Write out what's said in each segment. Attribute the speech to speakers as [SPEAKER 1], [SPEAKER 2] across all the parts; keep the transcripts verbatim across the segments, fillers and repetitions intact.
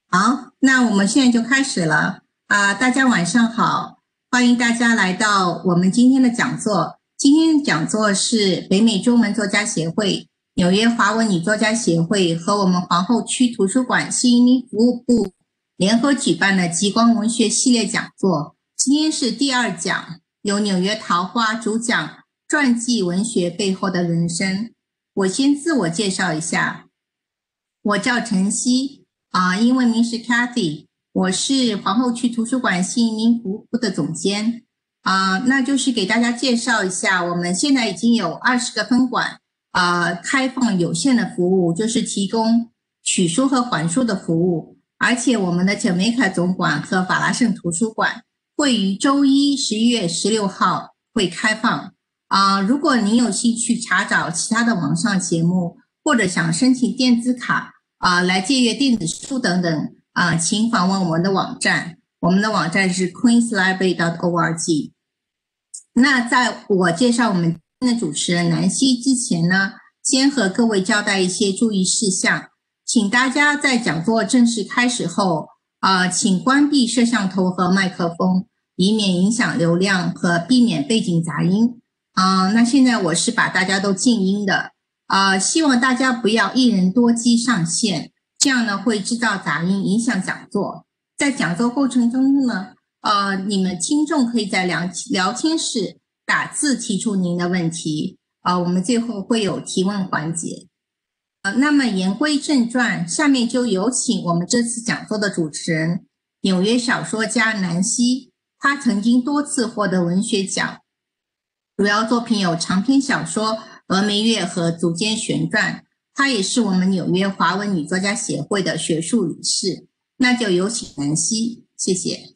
[SPEAKER 1] 好，那我们现在就开始了啊、大家晚上好，欢迎大家来到我们今天的讲座。今天的讲座是北美中文作家协会、纽约华文女作家协会和我们皇后区图书馆吸引力服务部联合举办的极光文学系列讲座。今天是第二讲，由纽约桃花主讲传记文学背后的人生。我先自我介绍一下，我叫陈曦。啊、呃，英文名是 Kathy， 我是皇后区图书馆吸引力服务部的总监。啊、呃，那就是给大家介绍一下，我们现在已经有二十个分馆，啊、呃，开放有限的服务，就是提供取书和还书的服务。而且我们的九梅卡总馆和法拉盛图书馆会于周一十一月十六号会开放。啊、呃，如果您有兴趣查找其他的网上节目，或者想申请电子卡。啊、呃，来借阅电子书等等啊、呃，请访问我们的网站。我们的网站是 queens library dot org。那在我介绍我们今天的主持人南希之前呢，先和各位交代一些注意事项，请大家在讲座正式开始后，啊、呃，请关闭摄像头和麦克风，以免影响流量和避免背景杂音。啊、呃，那现在我是把大家都静音的。啊、呃，希望大家不要一人多机上线，这样呢会制造杂音，影响讲座。在讲座过程中呢，呃，你们听众可以在聊聊天室打字提出您的问题，啊、呃，我们最后会有提问环节。呃，那么言归正传，下面就有请我们这次讲座的主持人，纽约小说家南希，他曾经多次获得文学奖，主要作品有长篇小说《峨眉月》和《足尖旋转》，她也是我们纽约华文女作家协会的学术理事。那就有请南希，谢谢。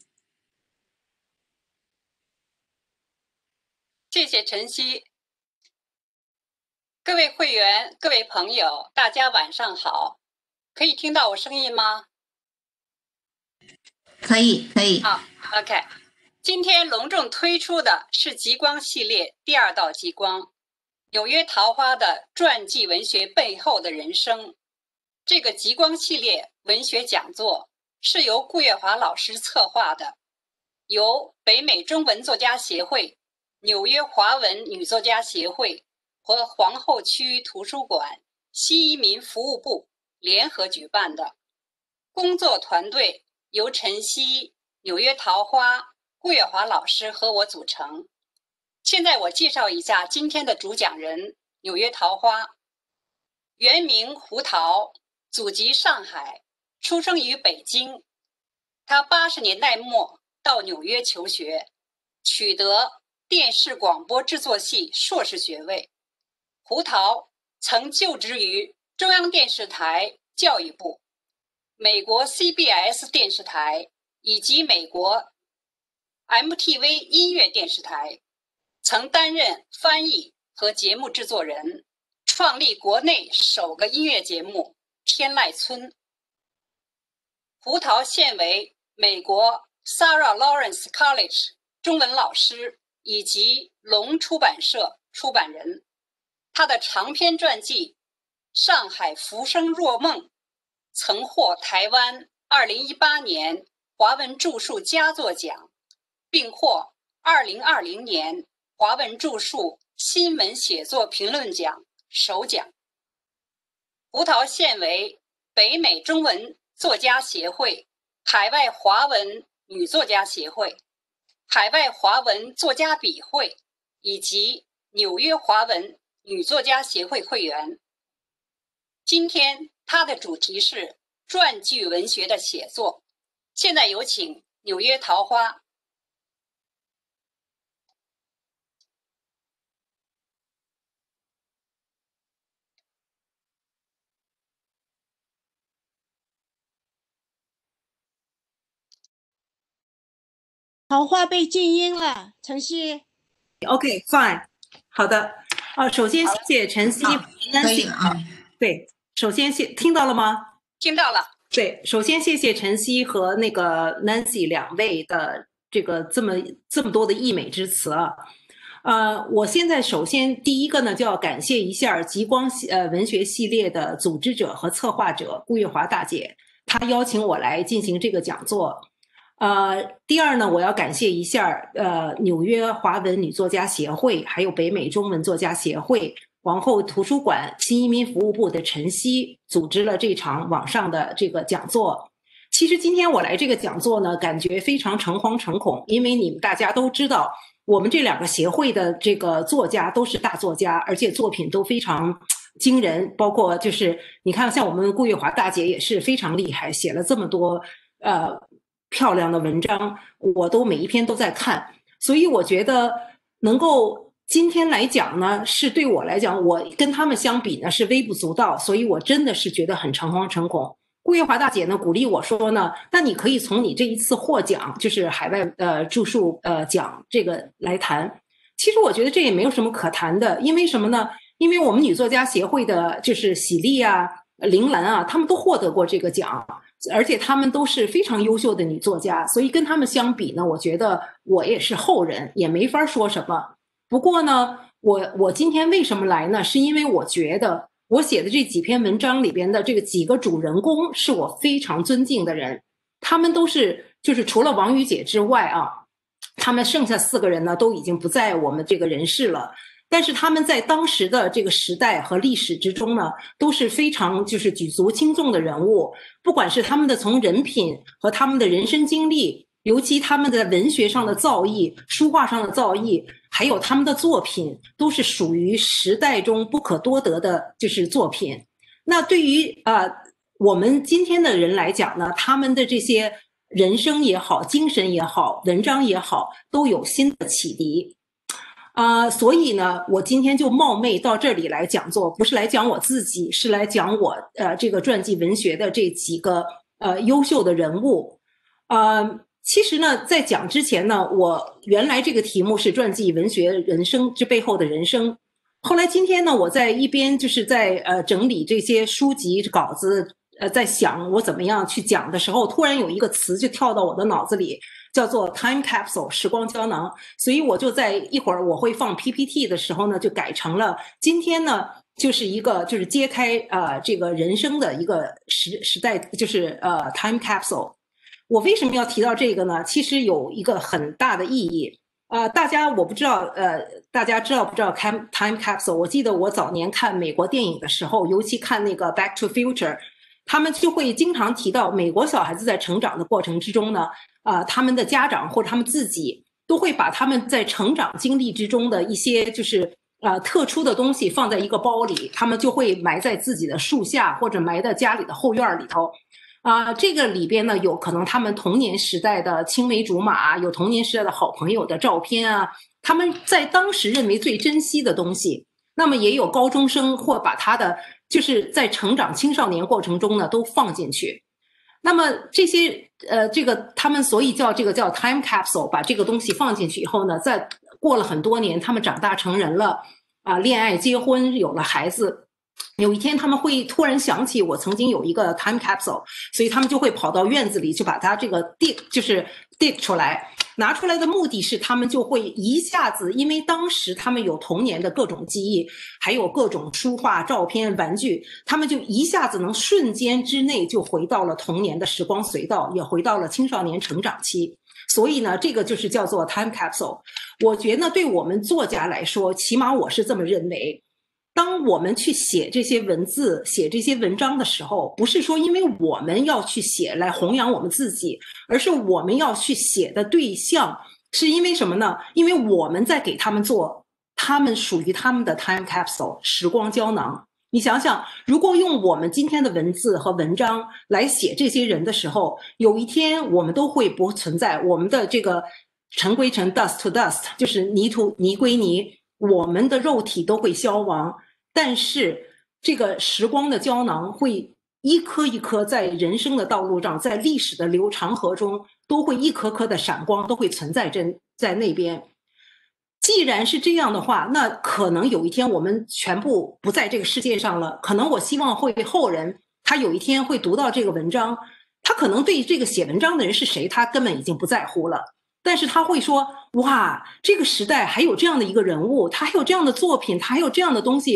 [SPEAKER 2] 谢谢陈曦。各位会员、各位朋友，大家晚上好，可以听到我声音吗？
[SPEAKER 1] 可以，可以。
[SPEAKER 2] 好 ，OK。今天隆重推出的是极光系列第二道极光。纽约桃花的传记文学背后的人生，这个极光系列文学讲座是由顾月华老师策划的，由北美中文作家协会、纽约华文女作家协会和皇后区图书馆西移民服务部联合举办的。工作团队由陈曦、纽约桃花、顾月华老师和我组成。现在我介绍一下今天的主讲人纽约桃花，原名胡桃，祖籍上海，出生于北京。他八十年代末到纽约求学，取得电视广播制作系硕士学位。胡桃曾就职于中央电视台教育部、美国 C B S 电视台以及美国 M T V 音乐电视台。曾担任翻译和节目制作人，创立国内首个音乐节目《天籁村》。胡桃现为美国 Sarah Lawrence College 中文老师以及龙出版社出版人。他的长篇传记《上海浮生若梦》曾获台湾二零一八年华文著述佳作奖，并获二零二零年华文著述新闻写作评论奖首奖。胡桃现为北美中文作家协会、海外华文女作家协会、海外华文作家笔会以及纽约华文女作家协会会员。今天他的主题是传记文学的写作。现在有请纽约桃花。
[SPEAKER 3] 桃花被静音了，陈曦。
[SPEAKER 4] OK fine， 好的。啊，首先谢谢陈曦、
[SPEAKER 1] Nancy 啊，
[SPEAKER 4] 对，首先谢听到了吗？
[SPEAKER 2] 听到了。
[SPEAKER 4] 对，首先谢谢陈曦和那个 Nancy 两位的这个这么这么多的溢美之词啊。呃，我现在首先第一个呢，就要感谢一下极光系呃文学系列的组织者和策划者顾月华大姐， 他邀请我来进行这个讲座。呃，第二呢，我要感谢一下呃纽约华文女作家协会，还有北美中文作家协会、皇后图书馆、新移民服务部的晨曦组织了这场网上的这个讲座。其实今天我来这个讲座呢，感觉非常诚惶诚恐，因为你们大家都知道，我们这两个协会的这个作家都是大作家，而且作品都非常惊人，包括就是你看，像我们顾月华大姐也是非常厉害，写了这么多呃漂亮的文章，我都每一篇都在看，所以我觉得能够今天来讲呢，是对我来讲，我跟他们相比呢是微不足道，所以我真的是觉得很诚惶诚恐。顾月华大姐呢鼓励我说呢，那你可以从你这一次获奖，就是海外呃著述呃奖这个来谈。其实我觉得这也没有什么可谈的，因为什么呢？因为我们女作家协会的就是喜丽啊、铃兰啊，她们都获得过这个奖，而且她们都是非常优秀的女作家，所以跟她们相比呢，我觉得我也是后人，也没法说什么。不过呢，我我今天为什么来呢？是因为我觉得我写的这几篇文章里边的这个几个主人公是我非常尊敬的人，他们都是就是除了王宇姐之外啊，他们剩下四个人呢都已经不在我们这个人世了，但是他们在当时的这个时代和历史之中呢，都是非常就是举足轻重的人物，不管是他们的从人品和他们的人生经历，尤其他们的文学上的造诣、书画上的造诣，还有他们的作品，都是属于时代中不可多得的，就是作品。那对于呃我们今天的人来讲呢，他们的这些人生也好、精神也好、文章也好，都有新的启迪。啊、呃，所以呢，我今天就冒昧到这里来讲座，不是来讲我自己，是来讲我呃这个传记文学的这几个呃优秀的人物，呃。其实呢，在讲之前呢，我原来这个题目是传记文学人生这背后的人生。后来今天呢，我在一边就是在呃整理这些书籍稿子，呃，在想我怎么样去讲的时候，突然有一个词就跳到我的脑子里，叫做 time capsule 时光胶囊。所以我就在一会儿我会放 P P T 的时候呢，就改成了今天呢就是一个就是揭开呃这个人生的一个时时代，就是呃 time capsule。我为什么要提到这个呢？其实有一个很大的意义。呃，大家我不知道，呃，大家知道不知道 time capsule？ 我记得我早年看美国电影的时候，尤其看那个 Back to Future， 他们就会经常提到美国小孩子在成长的过程之中呢，啊、呃，他们的家长或者他们自己都会把他们在成长经历之中的一些就是呃特殊的东西放在一个包里，他们就会埋在自己的树下或者埋在家里的后院里头。啊、呃，这个里边呢，有可能他们童年时代的青梅竹马，有童年时代的好朋友的照片啊，他们在当时认为最珍惜的东西。那么也有高中生或把他的就是在成长青少年过程中呢都放进去。那么这些呃，这个他们所以叫这个叫 time capsule， 把这个东西放进去以后呢，在过了很多年，他们长大成人了啊、呃，恋爱、结婚，有了孩子。有一天他们会突然想起我曾经有一个 time capsule， 所以他们就会跑到院子里去把它这个 dig 就是 dig 出来，拿出来的目的是他们就会一下子，因为当时他们有童年的各种记忆，还有各种书画、照片、玩具，他们就一下子能瞬间之内就回到了童年的时光隧道，也回到了青少年成长期。所以呢，这个就是叫做 time capsule。我觉得对我们作家来说，起码我是这么认为。当我们去写这些文字、写这些文章的时候，不是说因为我们要去写来弘扬我们自己，而是我们要去写的对象是因为什么呢？因为我们在给他们做，他们属于他们的 time capsule 时光胶囊。你想想，如果用我们今天的文字和文章来写这些人的时候，有一天我们都会不存在，我们的这个尘归尘 dust to dust， 就是泥土泥归泥，我们的肉体都会消亡，但是这个时光的胶囊会一颗一颗在人生的道路上，在历史的流长河中，都会一颗颗的闪光，都会存在在在那边。既然是这样的话，那可能有一天我们全部不在这个世界上了，可能我希望会后人他有一天会读到这个文章，他可能对这个写文章的人是谁，他根本已经不在乎了。但是他会说，哇，这个时代还有这样的一个人物，他还有这样的作品，他还有这样的东西，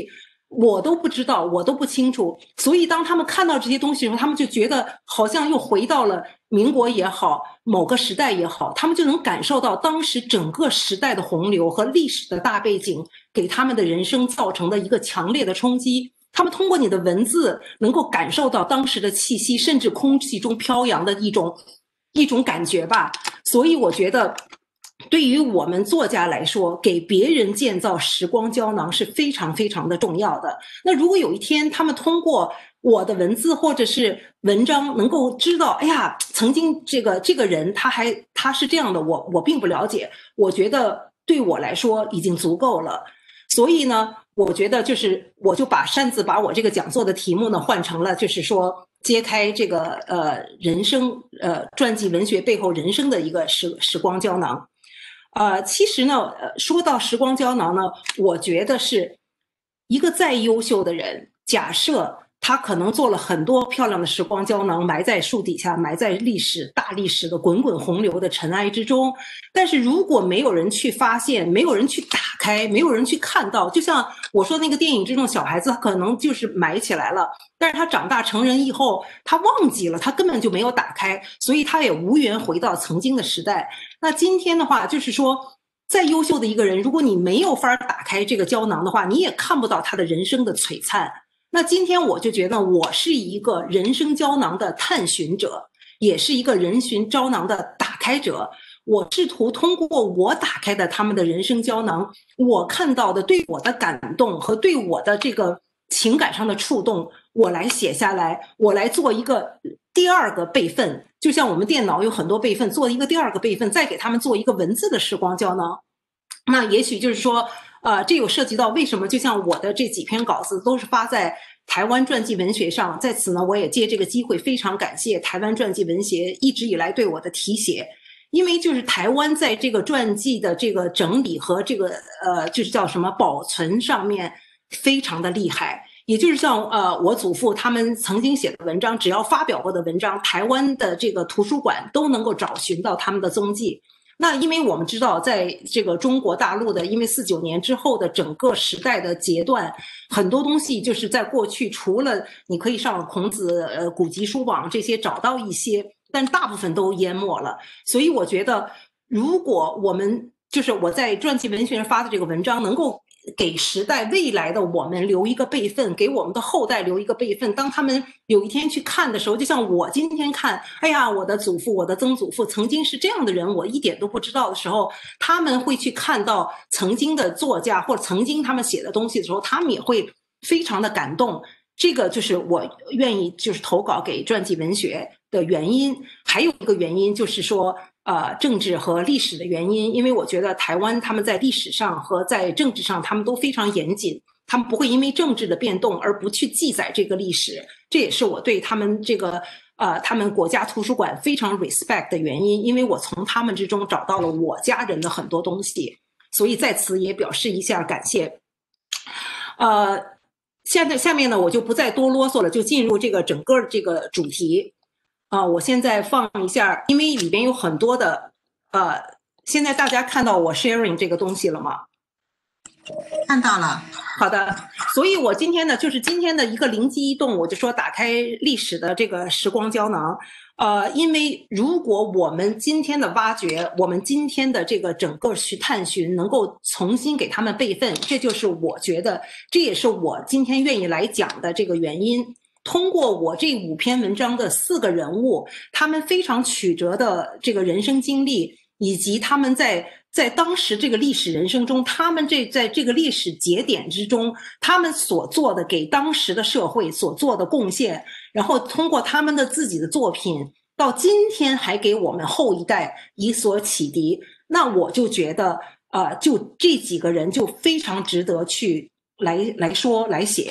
[SPEAKER 4] 我都不知道，我都不清楚。所以当他们看到这些东西的时候，他们就觉得好像又回到了民国也好，某个时代也好，他们就能感受到当时整个时代的洪流和历史的大背景给他们的人生造成的一个强烈的冲击。他们通过你的文字能够感受到当时的气息，甚至空气中飘扬的一种一种感觉吧。所以我觉得对于我们作家来说，给别人建造时光胶囊是非常非常的重要的。那如果有一天他们通过我的文字或者是文章能够知道，哎呀，曾经这个这个人他还他是这样的，我我并不了解，我觉得对我来说已经足够了。所以呢，我觉得就是我就把擅自把我这个讲座的题目呢换成了就是说揭开这个呃人生呃传记文学背后人生的一个时时光胶囊。呃，其实呢，呃，说到时光胶囊呢，我觉得是一个再优秀的人，假设他可能做了很多漂亮的时光胶囊，埋在树底下，埋在历史大历史的滚滚洪流的尘埃之中。但是如果没有人去发现，没有人去打开，没有人去看到，就像我说那个电影之中，小孩子可能就是埋起来了，但是他长大成人以后，他忘记了，他根本就没有打开，所以他也无缘回到曾经的时代。那今天的话，就是说，再优秀的一个人，如果你没有法打开这个胶囊的话，你也看不到他的人生的璀璨。那今天我就觉得我是一个人生胶囊的探寻者，也是一个人生胶囊的打开者。我试图通过我打开的他们的人生胶囊，我看到的对我的感动和对我的这个情感上的触动，我来写下来，我来做一个第二个备份，就像我们电脑有很多备份，做一个第二个备份，再给他们做一个文字的时光胶囊。那也许就是说呃，这有涉及到为什么就像我的这几篇稿子都是发在台湾传记文学上，在此呢我也借这个机会非常感谢台湾传记文学一直以来对我的提携。因为就是台湾在这个传记的这个整理和这个呃就是叫什么保存上面非常的厉害，也就是像呃我祖父他们曾经写的文章，只要发表过的文章，台湾的这个图书馆都能够找寻到他们的踪迹。那因为我们知道在这个中国大陆的因为四九年之后的整个时代的截断，很多东西就是在过去除了你可以上孔子呃古籍书网这些找到一些，但大部分都淹没了。所以我觉得如果我们就是我在传记文学上发的这个文章能够给时代未来的我们留一个备份，给我们的后代留一个备份，当他们有一天去看的时候，就像我今天看，哎呀，我的祖父我的曾祖父曾经是这样的人，我一点都不知道的时候，他们会去看到曾经的作家或者曾经他们写的东西的时候，他们也会非常的感动。这个就是我愿意就是投稿给传记文学的原因。还有一个原因就是说呃，政治和历史的原因，因为我觉得台湾他们在历史上和在政治上他们都非常严谨，他们不会因为政治的变动而不去记载这个历史，这也是我对他们这个呃他们国家图书馆非常 respect 的原因，因为我从他们之中找到了我家人的很多东西，所以在此也表示一下感谢。呃，现在下面呢我就不再多啰嗦了，就进入这个整个这个主题。啊、呃，我现在放一下，因为里边有很多的，呃，现在大家看到我 sharing 这个东西了吗？
[SPEAKER 1] 看到了。
[SPEAKER 4] 好的，所以我今天呢，就是今天的一个灵机一动，我就说打开历史的这个时光胶囊。呃，因为如果我们今天的挖掘，我们今天的这个整个去探寻，能够重新给他们备份，这就是我觉得，这也是我今天愿意来讲的这个原因。通过我这五篇文章的四个人物，他们非常曲折的这个人生经历，以及他们在在当时这个历史人生中，他们这在这个历史节点之中，他们所做的给当时的社会所做的贡献，然后通过他们的自己的作品，到今天还给我们后一代以所启迪。那我就觉得，呃，就这几个人就非常值得去来来说来写。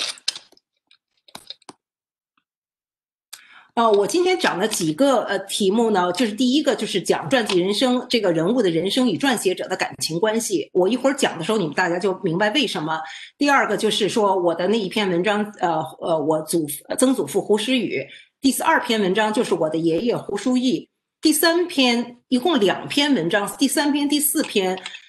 [SPEAKER 4] 呃，我今天讲的几个呃题目呢，就是第一个就是讲传记人生这个人物的人生与撰写者的感情关系。我一会儿讲的时候，你们大家就明白为什么。第二个就是说我的那一篇文章，呃呃，我祖曾祖父胡石宇。第二篇文章就是我的爷爷胡书义。第三篇一共两篇文章，第三篇、第四篇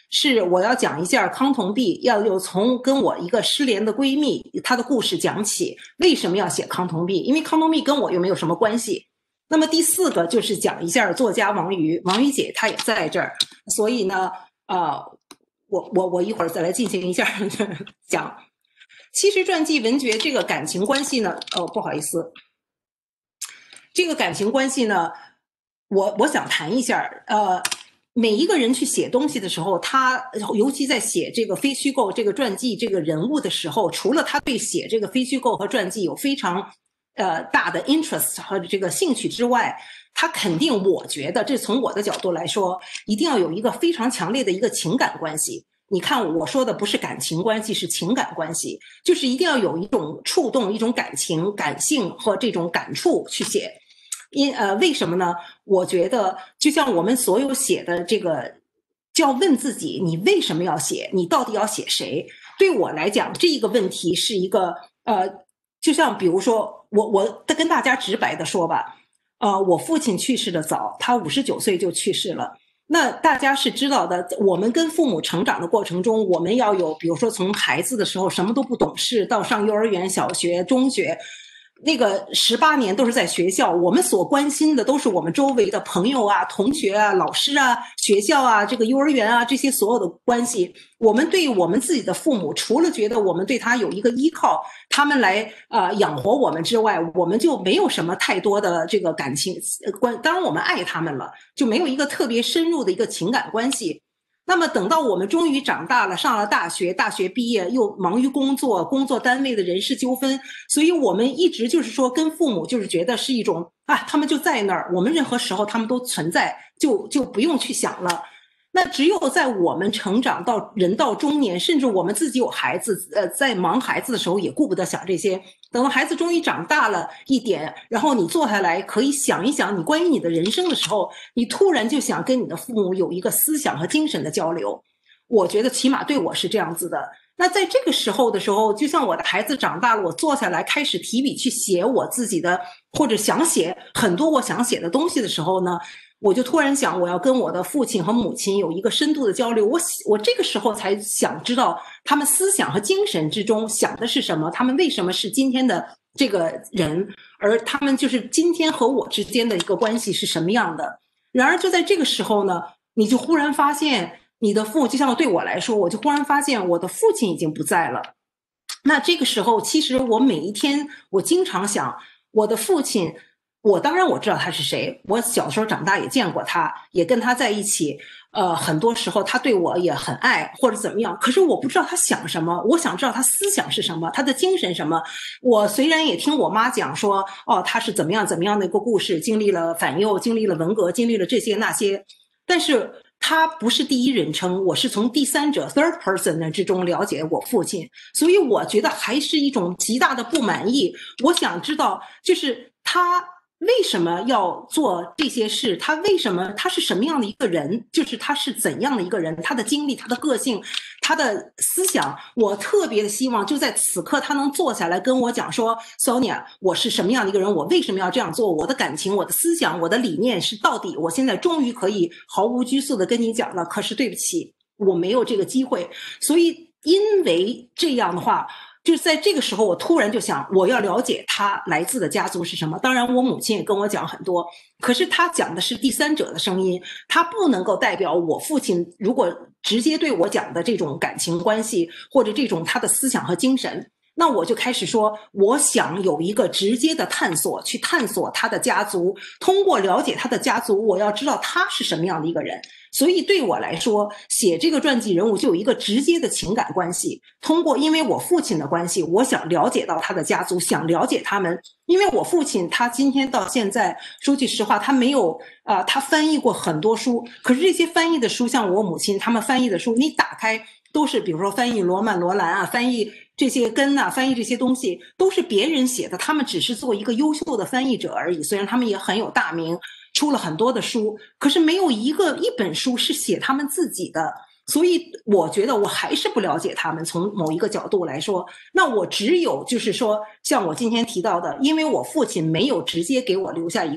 [SPEAKER 4] 是我要讲一下康同璧，要有从跟我一个失联的闺蜜她的故事讲起。为什么要写康同璧？因为康同璧跟我又没有什么关系。那么第四个就是讲一下作家王瑜，王瑜姐她也在这儿，所以呢，呃，我我我一会儿再来进行一下讲。其实传记文学这个感情关系呢，哦，不好意思，这个感情关系呢，我我想谈一下，呃。每一个人去写东西的时候，他尤其在写这个非虚构这个传记这个人物的时候，除了他对写这个非虚构和传记有非常呃大的 interest 和这个兴趣之外，他肯定我觉得这从我的角度来说，一定要有一个非常强烈的一个情感关系。你看我说的不是感情关系，是情感关系，就是一定要有一种触动、一种感情、感性和这种感触去写。因呃，为什么呢？我觉得就像我们所有写的这个，就要问自己，你为什么要写？你到底要写谁？对我来讲，这一个问题是一个呃，就像比如说，我我跟大家直白的说吧，呃，我父亲去世的早，他五十九岁就去世了。那大家是知道的，我们跟父母成长的过程中，我们要有，比如说从孩子的时候什么都不懂事，到上幼儿园、小学、中学。那个十八年都是在学校，我们所关心的都是我们周围的朋友啊、同学啊、老师啊、学校啊、这个幼儿园啊，这些所有的关系。我们对我们自己的父母，除了觉得我们对他有一个依靠，他们来呃养活我们之外，我们就没有什么太多的这个感情关。当然我们爱他们了，就没有一个特别深入的一个情感关系。那么等到我们终于长大了，上了大学，大学毕业又忙于工作，工作单位的人事纠纷，所以我们一直就是说跟父母就是觉得是一种啊，他们就在那儿，我们任何时候他们都存在，就就不用去想了。那只有在我们成长到人到中年，甚至我们自己有孩子，呃，在忙孩子的时候也顾不得想这些。等到孩子终于长大了一点，然后你坐下来可以想一想你关于你的人生的时候，你突然就想跟你的父母有一个思想和精神的交流。我觉得起码对我是这样子的。那在这个时候的时候，就像我的孩子长大了，我坐下来开始提笔去写我自己的，或者想写很多我想写的东西的时候呢，我就突然想，我要跟我的父亲和母亲有一个深度的交流。我我这个时候才想知道他们思想和精神之中想的是什么，他们为什么是今天的这个人，而他们就是今天和我之间的一个关系是什么样的。然而就在这个时候呢，你就忽然发现你的父，就像对我来说，我就忽然发现我的父亲已经不在了。那这个时候，其实我每一天，我经常想，我的父亲，我当然我知道他是谁，我小时候长大也见过他，也跟他在一起，呃，很多时候他对我也很爱或者怎么样，可是我不知道他想什么，我想知道他思想是什么，他的精神什么。我虽然也听我妈讲说，哦，他是怎么样怎么样的一个故事，经历了反右，经历了文革，经历了这些那些，但是他不是第一人称，我是从第三者 third person 呢之中了解我父亲，所以我觉得还是一种极大的不满意。我想知道，就是他为什么要做这些事？他为什么？他是什么样的一个人？就是他是怎样的一个人？他的经历、他的个性、他的思想，我特别的希望就在此刻他能坐下来跟我讲说 ，Sonia， 我是什么样的一个人？我为什么要这样做？我的感情、我的思想、我的理念是到底？我现在终于可以毫无拘束的跟你讲了。可是对不起，我没有这个机会。所以因为这样的话。就是在这个时候，我突然就想，我要了解他来自的家族是什么。当然，我母亲也跟我讲很多，可是他讲的是第三者的声音，他不能够代表我父亲如果直接对我讲的这种感情关系，或者这种他的思想和精神。那我就开始说，我想有一个直接的探索，去探索他的家族，通过了解他的家族，我要知道他是什么样的一个人。所以对我来说，写这个传记人物就有一个直接的情感关系。通过因为我父亲的关系，我想了解到他的家族，想了解他们。因为我父亲他今天到现在，说句实话，他没有啊、呃，他翻译过很多书，可是这些翻译的书，像我母亲他们翻译的书，你打开都是比如说翻译罗曼罗兰啊，翻译这些根啊，翻译这些东西都是别人写的，他们只是做一个优秀的翻译者而已。虽然他们也很有大名，出了很多的书，可是没有一个一本书是写他们自己的。所以我觉得我还是不了解他们，从某一个角度来说，那我只有就是说像我今天提到的，因为我父亲没有直接给我留下一个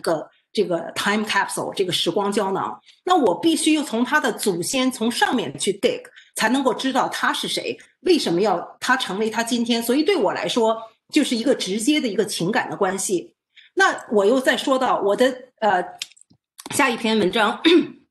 [SPEAKER 4] 这个 time capsule 这个时光胶囊，那我必须又从他的祖先从上面去 dig， 才能够知道他是谁，为什么要他成为他今天。所以对我来说就是一个直接的一个情感的关系。那我又再说到我的呃下一篇文章。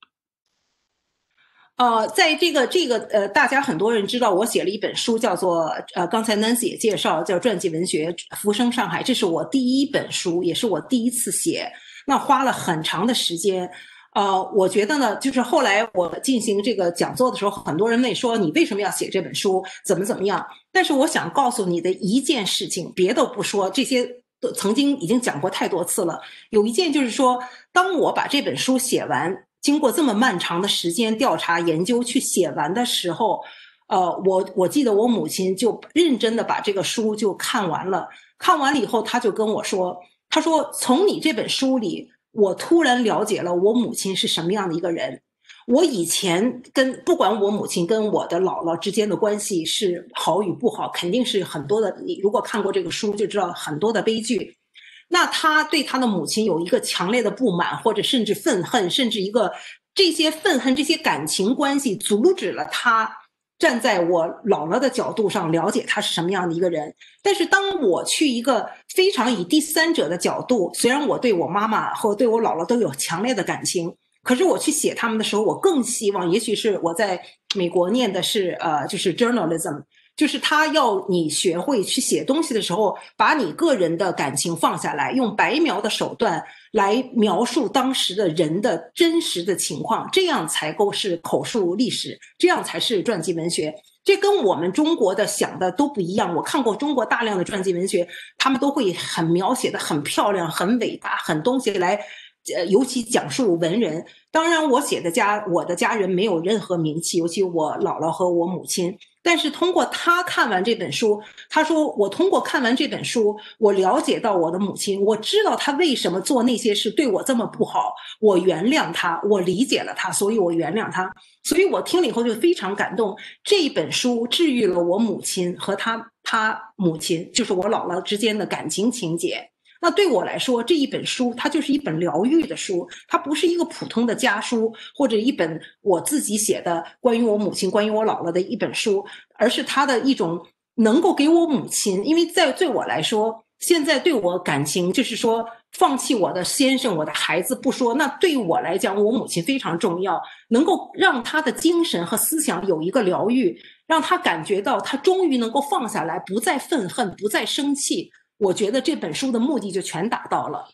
[SPEAKER 4] 呃，在这个这个呃，大家很多人知道，我写了一本书，叫做呃，刚才 Nancy 也介绍，叫传记文学《浮生上海》，这是我第一本书，也是我第一次写，那花了很长的时间。呃，我觉得呢，就是后来我进行这个讲座的时候，很多人问说你为什么要写这本书，怎么怎么样？但是我想告诉你的一件事情，别的不说，这些都曾经已经讲过太多次了。有一件就是说，当我把这本书写完。经过这么漫长的时间调查研究去写完的时候，呃，我我记得我母亲就认真的把这个书就看完了，看完了以后，她就跟我说，她说从你这本书里，我突然了解了我母亲是什么样的一个人。我以前跟不管我母亲跟我的姥姥之间的关系是好与不好，肯定是很多的，你如果看过这个书就知道很多的悲剧。那他对他的母亲有一个强烈的不满，或者甚至愤恨，甚至一个这些愤恨、这些感情关系阻止了他站在我姥姥的角度上了解他是什么样的一个人。但是当我去一个非常以第三者的角度，虽然我对我妈妈和对我姥姥都有强烈的感情，可是我去写他们的时候，我更希望，也许是我在美国念的是呃，就是 journalism。就是他要你学会去写东西的时候，把你个人的感情放下来，用白描的手段来描述当时的人的真实的情况，这样才够是口述历史，这样才是传记文学。这跟我们中国的想的都不一样。我看过中国大量的传记文学，他们都会很描写的很漂亮、很伟大、很东西来，呃，尤其讲述文人。当然，我写的家，我的家人没有任何名气，尤其我姥姥和我母亲。但是通过他看完这本书，他说我通过看完这本书，我了解到我的母亲，我知道他为什么做那些事对我这么不好，我原谅他，我理解了他，所以我原谅他。所以我听了以后就非常感动。这一本书治愈了我母亲和他他母亲，就是我姥姥之间的感情情节。那对我来说，这一本书它就是一本疗愈的书，它不是一个普通的家书，或者一本我自己写的关于我母亲、关于我姥姥的一本书，而是它的一种能够给我母亲，因为在对我来说，现在对我感情就是说放弃我的先生、我的孩子不说，那对于我来讲，我母亲非常重要，能够让她的精神和思想有一个疗愈，让她感觉到她终于能够放下来，不再愤恨，不再生气。我觉得这本书的目的就全达到了。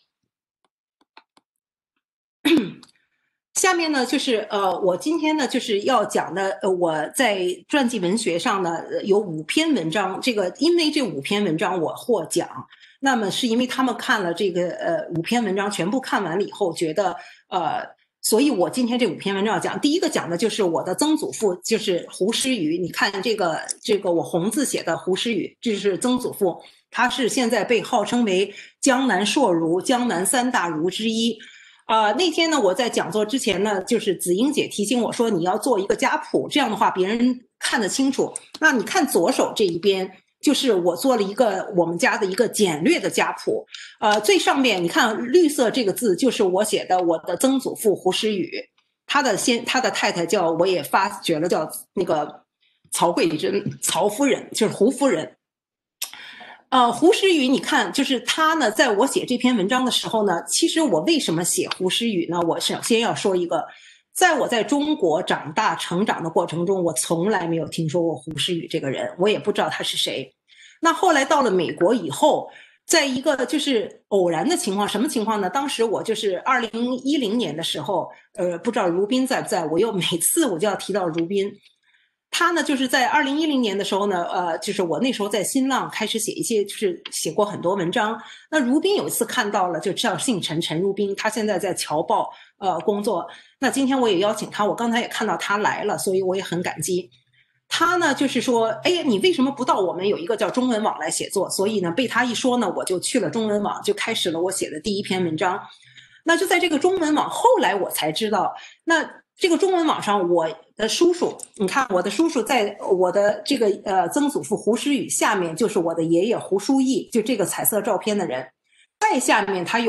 [SPEAKER 4] 下面呢，就是呃，我今天呢就是要讲的，呃，我在传记文学上呢有五篇文章，这个因为这五篇文章我获奖，那么是因为他们看了这个呃五篇文章全部看完了以后，觉得呃，所以我今天这五篇文章要讲，第一个讲的就是我的曾祖父，就是胡诗宇，你看这个这个我红字写的胡诗宇，这是曾祖父。他是现在被号称为江南硕儒、江南三大儒之一。啊、呃，那天呢，我在讲座之前呢，就是子英姐提醒我说，你要做一个家谱，这样的话别人看得清楚。那你看左手这一边，就是我做了一个我们家的一个简略的家谱。呃，最上面你看绿色这个字，就是我写的我的曾祖父胡诗宇，他的先他的太太叫我也发觉了叫那个曹桂珍，曹夫人就是胡夫人。呃，胡诗宇，你看，就是他呢，在我写这篇文章的时候呢，其实我为什么写胡诗宇呢？我首先要说一个，在我在中国长大成长的过程中，我从来没有听说过胡诗宇这个人，我也不知道他是谁。那后来到了美国以后，在一个就是偶然的情况，什么情况呢？当时我就是二零一零年的时候，呃，不知道如宾在不在，我又每次我就要提到如宾。他呢，就是在二零一零年的时候呢，呃，就是我那时候在新浪开始写一些，就是写过很多文章。那如宾有一次看到了，就叫姓陈，陈如宾，他现在在侨报呃工作。那今天我也邀请他，我刚才也看到他来了，所以我也很感激。他呢，就是说，哎呀，你为什么不到我们有一个叫中文网来写作？所以呢，被他一说呢，我就去了中文网，就开始了我写的第一篇文章。那就在这个中文网，后来我才知道，那这个中文网上，我的叔叔，你看我的叔叔在我的这个呃曾祖父胡诗宇下面，就是我的爷爷胡书义，就这个彩色照片的人。再下面他有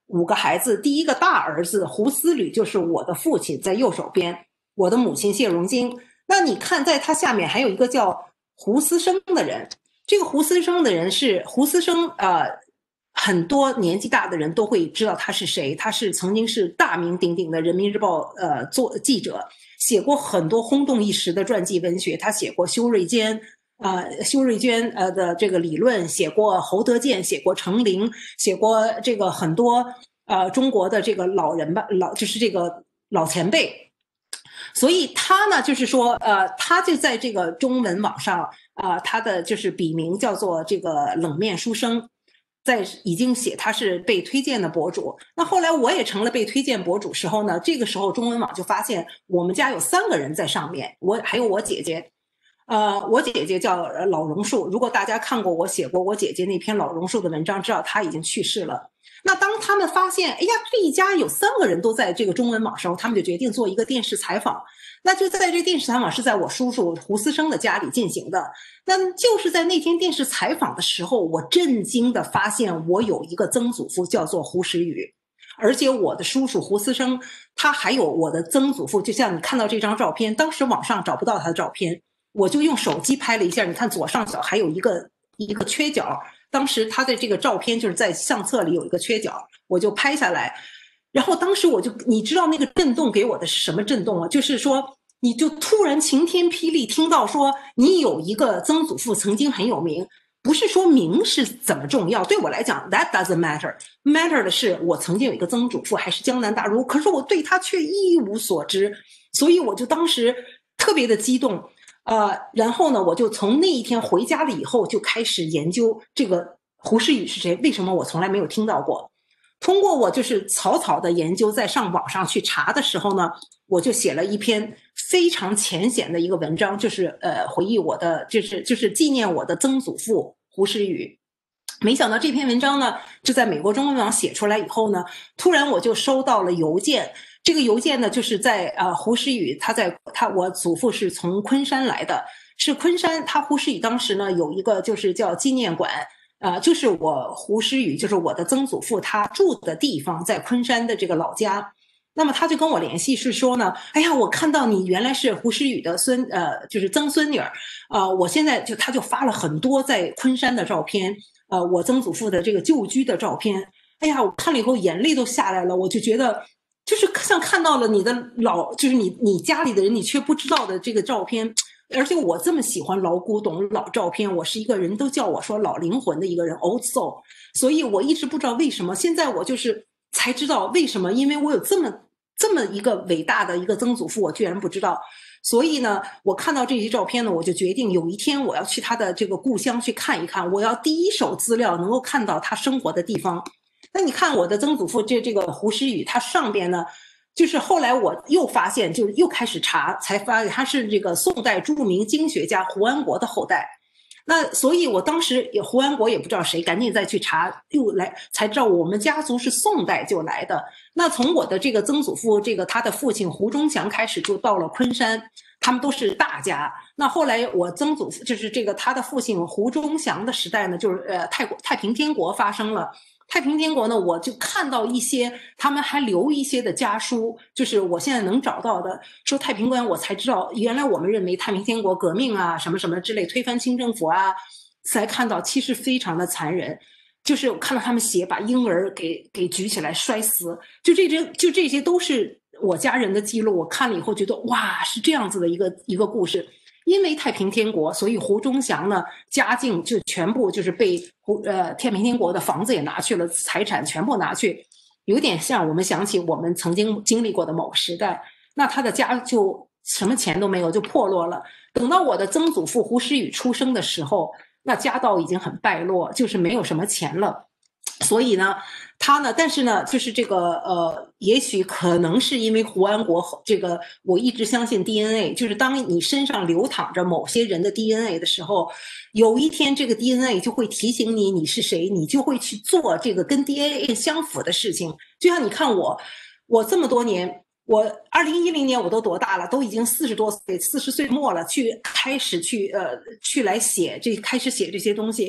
[SPEAKER 4] 五个孩子，第一个大儿子胡思履就是我的父亲，在右手边，我的母亲谢荣金。那你看在他下面还有一个叫胡思生的人，这个胡思生的人是胡思生，呃，很多年纪大的人都会知道他是谁，他是曾经是大名鼎鼎的人民日报呃做记者，写过很多轰动一时的传记文学，他写过修睿坚呃修睿坚呃的这个理论，写过侯德健，写过程琳，写过这个很多呃中国的这个老人吧，老就是这个老前辈。所以他呢，就是说，呃，他就在这个中文网上，啊、呃，他的就是笔名叫做这个冷面书生，在已经写他是被推荐的博主。那后来我也成了被推荐博主时候呢，这个时候中文网就发现我们家有三个人在上面，我还有我姐姐，呃，我姐姐叫老榕树。如果大家看过我写过我姐姐那篇老榕树的文章，知道她已经去世了。那当他们发现，哎呀，这一家有三个人都在这个中文网上，他们就决定做一个电视采访。那就在这电视采访是在我叔叔胡思生的家里进行的。那就是在那天电视采访的时候，我震惊的发现我有一个曾祖父叫做胡时宇，而且我的叔叔胡思生他还有我的曾祖父，就像你看到这张照片，当时网上找不到他的照片，我就用手机拍了一下，你看左上角还有一个一个缺角。当时他的这个照片就是在相册里有一个缺角，我就拍下来。然后当时我就，你知道那个震动给我的是什么震动啊？就是说，你就突然晴天霹雳，听到说你有一个曾祖父曾经很有名，不是说名是怎么重要，对我来讲 that doesn't matter， matter 的是我曾经有一个曾祖父还是江南大儒，可是我对他却一无所知，所以我就当时特别的激动。呃，然后呢，我就从那一天回家了以后，就开始研究这个胡时宇是谁，为什么我从来没有听到过。通过我就是草草的研究，在上网上去查的时候呢，我就写了一篇非常浅显的一个文章，就是呃回忆我的，就是就是纪念我的曾祖父胡时宇。没想到这篇文章呢，就在美国中文网写出来以后呢，突然我就收到了邮件。这个邮件呢，就是在呃胡时宇他在他我祖父是从昆山来的，是昆山他胡时宇当时呢有一个就是叫纪念馆，呃就是我胡时宇就是我的曾祖父他住的地方在昆山的这个老家。那么他就跟我联系是说呢，哎呀，我看到你原来是胡时宇的孙呃就是曾孙女儿，呃我现在就他就发了很多在昆山的照片，呃我曾祖父的这个旧居的照片。哎呀，我看了以后眼泪都下来了，我就觉得。就是像看到了你的老，就是你你家里的人，你却不知道的这个照片，而且我这么喜欢老古董、老照片，我是一个人都叫我说老灵魂的一个人 ，old soul， 所以我一直不知道为什么，现在我就是才知道为什么，因为我有这么这么一个伟大的一个曾祖父，我居然不知道。所以呢，我看到这些照片呢，我就决定有一天我要去他的这个故乡去看一看，我要第一手资料能够看到他生活的地方。那你看我的曾祖父这这个胡时宇，他上边呢，就是后来我又发现，就是又开始查，才发现他是这个宋代著名经学家胡安国的后代。那所以我当时也胡安国也不知道谁，赶紧再去查，又来才知道我们家族是宋代就来的。那从我的这个曾祖父，这个他的父亲胡忠祥开始，就到了昆山，他们都是大家。那后来我曾祖父就是这个他的父亲胡忠祥的时代呢，就是呃太国太平天国发生了。太平天国呢，我就看到一些他们还留一些的家书，就是我现在能找到的，说太平观，我才知道原来我们认为太平天国革命啊什么什么之类推翻清政府啊，才看到其实非常的残忍，就是我看到他们写把婴儿给给举起来摔死，就这些就这些都是我家人的记录，我看了以后觉得哇，是这样子的一个一个故事。因为太平天国，所以胡忠祥呢家境就全部就是被胡呃太平天国的房子也拿去了，财产全部拿去，有点像我们想起我们曾经经历过的某个时代。那他的家就什么钱都没有，就破落了。等到我的曾祖父胡时宇出生的时候，那家道已经很败落，就是没有什么钱了。所以呢，他呢，但是呢，就是这个呃，也许可能是因为胡安国这个，我一直相信 D N A， 就是当你身上流淌着某些人的 D N A 的时候，有一天这个 D N A 就会提醒你你是谁，你就会去做这个跟 D N A 相符的事情。就像你看我，我这么多年，我二零一零年我都多大了？都已经四十多岁，四十岁末了，去开始去呃去来写这开始写这些东西。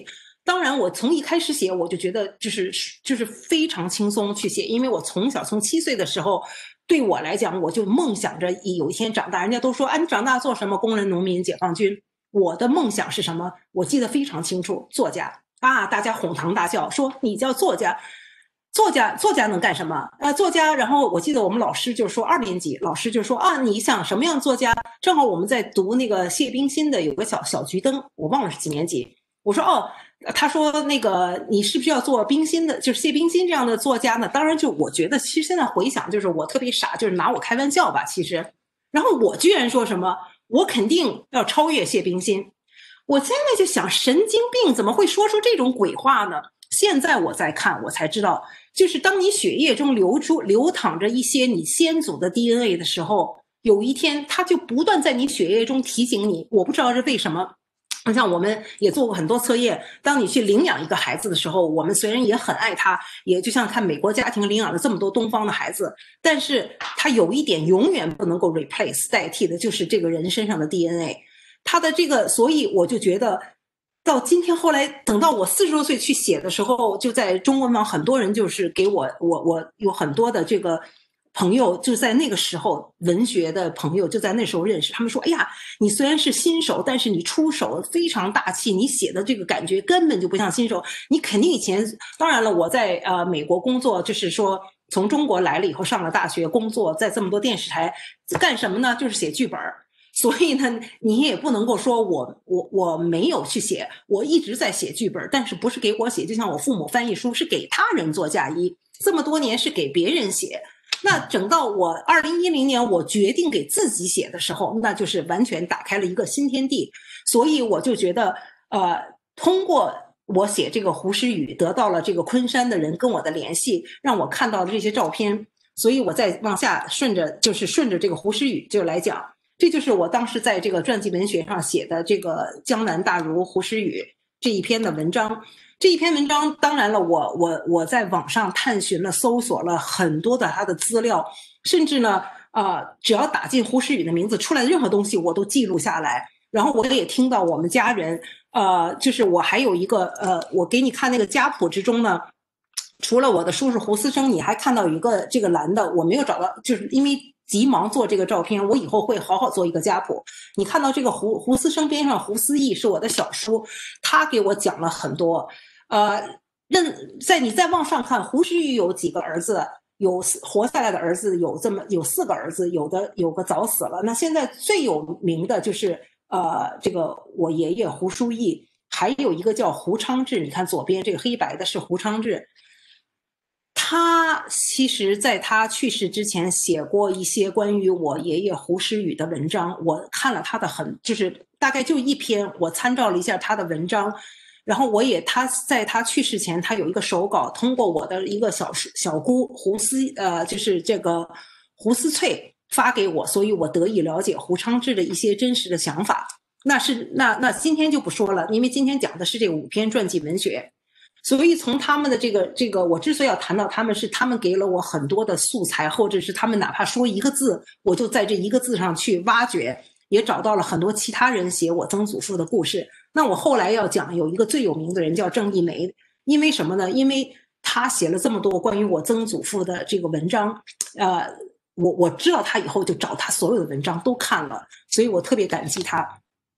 [SPEAKER 4] 当然，我从一开始写我就觉得就是就是非常轻松去写，因为我从小从七岁的时候，对我来讲，我就梦想着有一天长大。人家都说，啊，你长大做什么？工人、农民、解放军。我的梦想是什么？我记得非常清楚，作家啊！大家哄堂大笑，说你叫作家，作家作家能干什么？呃，作家。然后我记得我们老师就说，二年级老师就说啊，你想什么样作家？正好我们在读那个谢冰心的有个小小桔灯，我忘了是几年级。我说哦。他说那个你是不是要做冰心的，就是谢冰心这样的作家呢？当然就我觉得其实现在回想就是我特别傻，就是拿我开玩笑吧其实。然后我居然说什么我肯定要超越谢冰心，我现在就想神经病怎么会说出这种鬼话呢？现在我再看我才知道，就是当你血液中流出流淌着一些你先祖的 D N A 的时候，有一天它就不断在你血液中提醒你，我不知道是为什么。像我们也做过很多测验，当你去领养一个孩子的时候，我们虽然也很爱他，也就像看美国家庭领养了这么多东方的孩子，但是他有一点永远不能够 replace 代替的，就是这个人身上的 D N A。他的这个，所以我就觉得到今天后来等到我四十多岁去写的时候，就在中文网很多人就是给我我我有很多的这个朋友，就在那个时候文学的朋友就在那时候认识，他们说哎呀，你虽然是新手，但是你出手非常大气，你写的这个感觉根本就不像新手，你肯定以前，当然了，我在呃美国工作，就是说从中国来了以后上了大学工作，在这么多电视台干什么呢？就是写剧本。所以呢，你也不能够说我我我没有去写，我一直在写剧本，但是不是给我写，就像我父母翻译书是给他人做嫁衣，这么多年是给别人写。那整到我二零一零年我决定给自己写的时候，那就是完全打开了一个新天地。所以我就觉得呃，通过我写这个胡诗雨得到了这个昆山的人跟我的联系，让我看到了这些照片，所以我再往下顺着就是顺着这个胡诗雨就来讲，这就是我当时在这个传记文学上写的这个江南大儒胡诗雨这一篇的文章。这一篇文章当然了，我我我在网上探寻了搜索了很多的他的资料，甚至呢呃，只要打进胡诗雨的名字出来的任何东西我都记录下来。然后我也听到我们家人呃，就是我还有一个呃，我给你看那个家谱之中呢，除了我的叔叔胡思生，你还看到有一个这个男的我没有找到，就是因为急忙做这个照片，我以后会好好做一个家谱。你看到这个胡胡思生边上胡思义是我的小叔，他给我讲了很多。呃，任在你再往上看，胡诗雨有几个儿子？有活下来的儿子有这么有四个儿子，有的有个早死了。那现在最有名的就是呃，这个我爷爷胡书义，还有一个叫胡昌志。你看左边这个黑白的是胡昌志。他其实在他去世之前写过一些关于我爷爷胡诗雨的文章，我看了他的很就是大概就一篇，我参照了一下他的文章，然后我也他在他去世前他有一个手稿，通过我的一个小小姑胡思呃就是这个胡思翠发给我，所以我得以了解胡昌志的一些真实的想法。那是那那今天就不说了，因为今天讲的是这个五篇传记文学。所以从他们的这个这个，我之所以要谈到他们，是他们给了我很多的素材，或者是他们哪怕说一个字，我就在这一个字上去挖掘，也找到了很多其他人写我曾祖父的故事。那我后来要讲有一个最有名的人叫郑一梅，因为什么呢？因为他写了这么多关于我曾祖父的这个文章，呃，我我知道他以后就找他所有的文章都看了，所以我特别感激他。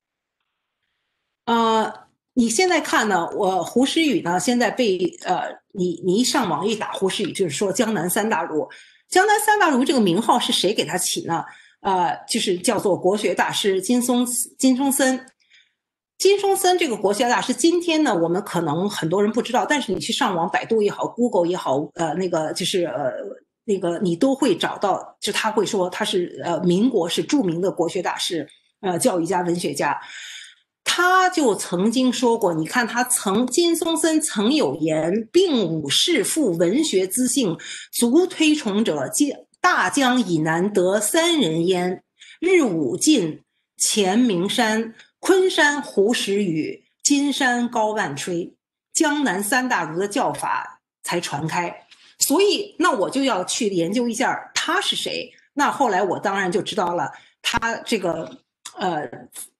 [SPEAKER 4] 呃。你现在看呢，我胡诗雨呢，现在被呃，你你一上网一打胡诗雨，就是说江南三大儒。江南三大儒这个名号是谁给他起呢？呃，就是叫做国学大师金松金松森。金松森这个国学大师，今天呢，我们可能很多人不知道，但是你去上网，百度也好 ，Google 也好，呃，那个就是呃，那个你都会找到，就他会说他是呃，民国是著名的国学大师，呃，教育家、文学家。他就曾经说过，你看他曾金松森曾有言，并武士富文学资性，足推崇者，大江以南得三人焉：日武进、钱明山、昆山胡诗雨、金山高万吹。江南三大儒的教法才传开。所以那我就要去研究一下他是谁。那后来我当然就知道了，他这个呃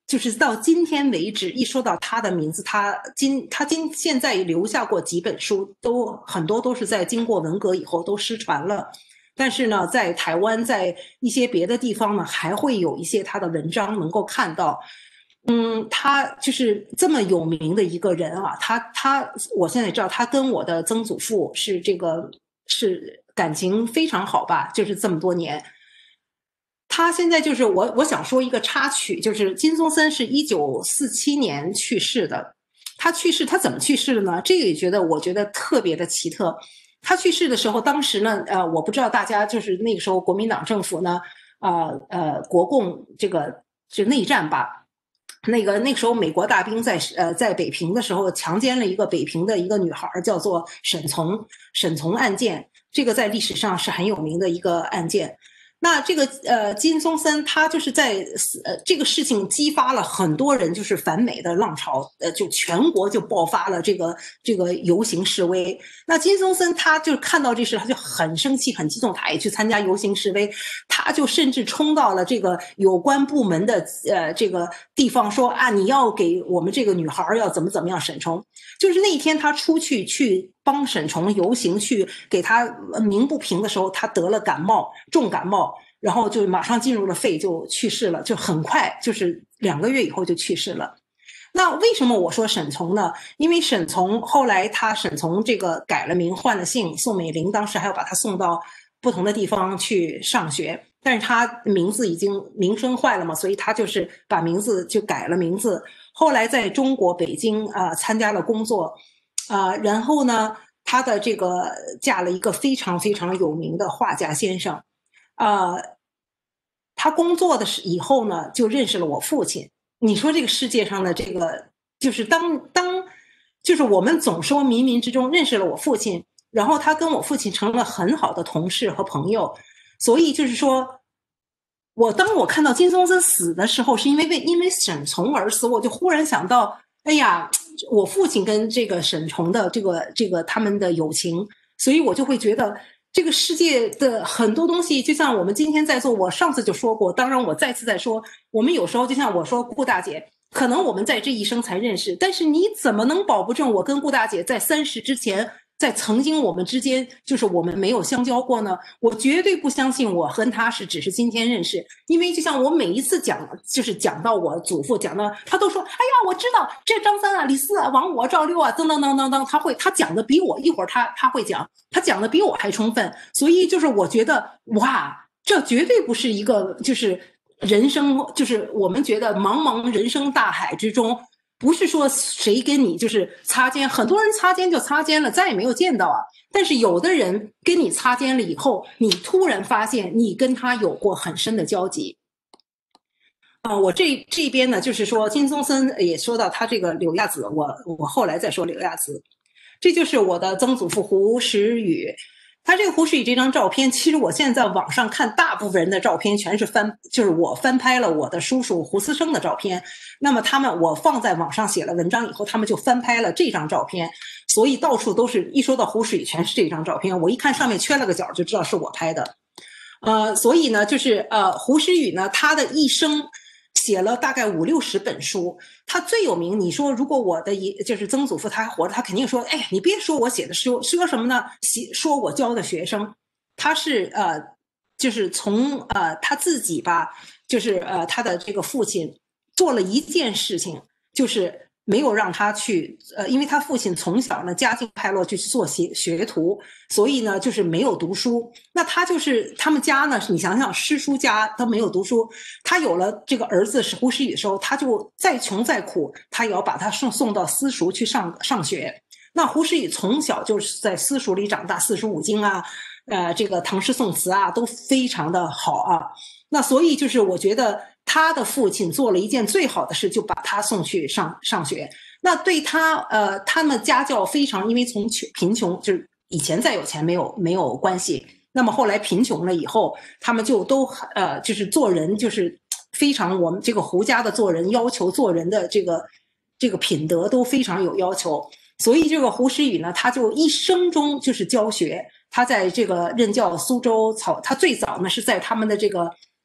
[SPEAKER 4] 就是到今天为止，一说到他的名字，他今他今现在留下过几本书，都很多都是在经过文革以后都失传了。但是呢，在台湾，在一些别的地方呢，还会有一些他的文章能够看到。嗯，他就是这么有名的一个人啊，他他，我现在知道他跟我的曾祖父是这个是感情非常好吧，就是这么多年。他现在就是我我想说一个插曲，就是金松森是一九四七年去世的，他去世他怎么去世的呢？这个也觉得我觉得特别的奇特。他去世的时候，当时呢，呃，我不知道大家就是那个时候国民党政府呢，呃呃，国共这个是内战吧。那个那个时候，美国大兵在呃在北平的时候强奸了一个北平的一个女孩，叫做沈从沈从案件，这个在历史上是很有名的一个案件。那这个呃金松森他就是在呃这个事情激发了很多人就是反美的浪潮，呃就全国就爆发了这个这个游行示威。那金松森他就看到这事他就很生气很激动，他也去参加游行示威，他就甚至冲到了这个有关部门的呃这个地方说啊，你要给我们这个女孩要怎么怎么样沈从。就是那一天他出去去帮沈从游行，去给他鸣不平的时候，他得了感冒，重感冒，然后就马上进入了肺，就去世了，就很快，就是两个月以后就去世了。那为什么我说沈从呢？因为沈从后来他沈从这个改了名换了姓，宋美龄当时还要把他送到不同的地方去上学，但是他名字已经名声坏了嘛，所以他就是把名字就改了名字。后来在中国北京啊、呃、参加了工作，啊、呃，然后呢，他的这个嫁了一个非常非常有名的画家先生，啊、呃，他工作的以后呢，就认识了我父亲。你说这个世界上的这个，就是当当，就是我们总说冥冥之中认识了我父亲，然后他跟我父亲成了很好的同事和朋友，所以就是说。我当我看到金松森死的时候，是因为为因为沈从而死，我就忽然想到，哎呀，我父亲跟这个沈从的这个这个他们的友情，所以我就会觉得这个世界的很多东西，就像我们今天在做，我上次就说过，当然我再次再说，我们有时候就像我说顾大姐，可能我们在这一生才认识，但是你怎么能保不证我跟顾大姐在三十之前？在曾经我们之间，就是我们没有相交过呢，我绝对不相信我和他是只是今天认识，因为就像我每一次讲，就是讲到我祖父讲到，他都说，哎呀，我知道这张三啊、李四啊、王五啊、赵六啊，噔噔噔噔噔，他会他讲的比我一会儿他他会讲，他讲的比我还充分，所以就是我觉得哇，这绝对不是一个就是人生，就是我们觉得茫茫人生大海之中。不是说谁跟你就是擦肩，很多人擦肩就擦肩了，再也没有见到啊。但是有的人跟你擦肩了以后，你突然发现你跟他有过很深的交集。啊、呃，我这这边呢，就是说金松森也说到他这个柳亚子，我我后来再说柳亚子，这就是我的曾祖父胡石宇。他这个胡石宇这张照片，其实我现在在网上看，大部分人的照片全是翻，就是我翻拍了我的叔叔胡思生的照片。那么他们我放在网上写了文章以后，他们就翻拍了这张照片，所以到处都是一说到胡石宇全是这张照片。我一看上面缺了个角，就知道是我拍的。呃，所以呢，就是呃胡石宇呢，他的一生。写了大概五六十本书，他最有名。你说，如果我的一就是曾祖父他还活着，他肯定说：“哎呀，你别说我写的书，说什么呢？写说我教的学生。”他是呃，就是从呃他自己吧，就是呃他的这个父亲做了一件事情，就是没有让他去呃，因为他父亲从小呢家境败落，就去做学学徒，所以呢就是没有读书。那他就是他们家呢，你想想诗书家都没有读书，他有了这个儿子是胡石宇的时候，他就再穷再苦，他也要把他送送到私塾去上上学。那胡石宇从小就是在私塾里长大，四书五经啊，呃，这个唐诗宋词啊都非常的好啊。那所以就是我觉得他的父亲做了一件最好的事，就把他送去上上学。那对他呃，他们家教非常，因为从贫穷就是以前再有钱没有没有关系，那么后来贫穷了以后，他们就都呃就是做人就是非常，我们这个胡家的做人要求做人的这个这个品德都非常有要求。所以这个胡石宇呢，他就一生中就是教学，他在这个任教苏州草，他最早呢是在他们的这个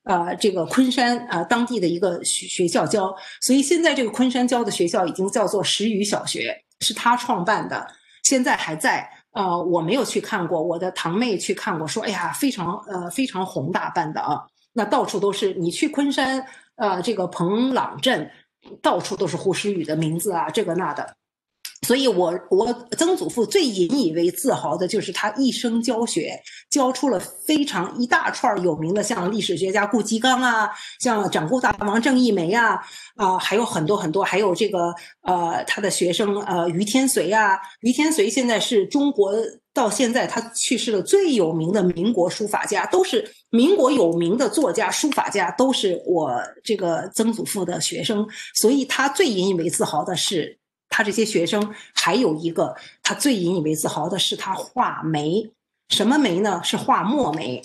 [SPEAKER 4] 呃这个昆山啊、呃、当地的一个学学校教，所以现在这个昆山教的学校已经叫做石语小学，是他创办的，现在还在。呃，我没有去看过，我的堂妹去看过，说哎呀，非常呃非常宏大办的啊，那到处都是。你去昆山呃这个彭朗镇，到处都是胡诗宇的名字啊，这个那的。所以我我曾祖父最引以为自豪的就是他一生教学，教出了非常一大串有名的，像历史学家顾颉刚啊，像掌故大王郑义梅啊，啊、呃，还有很多很多，还有这个呃他的学生呃于天绥啊，于天绥现在是中国到现在他去世了最有名的民国书法家，都是民国有名的作家书法家，都是我这个曾祖父的学生，所以他最引以为自豪的是。他这些学生还有一个，他最引以为自豪的是他画眉，什么眉呢？是画墨眉。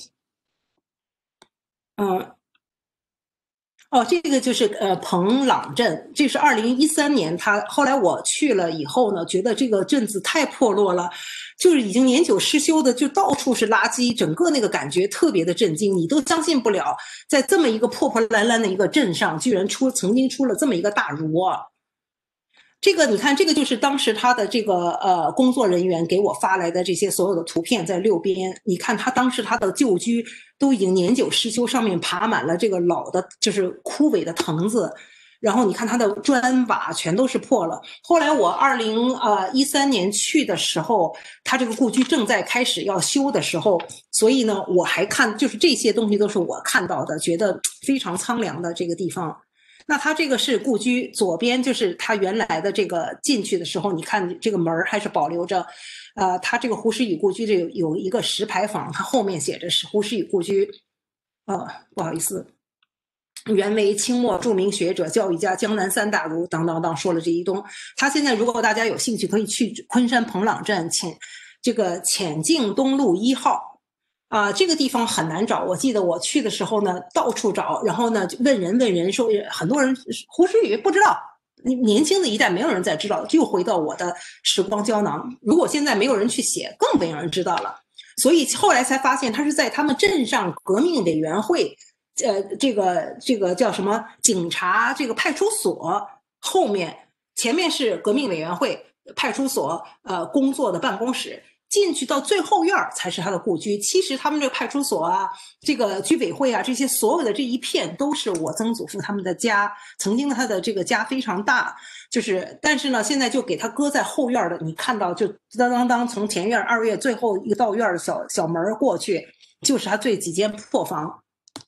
[SPEAKER 4] 嗯，哦，这个就是呃彭朗镇，这是二零一三年他后来我去了以后呢，觉得这个镇子太破落了，就是已经年久失修的，就到处是垃圾，整个那个感觉特别的震惊，你都相信不了，在这么一个破破烂烂的一个镇上，居然出曾经出了这么一个大儒啊。这个你看，这个就是当时他的这个呃工作人员给我发来的这些所有的图片，在六边，你看他当时他的旧居都已经年久失修，上面爬满了这个老的，就是枯萎的藤子，然后你看他的砖瓦全都是破了。后来我二零呃一三年去的时候，他这个故居正在开始要修的时候，所以呢，我还看就是这些东西都是我看到的，觉得非常苍凉的这个地方。那它这个是故居，左边就是它原来的这个进去的时候，你看这个门还是保留着，呃，它这个胡适宇故居这有有一个石牌坊，它后面写着是胡适宇故居，呃，不好意思，原为清末著名学者、教育家、江南三大儒，当当当说了这一通。他现在如果大家有兴趣，可以去昆山彭朗镇浅这个浅径东路一号。啊、呃，这个地方很难找。我记得我去的时候呢，到处找，然后呢，问人问人说，很多人胡适宇不知道，年轻的一代没有人再知道，就回到我的时光胶囊。如果现在没有人去写，更没有人知道了。所以后来才发现，他是在他们镇上革命委员会，呃，这个这个叫什么警察这个派出所后面，前面是革命委员会派出所呃工作的办公室。进去到最后院才是他的故居。其实他们这个派出所啊，这个居委会啊，这些所有的这一片都是我曾祖父他们的家。曾经他的这个家非常大，就是但是呢，现在就给他搁在后院的。你看到就当当当从前院二院最后一个到院的小小门过去，就是他这几间破房。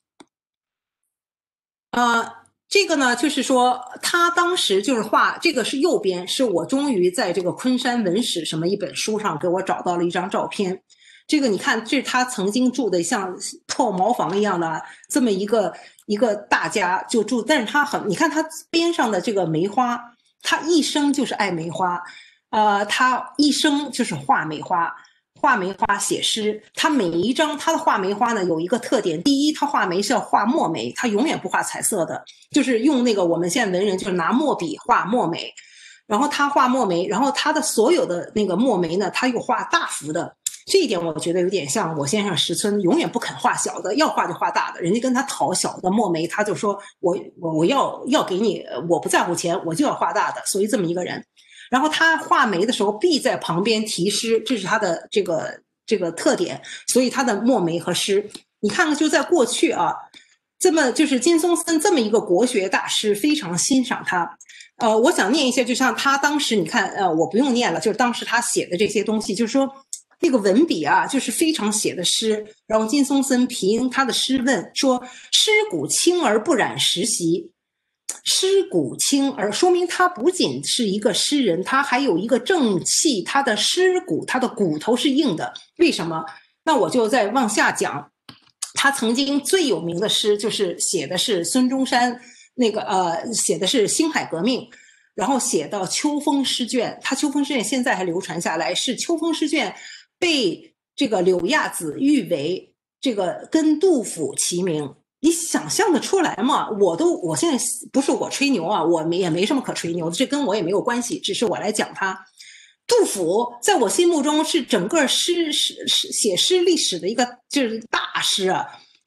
[SPEAKER 4] 啊、呃。这个呢，就是说他当时就是画这个是右边，是我终于在这个昆山文史什么一本书上给我找到了一张照片。这个你看，这是他曾经住的像破茅房一样的这么一个一个大家就住，但是他很，你看他边上的这个梅花，他一生就是爱梅花，呃，他一生就是画梅花。画梅花写诗，他每一张他的画梅花呢有一个特点，第一，他画梅是要画墨梅，他永远不画彩色的，就是用那个我们现在文人就是拿墨笔画墨梅，然后他画墨梅，然后他的所有的那个墨梅呢，他又画大幅的，这一点我觉得有点像我先生石村，永远不肯画小的，要画就画大的，人家跟他讨小的墨梅，他就说我我我要要给你，我不在乎钱，我就要画大的，所以这么一个人。然后他画眉的时候必在旁边题诗，这是他的这个这个特点，所以他的墨眉和诗，你看看就在过去啊，这么就是金松森这么一个国学大师非常欣赏他。呃，我想念一下，就像他当时你看，呃，我不用念了，就是当时他写的这些东西，就是说那个文笔啊，就是非常写的诗。然后金松森评他的诗问说：“诗骨清而不染石习。”诗骨清而说明他不仅是一个诗人，他还有一个正气，他的诗骨，他的骨头是硬的。为什么？那我就再往下讲。他曾经最有名的诗就是写的是孙中山那个呃，写的是辛亥革命，然后写到秋风诗卷，他秋风诗卷现在还流传下来，是秋风诗卷被这个柳亚子誉为这个跟杜甫齐名。你想象得出来吗？我都，我现在不是我吹牛啊，我没也没什么可吹牛的，这跟我也没有关系，只是我来讲他。杜甫在我心目中是整个诗诗写诗历史的一个就是大师啊，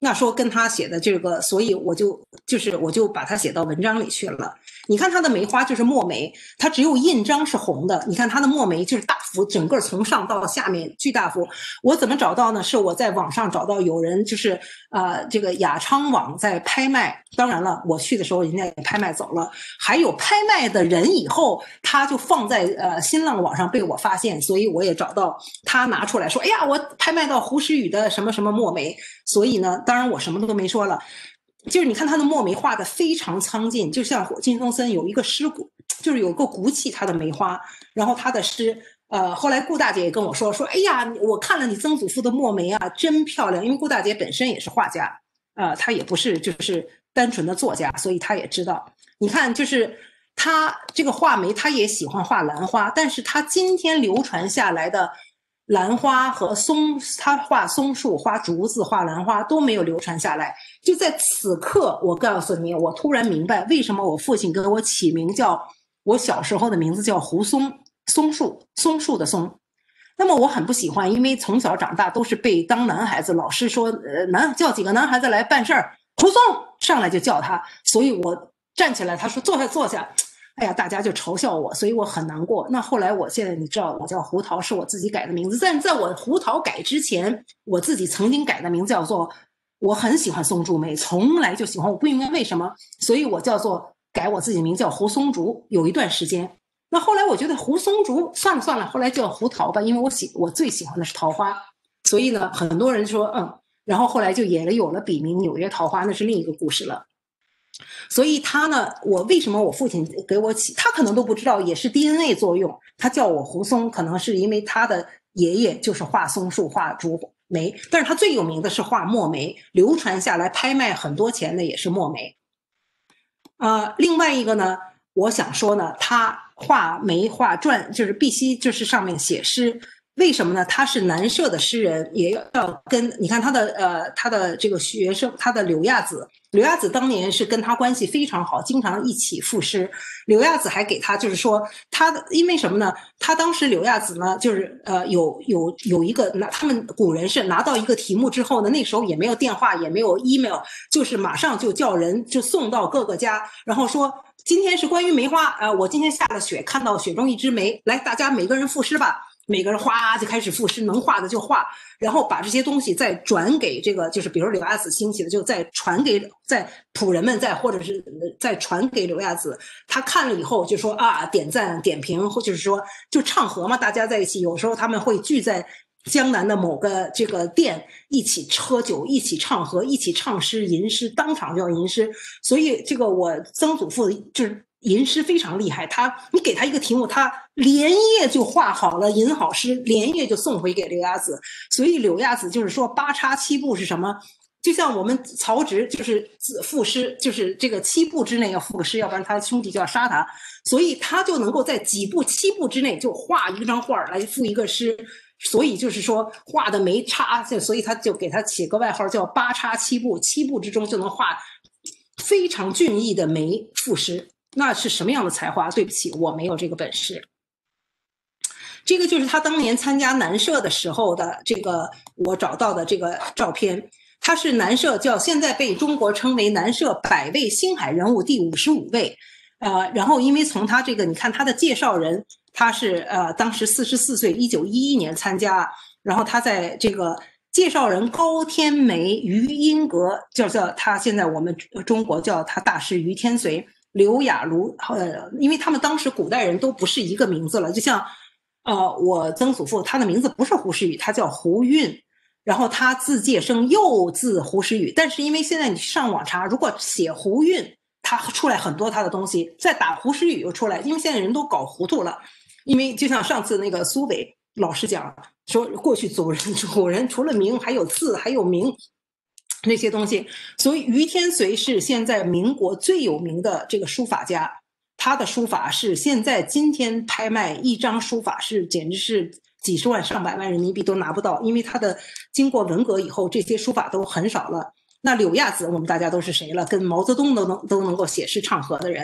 [SPEAKER 4] 那说跟他写的这个，所以我就就是我就把它写到文章里去了。你看他的梅花就是墨梅，它只有印章是红的。你看他的墨梅就是大幅，整个从上到下面巨大幅。我怎么找到呢？是我在网上找到有人就是呃这个雅昌网在拍卖，当然了，我去的时候人家也拍卖走了。还有拍卖的人以后，他就放在呃新浪网上被我发现，所以我也找到他拿出来说，哎呀，我拍卖到胡石宇的什么什么墨梅。所以呢，当然我什么都没说了。就是你看他的墨梅画的非常苍劲，就像金松森有一个诗骨，就是有个骨气他的梅花。然后他的诗，呃，后来顾大姐也跟我说说，哎呀，我看了你曾祖父的墨梅啊，真漂亮。因为顾大姐本身也是画家，呃，她也不是就是单纯的作家，所以她也知道。你看，就是他这个画梅，他也喜欢画兰花，但是他今天流传下来的兰花和松，他画松树、画竹子、画兰花都没有流传下来。就在此刻，我告诉你，我突然明白为什么我父亲给我起名叫，我小时候的名字叫胡松，松树，松树的松。那么我很不喜欢，因为从小长大都是被当男孩子，老师说，呃，男叫几个男孩子来办事儿，胡松上来就叫他，所以我站起来，他说坐下坐下。哎呀，大家就嘲笑我，所以我很难过。那后来我现在你知道，我叫胡桃，是我自己改的名字。但在我胡桃改之前，我自己曾经改的名字叫做，我很喜欢松竹梅，从来就喜欢，我不明白为什么，所以我叫做改我自己的名字叫胡松竹。有一段时间，那后来我觉得胡松竹算了算了，后来叫胡桃吧，因为我喜我最喜欢的是桃花，所以呢，很多人说嗯，然后后来就也有了笔名纽约桃花，那是另一个故事了。所以他呢，我为什么我父亲给我起，他可能都不知道，也是 D N A 作用。他叫我胡松，可能是因为他的爷爷就是画松树、画竹梅，但是他最有名的是画墨梅，流传下来拍卖很多钱的也是墨梅。呃，另外一个呢，我想说呢，他画梅画传就是必须就是上面写诗。为什么呢？他是南社的诗人，也要跟你看他的呃他的这个学生，他的柳亚子，柳亚子当年是跟他关系非常好，经常一起赋诗。柳亚子还给他就是说他的，因为什么呢？他当时柳亚子呢，就是呃有有有一个拿他们古人是拿到一个题目之后呢，那时候也没有电话，也没有 email， 就是马上就叫人就送到各个家，然后说今天是关于梅花啊、呃，我今天下了雪，看到雪中一枝梅，来大家每个人赋诗吧。每个人哗就开始赋诗，能画的就画，然后把这些东西再转给这个，就是比如柳亚子兴起的，就再传给在仆人们，再或者是再传给柳亚子。他看了以后就说啊，点赞点评，或者是说就唱和嘛，大家在一起，有时候他们会聚在江南的某个这个店一起喝酒，一起唱和，一起唱诗吟诗，当场就要吟诗。所以这个我曾祖父就是吟诗非常厉害，他你给他一个题目，他连夜就画好了，吟好诗，连夜就送回给柳亚子。所以柳亚子就是说八叉七步是什么？就像我们曹植就是赋诗，就是这个七步之内要赋个诗，要不然他兄弟就要杀他。所以他就能够在几步七步之内就画一张画来赋一个诗。所以就是说画的没差，所以他就给他起个外号叫八叉七步，七步之中就能画非常俊逸的梅赋诗。那是什么样的才华？对不起，我没有这个本事。这个就是他当年参加南社的时候的这个我找到的这个照片。他是南社叫现在被中国称为南社百位星海人物第五十五位。呃，然后因为从他这个你看他的介绍人，他是呃当时四十四岁，一九一一年参加，然后他在这个介绍人高天梅、余英阁，叫叫他现在我们中国叫他大师余天随。刘雅茹，呃，因为他们当时古代人都不是一个名字了，就像，呃，我曾祖父他的名字不是胡石宇，他叫胡运，然后他字介生，又字胡石宇，但是因为现在你上网查，如果写胡运，他出来很多他的东西，再打胡石宇又出来，因为现在人都搞糊涂了，因为就像上次那个苏北老师讲说，过去祖人古人除了名还有字还有名。那些东西，所以余天随是现在民国最有名的这个书法家，他的书法是现在今天拍卖一张书法是简直是几十万上百万人民币都拿不到，因为他的经过文革以后，这些书法都很少了。那柳亚子我们大家都是谁了？跟毛泽东都能都能够写诗唱和的人。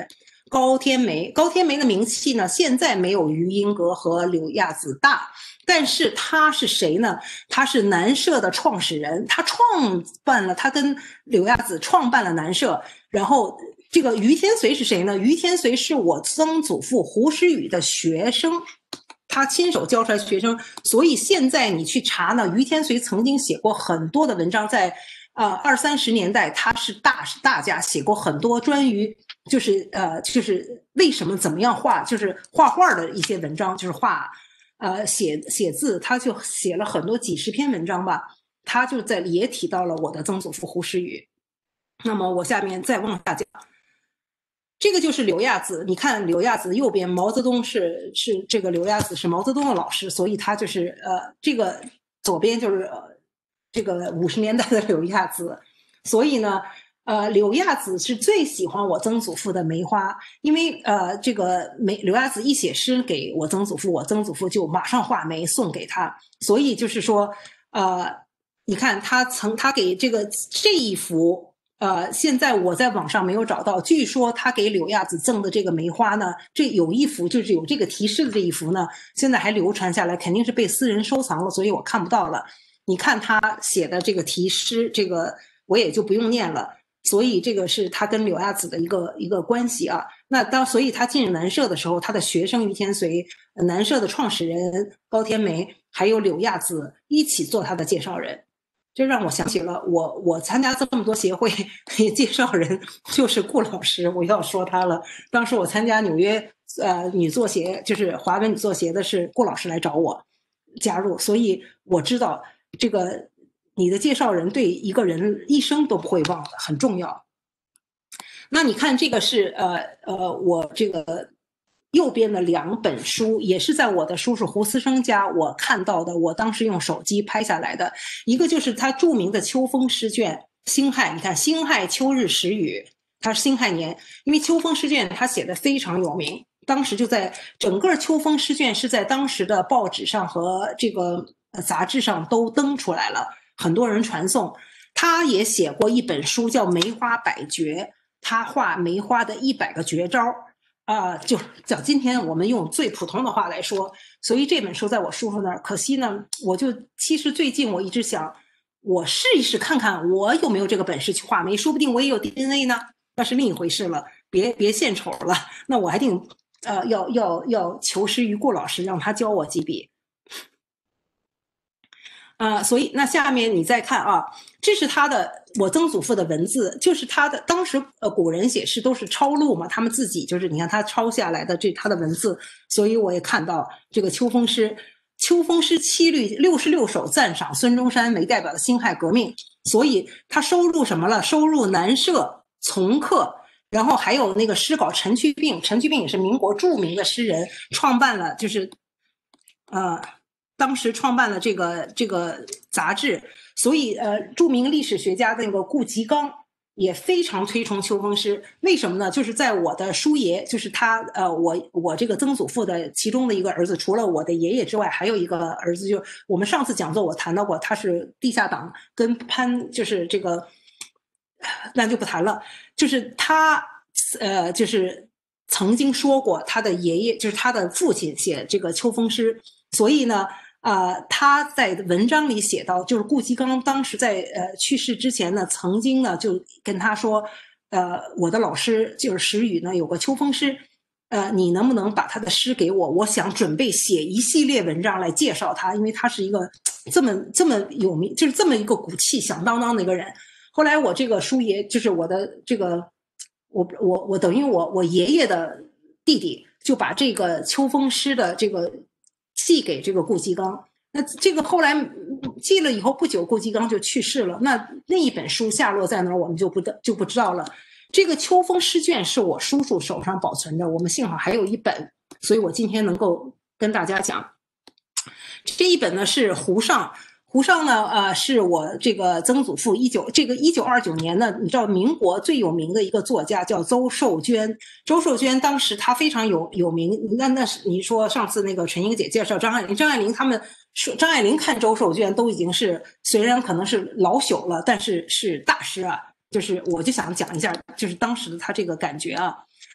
[SPEAKER 4] 高天梅。高天梅的名气呢，现在没有余英格和柳亚子大，但是他是谁呢？他是南社的创始人，他创办了，他跟柳亚子创办了南社。然后这个于天绥是谁呢？于天绥是我曾祖父胡诗宇的学生，他亲手教出来学生。所以现在你去查呢，于天绥曾经写过很多的文章，在呃二三十年代他是大大家，写过很多关于就是呃就是为什么怎么样画，就是画画的一些文章，就是画呃写写字，他就写了很多几十篇文章吧。他就在也提到了我的曾祖父胡诗宇。那么我下面再往下讲，这个就是柳亚子。你看柳亚子右边，毛泽东是是这个柳亚子是毛泽东的老师，所以他就是呃这个左边就是、呃、这个五十年代的柳亚子。所以呢，呃柳亚子是最喜欢我曾祖父的梅花，因为呃这个梅柳亚子一写诗给我曾祖父，我曾祖父就马上画梅送给他。所以就是说呃你看他曾他给这个这一幅。呃，现在我在网上没有找到，据说他给柳亚子赠的这个梅花呢，这有一幅就是有这个题诗的这一幅呢，现在还流传下来，肯定是被私人收藏了，所以我看不到了。你看他写的这个题诗，这个我也就不用念了。所以这个是他跟柳亚子的一个一个关系啊。那当所以他进入南社的时候，他的学生于天绥、南社的创始人高天梅，还有柳亚子一起做他的介绍人。这让我想起了我我参加这么多协会，介绍人就是顾老师，我要说他了。当时我参加纽约呃女作协，就是华文女作协的是顾老师来找我加入，所以我知道这个你的介绍人对一个人一生都不会忘的，很重要。那你看这个是呃呃我这个。右边的两本书也是在我的叔叔胡思生家我看到的，我当时用手机拍下来的。一个就是他著名的秋风诗卷辛亥，你看辛亥秋日时雨，他是辛亥年，因为秋风诗卷他写的非常有名，当时就在整个秋风诗卷是在当时的报纸上和这个杂志上都登出来了，很多人传颂。他也写过一本书叫《梅花百绝》，他画梅花的一百个绝招。啊、呃，就讲今天我们用最普通的话来说，所以这本书在我叔叔那儿。可惜呢，我就其实最近我一直想，我试一试看看我有没有这个本事去画梅，说不定我也有 D N A 呢，那是另一回事了。别别献丑了，那我还定呃要要要求师于顾老师，让他教我几笔。啊、呃，所以那下面你再看啊，这是他的我曾祖父的文字，就是他的当时呃古人写诗都是抄录嘛，他们自己就是你看他抄下来的这他的文字，所以我也看到这个秋风诗，秋风诗七律六十六首赞赏孙中山为代表的辛亥革命，所以他收入什么了？收入南社、从客，然后还有那个诗稿陈去病，陈去病也是民国著名的诗人，创办了就是呃。当时创办了这个这个杂志，所以呃，著名历史学家的那个顾颉刚也非常推崇秋风诗。为什么呢？就是在我的叔爷，就是他呃，我我这个曾祖父的其中的一个儿子，除了我的爷爷之外，还有一个儿子，就我们上次讲座我谈到过，他是地下党跟潘，就是这个，那就不谈了。就是他呃，就是曾经说过，他的爷爷就是他的父亲写这个秋风诗，所以呢。呃，他在文章里写到，就是顾颉刚当时在呃去世之前呢，曾经呢就跟他说，呃，我的老师就是石宇呢有个秋风诗，呃，你能不能把他的诗给我？我想准备写一系列文章来介绍他，因为他是一个这么这么有名，就是这么一个骨气响当当的一个人。后来我这个叔爷，就是我的这个，我我我等于我我爷爷的弟弟，就把这个秋风诗的这个。寄给这个顾颉刚，那这个后来寄了以后不久，顾颉刚就去世了。那那一本书下落在哪儿，我们就不就不知道了。这个秋风诗卷是我叔叔手上保存的，我们幸好还有一本，所以我今天能够跟大家讲。这一本呢是胡尚。胡尚呢，呃，是我这个曾祖父一九这个一九二九年呢，你知道民国最有名的一个作家叫邹寿娟。邹寿娟当时她非常有有名，那那是你说上次那个陈英姐介绍张爱玲，张爱玲他们说张爱玲看邹寿娟都已经是虽然可能是老朽了，但是是大师啊。就是我就想讲一下，就是当时的她这个感觉啊。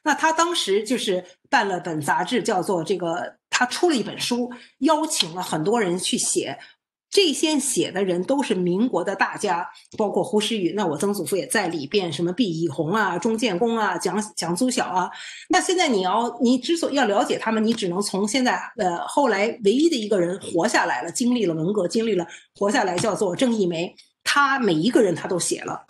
[SPEAKER 4] 那他当时就是办了本杂志，叫做这个，他出了一本书，邀请了很多人去写。这些写的人都是民国的大家，包括胡适宇，那我曾祖父也在里边，什么毕以红啊、钟建功啊、蒋蒋祖晓啊。那现在你要，你之所以要了解他们，你只能从现在呃后来唯一的一个人活下来了，经历了文革，经历了活下来，叫做郑一梅。他每一个人他都写了。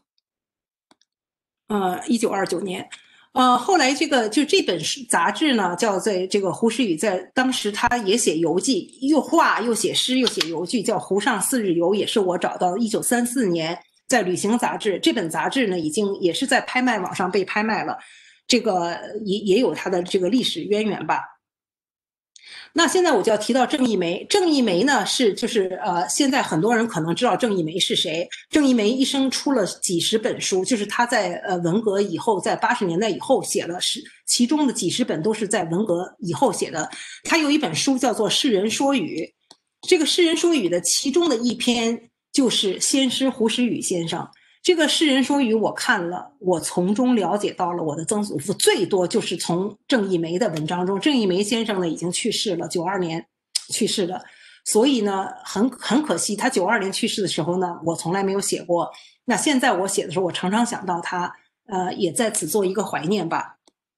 [SPEAKER 4] 呃，一九二九年。呃，后来这个就这本杂志呢，叫在这个胡适宇在当时他也写游记，又画又写诗又写游记，叫《湖上四日游》，也是我找到一九三四年在旅行杂志。这本杂志呢，已经也是在拍卖网上被拍卖了，这个也也有它的这个历史渊源吧。那现在我就要提到郑一梅。郑一梅呢是就是呃，现在很多人可能知道郑一梅是谁。郑一梅一生出了几十本书，就是她在呃文革以后，在八十年代以后写了十，其中的几十本都是在文革以后写的。她有一本书叫做《世人说语》，这个《世人说语》的其中的一篇就是先师胡适宇先生。这个《世人说语》我看了，我从中了解到了我的曾祖父最多就是从郑一梅的文章中。郑一梅先生呢已经去世了，九二年去世了，所以呢很很可惜，他九二年去世的时候呢，我从来没有写过。那现在我写的时候，我常常想到他，呃，也在此做一个怀念吧。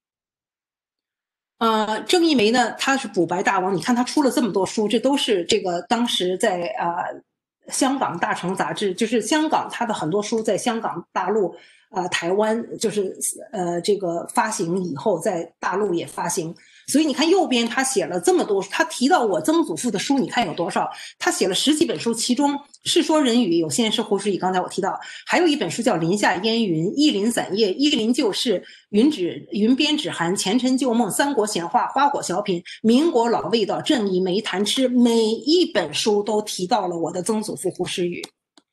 [SPEAKER 4] 呃，郑一梅呢，他是补白大王，你看他出了这么多书，这都是这个当时在啊。呃香港大成杂志，就是香港，他的很多书在香港、大陆、呃台湾，就是呃这个发行以后，在大陆也发行。所以你看右边他写了这么多，他提到我曾祖父的书，你看有多少？他写了十几本书，其中《世说人语》有先师胡适宇，刚才我提到，还有一本书叫《林下烟云》，《一林散叶》，《一林旧事》，云指云边指寒，前尘旧梦，三国闲话，花果小品，民国老味道，郑一梅谈吃，每一本书都提到了我的曾祖父胡适宇。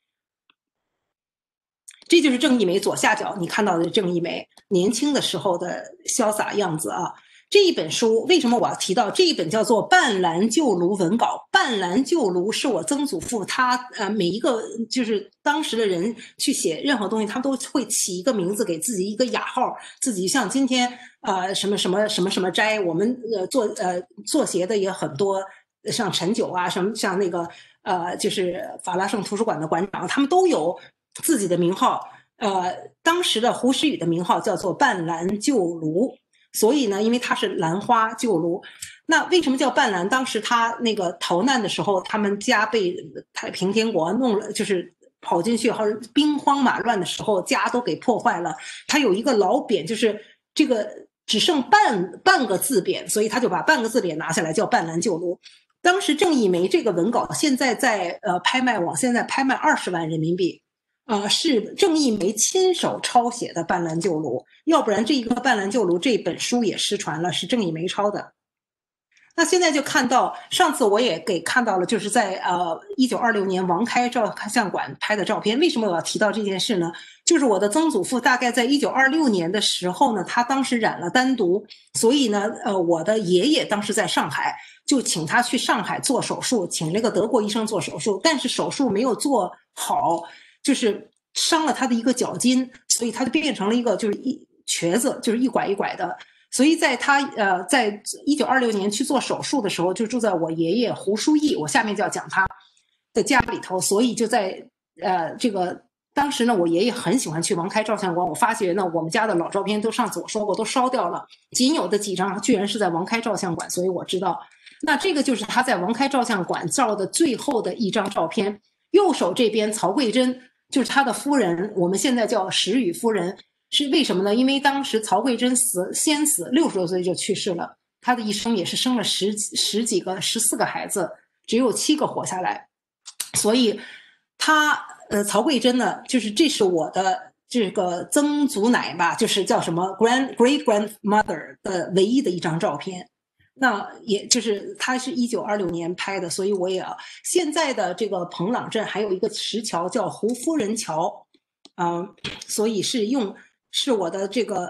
[SPEAKER 4] 这就是郑一梅左下角你看到的郑一梅年轻的时候的潇洒样子啊。这一本书为什么我要提到这一本叫做《半蓝旧庐文稿》？半蓝旧庐是我曾祖父他呃每一个就是当时的人去写任何东西，他都会起一个名字给自己一个雅号，自己像今天呃什么什么什么什么斋，我们呃做呃做鞋的也很多，像陈九啊，什么像那个呃就是法拉盛图书馆的馆长，他们都有自己的名号。呃，当时的胡适宇的名号叫做半蓝旧庐。所以呢，因为他是兰花旧庐，那为什么叫半蓝？当时他那个逃难的时候，他们家被太平天国弄了，就是跑进去，或者兵荒马乱的时候，家都给破坏了。他有一个老匾，就是这个只剩半半个字匾，所以他就把半个字匾拿下来，叫半蓝旧庐。当时郑一梅这个文稿现在在呃拍卖网，现在拍卖二十万人民币。呃，是郑一梅亲手抄写的《半蓝旧庐》，要不然这一个《半蓝旧庐》这本书也失传了，是郑一梅抄的。那现在就看到，上次我也给看到了，就是在呃一九二六年王开照相馆拍的照片。为什么我要提到这件事呢？就是我的曾祖父大概在一九二六年的时候呢，他当时染了丹毒，所以呢，呃，我的爷爷当时在上海，就请他去上海做手术，请那个德国医生做手术，但是手术没有做好。就是伤了他的一个脚筋，所以他就变成了一个就是一瘸子，就是一拐一拐的。所以在他呃在一九二六年去做手术的时候，就住在我爷爷胡书义，我下面就要讲他的家里头。所以就在呃这个当时呢，我爷爷很喜欢去王开照相馆。我发觉呢，我们家的老照片都上次我说过都烧掉了，仅有的几张居然是在王开照相馆，所以我知道。那这个就是他在王开照相馆照的最后的一张照片。右手这边曹桂珍。就是他的夫人，我们现在叫石宇夫人，是为什么呢？因为当时曹桂珍死先死，六十多岁就去世了。她的一生也是生了十十几个、十四个孩子，只有七个活下来。所以她呃，曹桂珍呢，就是这是我的这个曾祖奶吧，就是叫什么 grand great grandmother 的唯一的一张照片。那也就是他是一九二六年拍的，所以我也现在的这个彭朗镇还有一个石桥叫胡夫人桥，嗯、呃，所以是用是我的这个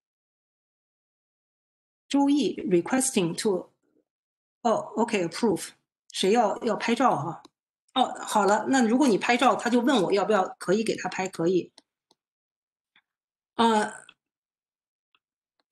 [SPEAKER 4] 周易 requesting to 哦 OK approve 谁要要拍照哈、啊、哦好了，那如果你拍照，他就问我要不要可以给他拍，可以，呃。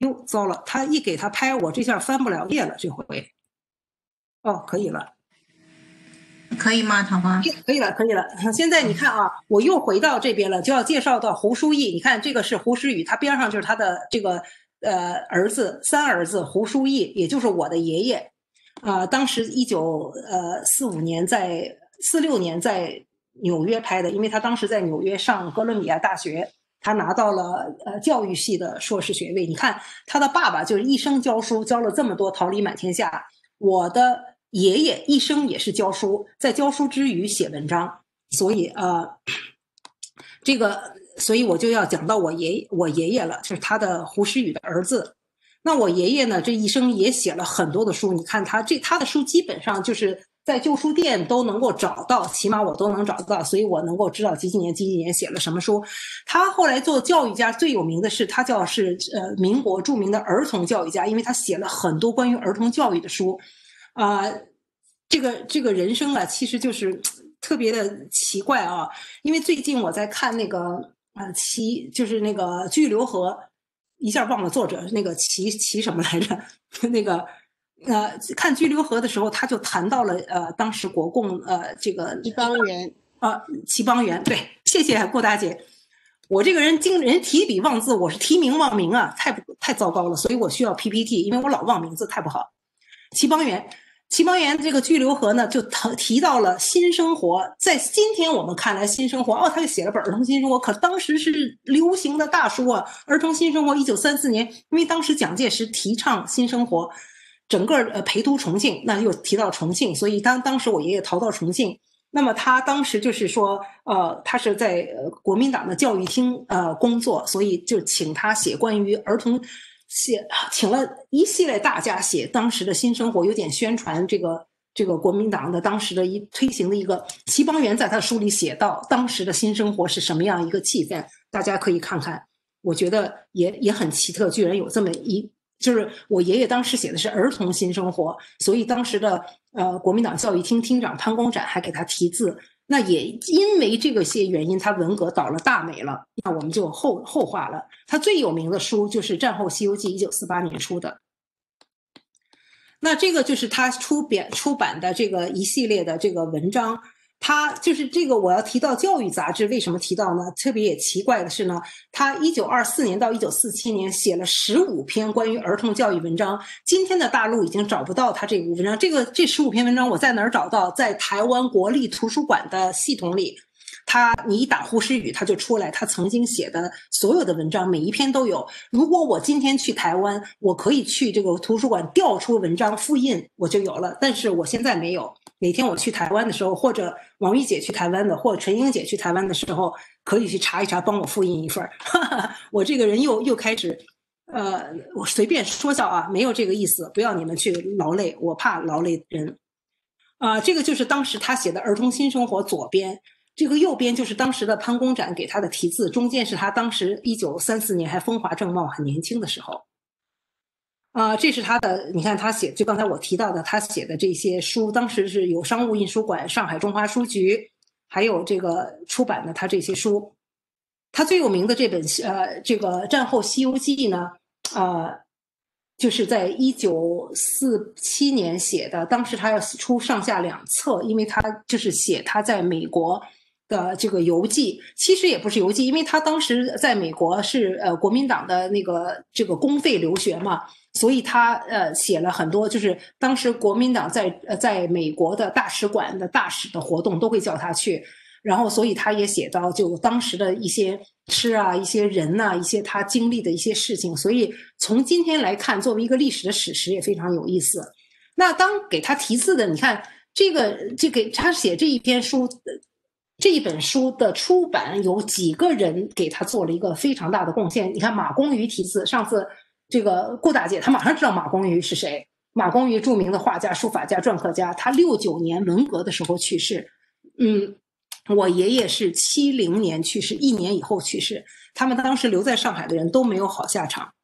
[SPEAKER 4] 哟，糟了，他一给他拍，我这下翻不了页了，这回。哦，可以了。
[SPEAKER 1] 可以吗，桃花？
[SPEAKER 4] 可以了，可以了。现在你看啊，我又回到这边了，就要介绍到胡书义。你看，这个是胡诗宇，他边上就是他的这个呃儿子，三儿子胡书义，也就是我的爷爷。啊、呃，当时一九呃四五年在四六年在纽约拍的，因为他当时在纽约上哥伦比亚大学，他拿到了呃教育系的硕士学位。你看他的爸爸就是一生教书，教了这么多桃李满天下。我的爷爷一生也是教书，在教书之余写文章，所以呃，这个所以我就要讲到我爷我爷爷了，就是他的胡诗宇的儿子。那我爷爷呢，这一生也写了很多的书，你看他这他的书基本上就是在旧书店都能够找到，起码我都能找到，所以我能够知道几几年几几年写了什么书。他后来做教育家最有名的是他叫是呃民国著名的儿童教育家，因为他写了很多关于儿童教育的书。啊、呃，这个这个人生啊，其实就是特别的奇怪啊。因为最近我在看那个啊，齐就是那个巨流河，一下忘了作者那个齐齐什么来着？那个呃，看巨流河的时候，他就谈到了呃，当时国共呃这个
[SPEAKER 3] 齐邦媛
[SPEAKER 4] 啊，齐邦媛，对，谢谢顾大姐。我这个人经人提笔忘字，我是提名忘名啊，太不太糟糕了，所以我需要 P P T， 因为我老忘名字，太不好。齐邦媛。齐邦媛这个巨流河呢，就提到了新生活。在今天我们看来，新生活哦，他就写了本儿童新生活，可当时是流行的大书啊。儿童新生活，一九三四年，因为当时蒋介石提倡新生活，整个呃陪都重庆，那又提到重庆，所以当当时我爷爷逃到重庆。那么他当时就是说，呃，他是在呃国民党的教育厅呃工作，所以就请他写关于儿童。写请了一系列大家写当时的新生活，有点宣传这个这个国民党的当时的一推行的一个。齐邦媛在他书里写到当时的新生活是什么样一个气氛，大家可以看看。我觉得也也很奇特，居然有这么一，就是我爷爷当时写的是儿童新生活，所以当时的呃国民党教育厅厅长潘公展还给他题字。那也因为这个些原因，他文革倒了大霉了。那我们就后后话了。他最有名的书就是战后《西游记》，一九四八年出的。那这个就是他出版出版的这个一系列的这个文章。他就是这个我要提到教育杂志，为什么提到呢？特别也奇怪的是呢，他一九二四年到一九四七年写了十五篇关于儿童教育文章。今天的大陆已经找不到他这个文章，这个这十五篇文章我在哪儿找到？在台湾国立图书馆的系统里。他你一打胡诗宇，他就出来，他曾经写的所有的文章，每一篇都有。如果我今天去台湾，我可以去这个图书馆调出文章复印，我就有了。但是我现在没有。哪天我去台湾的时候，或者王玉姐去台湾的，或者陈英姐去台湾的时候，可以去查一查，帮我复印一份。我这个人又又开始，呃，我随便说笑啊，没有这个意思，不要你们去劳累，我怕劳累人。啊、呃，这个就是当时他写的《儿童新生活》左边。这个右边就是当时的潘公展给他的题字，中间是他当时一九三四年还风华正茂、很年轻的时候。啊、呃，这是他的，你看他写，就刚才我提到的，他写的这些书，当时是有商务印书馆、上海中华书局，还有这个出版的他这些书。他最有名的这本呃这个战后《西游记》呢，呃，就是在一九四七年写的，当时他要出上下两册，因为他就是写他在美国的这个游记，其实也不是游记，因为他当时在美国是呃国民党的那个这个公费留学嘛，所以他呃写了很多，就是当时国民党在呃在美国的大使馆的大使的活动都会叫他去，然后所以他也写到就当时的一些事啊、一些人呐、啊、一些他经历的一些事情，所以从今天来看，作为一个历史的史实也非常有意思。那当给他题字的，你看这个这个他写这一篇书。这一本书的出版有几个人给他做了一个非常大的贡献。你看马公余题字，上次这个顾大姐她马上知道马公余是谁。马公余著名的画家、书法家、篆刻家，他六九年文革的时候去世。嗯，我爷爷是七零年去世，一年以后去世。他们当时留在上海的人都没有好下场。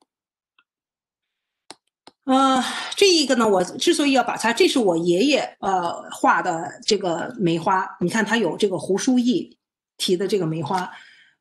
[SPEAKER 4] 呃，这一个呢，我之所以要把它，这是我爷爷呃画的这个梅花，你看他有这个胡书义题的这个梅花，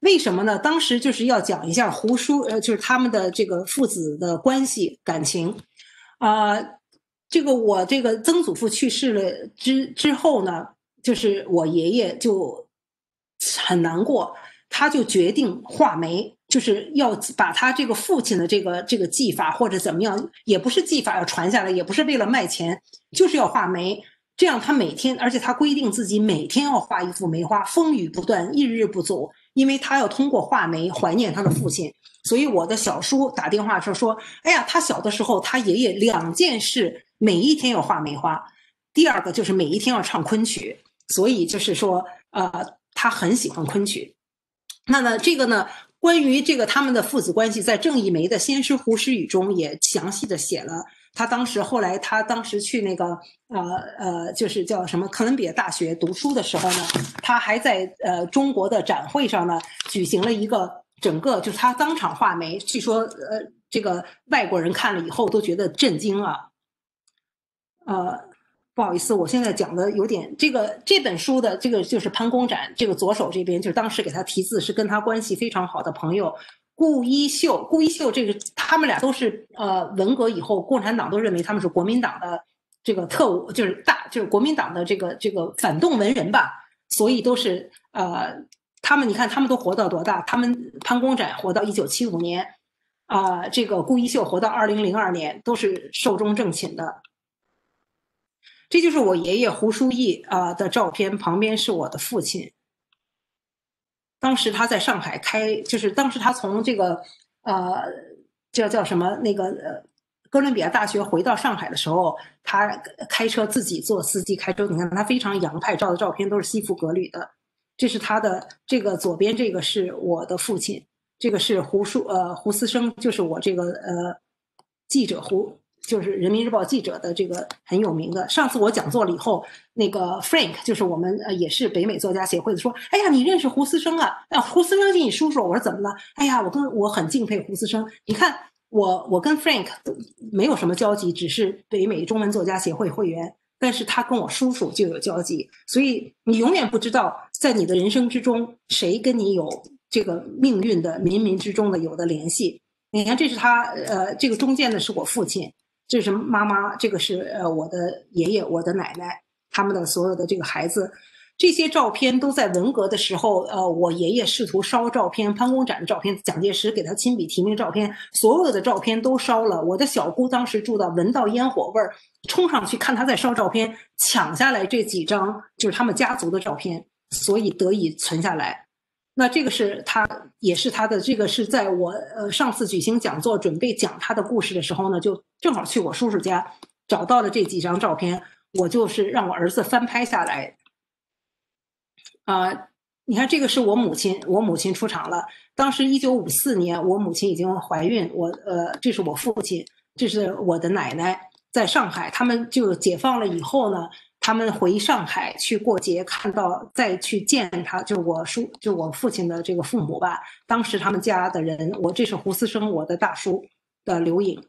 [SPEAKER 4] 为什么呢？当时就是要讲一下胡叔，呃，就是他们的这个父子的关系感情，啊、呃，这个我这个曾祖父去世了之之后呢，就是我爷爷就很难过，他就决定画眉，就是要把他这个父亲的这个这个技法或者怎么样，也不是技法要传下来，也不是为了卖钱，就是要画眉。这样他每天，而且他规定自己每天要画一幅梅花，风雨不断，一日不走，因为他要通过画眉怀念他的父亲。所以我的小叔打电话说说，哎呀，他小的时候他爷爷两件事，每一天要画梅花，第二个就是每一天要唱昆曲，所以就是说，呃，他很喜欢昆曲。那呢，这个呢，关于这个他们的父子关系，在郑一梅的《先师胡诗语》中也详细的写了。他当时后来他当时去那个呃呃就是叫什么哥伦比亚大学读书的时候呢，他还在呃中国的展会上呢举行了一个整个就是他当场画眉，据说呃这个外国人看了以后都觉得震惊啊。呃不好意思，我现在讲的有点这个这本书的这个就是潘公展，这个左手这边就是当时给他题字是跟他关系非常好的朋友顾一秀，顾一秀这个他们俩都是呃文革以后共产党都认为他们是国民党的这个特务，就是大就是国民党的这个这个反动文人吧，所以都是呃他们你看他们都活到多大，他们潘公展活到一九七五年啊、呃，这个顾一秀活到二零零二年，都是寿终正寝的。这就是我爷爷胡书义啊、呃、的照片，旁边是我的父亲。当时他在上海开，就是当时他从这个呃叫叫什么那个呃哥伦比亚大学回到上海的时候，他开车自己做司机开车，你看他非常洋派，照的照片都是西服革履的。这是他的这个左边这个是我的父亲，这个是胡书呃胡思生，就是我这个呃记者胡。就是人民日报记者的这个很有名的。上次我讲座了以后，那个 Frank 就是我们呃也是北美作家协会的说，哎呀，你认识胡思生啊？哎，胡思生给你叔叔。我说怎么了？哎呀，我跟我很敬佩胡思生。你看我我跟 Frank 没有什么交集，只是北美中文作家协会会员，但是他跟我叔叔就有交集。所以你永远不知道在你的人生之中谁跟你有这个命运的冥冥之中的有的联系。你看这是他呃这个中间的是我父亲。这是妈妈，这个是呃我的爷爷、我的奶奶，他们的所有的这个孩子，这些照片都在文革的时候，呃，我爷爷试图烧照片，潘公展的照片，蒋介石给他亲笔提名照片，所有的照片都烧了。我的小姑当时住到闻到烟火味儿，冲上去看他在烧照片，抢下来这几张就是他们家族的照片，所以得以存下来。那这个是他，也是他的这个是在我呃上次举行讲座准备讲他的故事的时候呢，就正好去我叔叔家找到了这几张照片，我就是让我儿子翻拍下来。啊、呃，你看这个是我母亲，我母亲出场了。当时一九五四年，我母亲已经怀孕，我呃这是我父亲，这是我的奶奶，在上海，他们就解放了以后呢。他们回上海去过节，看到再去见他，就我叔，就我父亲的这个父母吧。当时他们家的人，我这是胡思生，我的大叔的留影。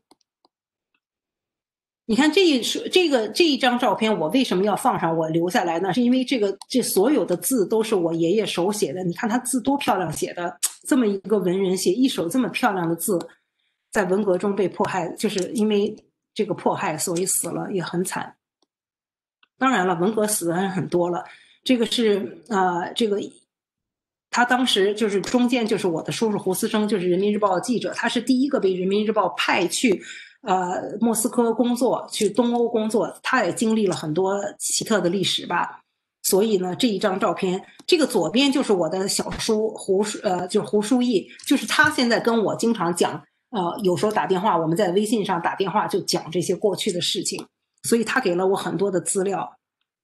[SPEAKER 4] 你看这一这个这一张照片，我为什么要放上？我留下来呢？是因为这个这所有的字都是我爷爷手写的。你看他字多漂亮写的，这么一个文人写一手这么漂亮的字，在文革中被迫害，就是因为这个迫害，所以死了，也很惨。当然了，文革死的人很多了。这个是呃，这个他当时就是中间就是我的叔叔胡思生，就是人民日报的记者，他是第一个被人民日报派去呃莫斯科工作，去东欧工作，他也经历了很多奇特的历史吧。所以呢，这一张照片，这个左边就是我的小叔胡呃，就是胡书义，就是他现在跟我经常讲，呃，有时候打电话，我们在微信上打电话就讲这些过去的事情。所以他给了我很多的资料，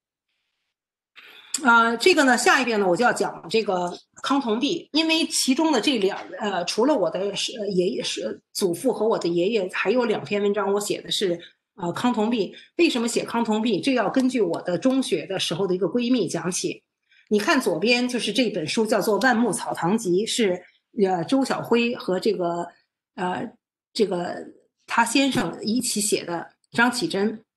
[SPEAKER 4] 啊、呃，这个呢，下一遍呢，我就要讲这个康同弼，因为其中的这两呃，除了我的爷爷是祖父和我的爷爷，还有两篇文章我写的是呃康同弼。为什么写康同弼？这要根据我的中学的时候的一个闺蜜讲起。你看左边就是这本书叫做《万木草堂集》，是呃周晓辉和这个呃这个他先生一起写的，张启珍。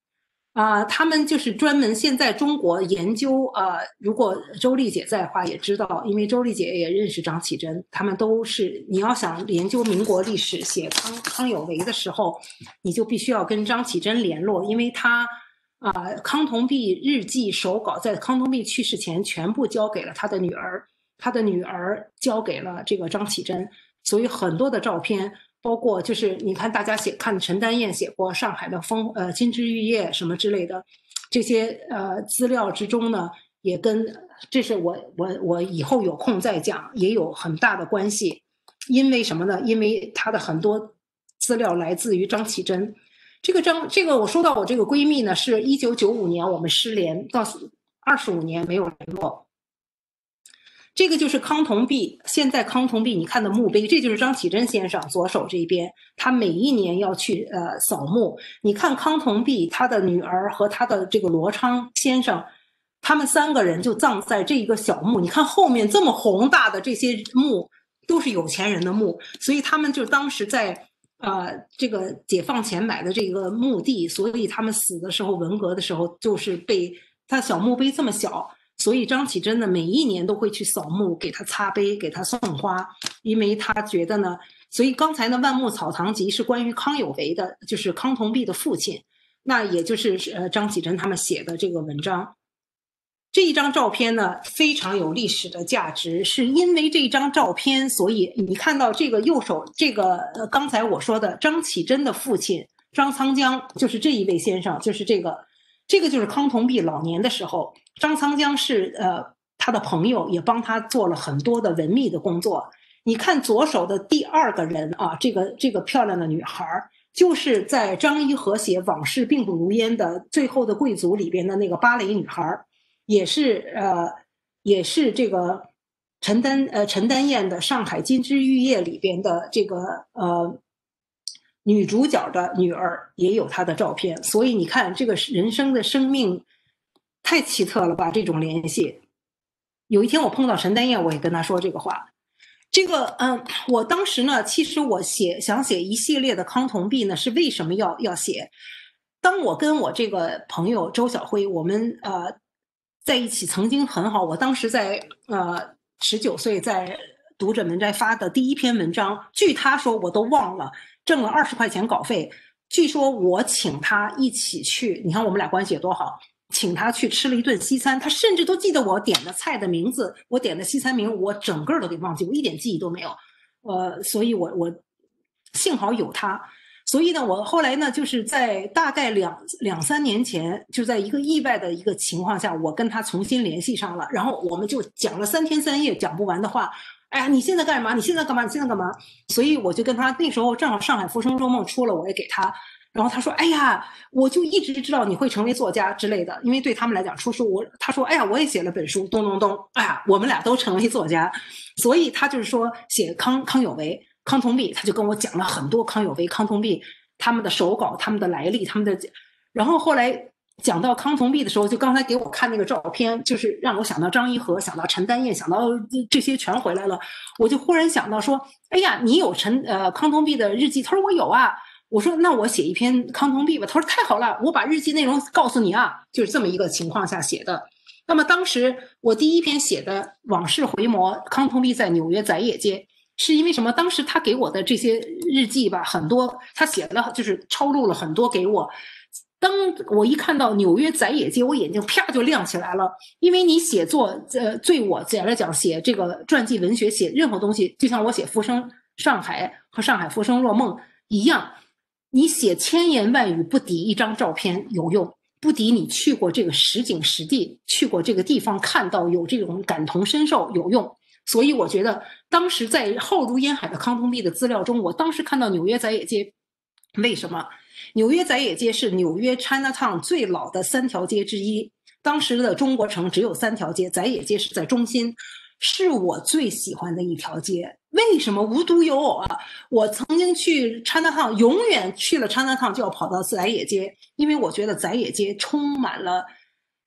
[SPEAKER 4] 啊、呃，他们就是专门现在中国研究，呃，如果周丽姐在的话也知道，因为周丽姐也认识张启珍，他们都是，你要想研究民国历史，写康康有为的时候，你就必须要跟张启珍联络，因为他啊、呃，康同弼日记手稿在康同弼去世前全部交给了他的女儿，他的女儿交给了这个张启珍，所以很多的照片。包括就是你看大家写看陈丹燕写过上海的风呃金枝玉叶什么之类的这些呃资料之中呢，也跟这是我我我以后有空再讲，也有很大的关系。因为什么呢？因为他的很多资料来自于张启珍。这个张这个我说到我这个闺蜜呢，是一九九五年我们失联，到二十五年没有联络。这个就是康同弼，现在康同弼你看的墓碑，这就是张启珍先生左手这边，他每一年要去呃扫墓。你看康同弼他的女儿和他的这个罗昌先生，他们三个人就葬在这一个小墓。你看后面这么宏大的这些墓都是有钱人的墓，所以他们就当时在呃这个解放前买的这个墓地，所以他们死的时候文革的时候就是被他小墓碑这么小。所以张启珍呢，每一年都会去扫墓，给他擦碑，给他送花，因为他觉得呢，所以刚才呢，《万木草堂集》是关于康有为的，就是康同弼的父亲，那也就是呃张启珍他们写的这个文章。这一张照片呢，非常有历史的价值，是因为这张照片，所以你看到这个右手这个呃刚才我说的张启珍的父亲张苍江，就是这一位先生，就是这个。这个就是康同弼老年的时候，张苍江是呃他的朋友，也帮他做了很多的文秘的工作。你看左手的第二个人啊，这个这个漂亮的女孩，就是在张一和写《往事并不如烟》的最后的贵族里边的那个芭蕾女孩，也是呃也是这个陈丹呃陈丹燕的《上海金枝玉叶》里边的这个呃。女主角的女儿也有她的照片，所以你看这个人生的生命太奇特了吧，这种联系。有一天我碰到陈丹燕，我也跟她说这个话。这个嗯，我当时呢，其实我写想写一系列的康同弼呢，是为什么要要写？当我跟我这个朋友周小辉，我们呃在一起曾经很好，我当时在呃十九岁在读者文摘发的第一篇文章，据他说我都忘了。挣了二十块钱稿费，据说我请他一起去，你看我们俩关系有多好，请他去吃了一顿西餐，他甚至都记得我点的菜的名字，我点的西餐名我整个都给忘记，我一点记忆都没有，呃，所以我我幸好有他，所以呢，我后来呢，就是在大概两两三年前，就在一个意外的一个情况下，我跟他重新联系上了，然后我们就讲了三天三夜讲不完的话。哎呀，你现在干嘛？你现在干嘛？你现在干嘛？所以我就跟他，那时候正好《上海浮生若梦》出了，我也给他。然后他说：“哎呀，我就一直知道你会成为作家之类的，因为对他们来讲出书，我他说，哎呀，我也写了本书，咚咚咚，哎呀，我们俩都成为作家。所以他就是说写康康有为、康同弼，他就跟我讲了很多康有为、康同弼他们的手稿、他们的来历、他们的。然后后来。”讲到康同弼的时候，就刚才给我看那个照片，就是让我想到张一和，想到陈丹燕，想到这些全回来了。我就忽然想到说，哎呀，你有陈呃康同弼的日记？他说我有啊。我说那我写一篇康同弼吧。他说太好了，我把日记内容告诉你啊。就是这么一个情况下写的。那么当时我第一篇写的往事回眸，康同弼在纽约宰野街，是因为什么？当时他给我的这些日记吧，很多他写了，就是抄录了很多给我。当我一看到纽约宰野街，我眼睛啪就亮起来了。因为你写作，呃，对我来讲，写这个传记文学，写任何东西，就像我写《浮生上海》和《上海浮生若梦》一样，你写千言万语不敌一张照片有用，不敌你去过这个实景实地，去过这个地方，看到有这种感同身受有用。所以我觉得，当时在浩如烟海的康同弼的资料中，我当时看到纽约宰野街，为什么？纽约宰野街是纽约 Chinatown 最老的三条街之一，当时的中国城只有三条街，宰野街是在中心，是我最喜欢的一条街。为什么？无独有偶啊！我曾经去 Chinatown， 永远去了 Chinatown 就要跑到宰野街，因为我觉得宰野街充满了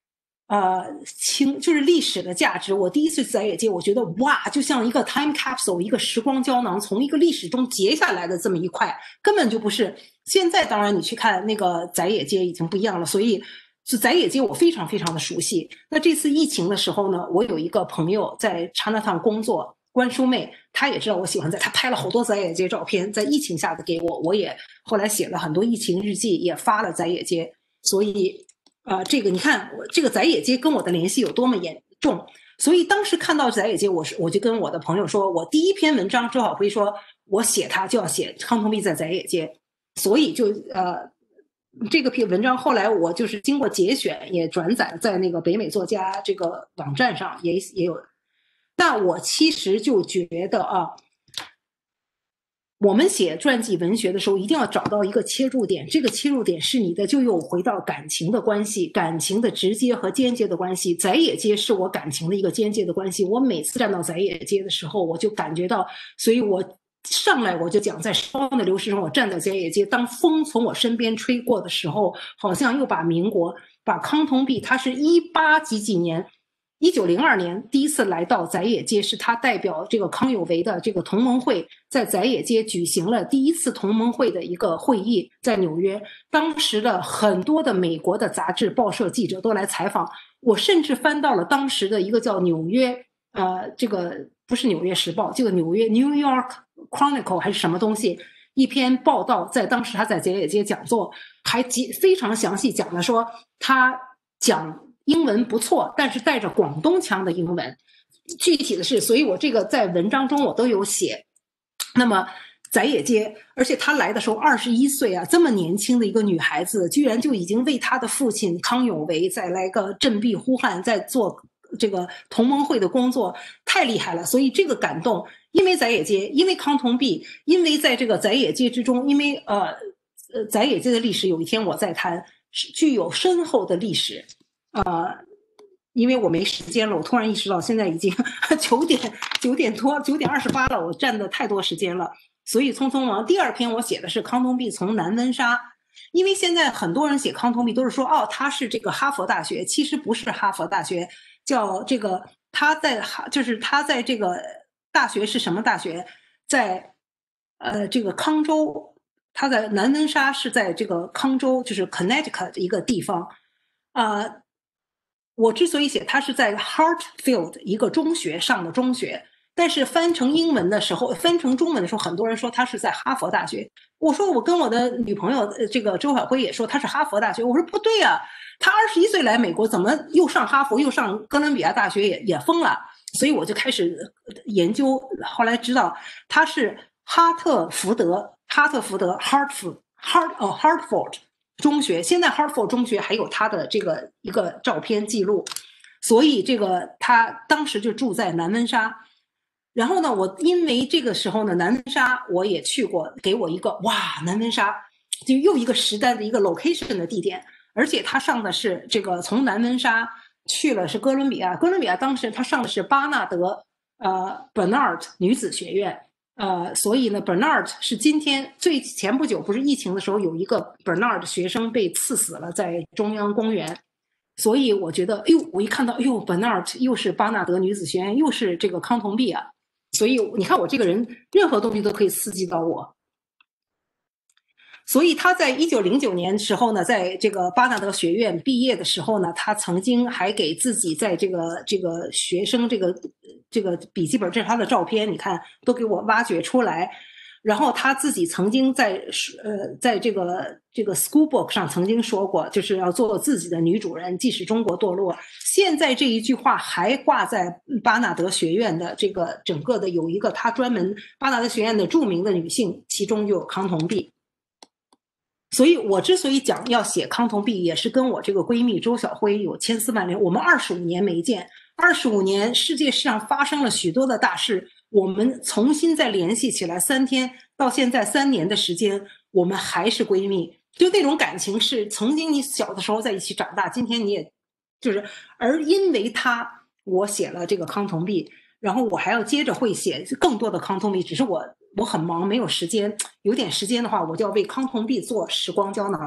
[SPEAKER 4] 呃清就是历史的价值。我第一次去宰野街，我觉得哇，就像一个 time capsule， 一个时光胶囊，从一个历史中截下来的这么一块，根本就不是。现在当然你去看那个宰野街已经不一样了，所以就宰野街我非常非常的熟悉。那这次疫情的时候呢，我有一个朋友在 Chinatown 工作，关淑妹，她也知道我喜欢宰，她拍了好多宰野街照片，在疫情下的给我，我也后来写了很多疫情日记，也发了宰野街。所以呃，这个你看，我这个宰野街跟我的联系有多么严重。所以当时看到宰野街，我是我就跟我的朋友说，我第一篇文章周晓辉说我写他就要写康同弼在宰野街，所以就呃这个篇文章后来我就是经过节选也转载在那个北美作家这个网站上也也有。但我其实就觉得啊，我们写传记文学的时候一定要找到一个切入点，这个切入点是你的，就又回到感情的关系，感情的直接和间接的关系。宰野街是我感情的一个间接的关系，我每次站到宰野街的时候我就感觉到，所以我上来我就讲，在时光的流逝中，我站在宰野街，当风从我身边吹过的时候，好像又把民国把康同弼，他是一八几几年一九零二年第一次来到宰野街，是他代表这个康有为的这个同盟会在宰野街举行了第一次同盟会的一个会议，在纽约。当时的很多的美国的杂志报社记者都来采访，我甚至翻到了当时的一个叫纽约呃，这个不是纽约时报，这个纽约 New York Chronicle 还是什么东西，一篇报道，在当时他在宰野街讲座，还非常详细讲了说他讲英文不错，但是带着广东腔的英文，具体的是，所以我这个在文章中我都有写。那么宰野街，而且她来的时候二十一岁啊，这么年轻的一个女孩子，居然就已经为她的父亲康有为再来个振臂呼唤，在做这个同盟会的工作，太厉害了。所以这个感动，因为宰野街，因为康同弼，因为在这个宰野街之中，因为呃呃宰野街的历史，有一天我再谈，具有深厚的历史。呃，因为我没时间了，我突然意识到现在已经九点九点多，九点二十八了，我占的太多时间了，所以匆匆忙。第二篇我写的是康同弼从南温莎，因为现在很多人写康同弼都是说，哦，他是这个哈佛大学，其实不是哈佛大学，叫这个他在哈，就是他在这个大学是什么大学，在呃这个康州，他在南温莎是在这个康州，就是 Connecticut 一个地方，呃。我之所以写他是在 Hartfield 一个中学上的中学，但是翻成英文的时候，翻成中文的时候，很多人说他是在哈佛大学。我说我跟我的女朋友这个周晓辉也说他是哈佛大学，我说不对啊，他二十一岁来美国，怎么又上哈佛又上哥伦比亚大学也也疯了？所以我就开始研究，后来知道他是哈特福德，哈特福德 Hartford Hart 哦 Hartford。中学，现在 Hartford 中学还有他的这个一个照片记录，所以这个他当时就住在南温莎。然后呢，我因为这个时候呢，南温莎我也去过，给我一个哇，南温莎就又一个时代的一个 location 的地点，而且他上的是这个从南温莎去了是哥伦比亚，哥伦比亚当时他上的是巴纳德呃 Bernard 女子学院。呃，所以呢 ，Bernard 是今天最前不久不是疫情的时候，有一个 Bernard 学生被刺死了，在中央公园。所以我觉得，哎呦，我一看到，哎呦 ，Bernard 又是巴纳德女子学院，又是这个康同弼啊。所以你看我这个人，任何东西都可以刺激到我。所以他在一九零九年时候呢，在这个巴纳德学院毕业的时候呢，他曾经还给自己在这个这个学生这个这个笔记本，这是他的照片，你看都给我挖掘出来。然后他自己曾经在呃在这个这个 school book 上曾经说过，就是要做自己的女主人，即使中国堕落。现在这一句话还挂在巴纳德学院的这个整个的有一个他专门巴纳德学院的著名的女性，其中就有康同弼。所以我之所以讲要写康同弼，也是跟我这个闺蜜周晓辉有千丝万缕。我们二十五年没见，二十五年世界上发生了许多的大事，我们重新再联系起来，三天到现在三年的时间，我们还是闺蜜。就那种感情是曾经你小的时候在一起长大，今天你也就是，而因为他，我写了这个康同弼，然后我还要接着会写更多的康同弼，只是我我很忙没有时间，有点时间的话我就要为康同弼做时光胶囊。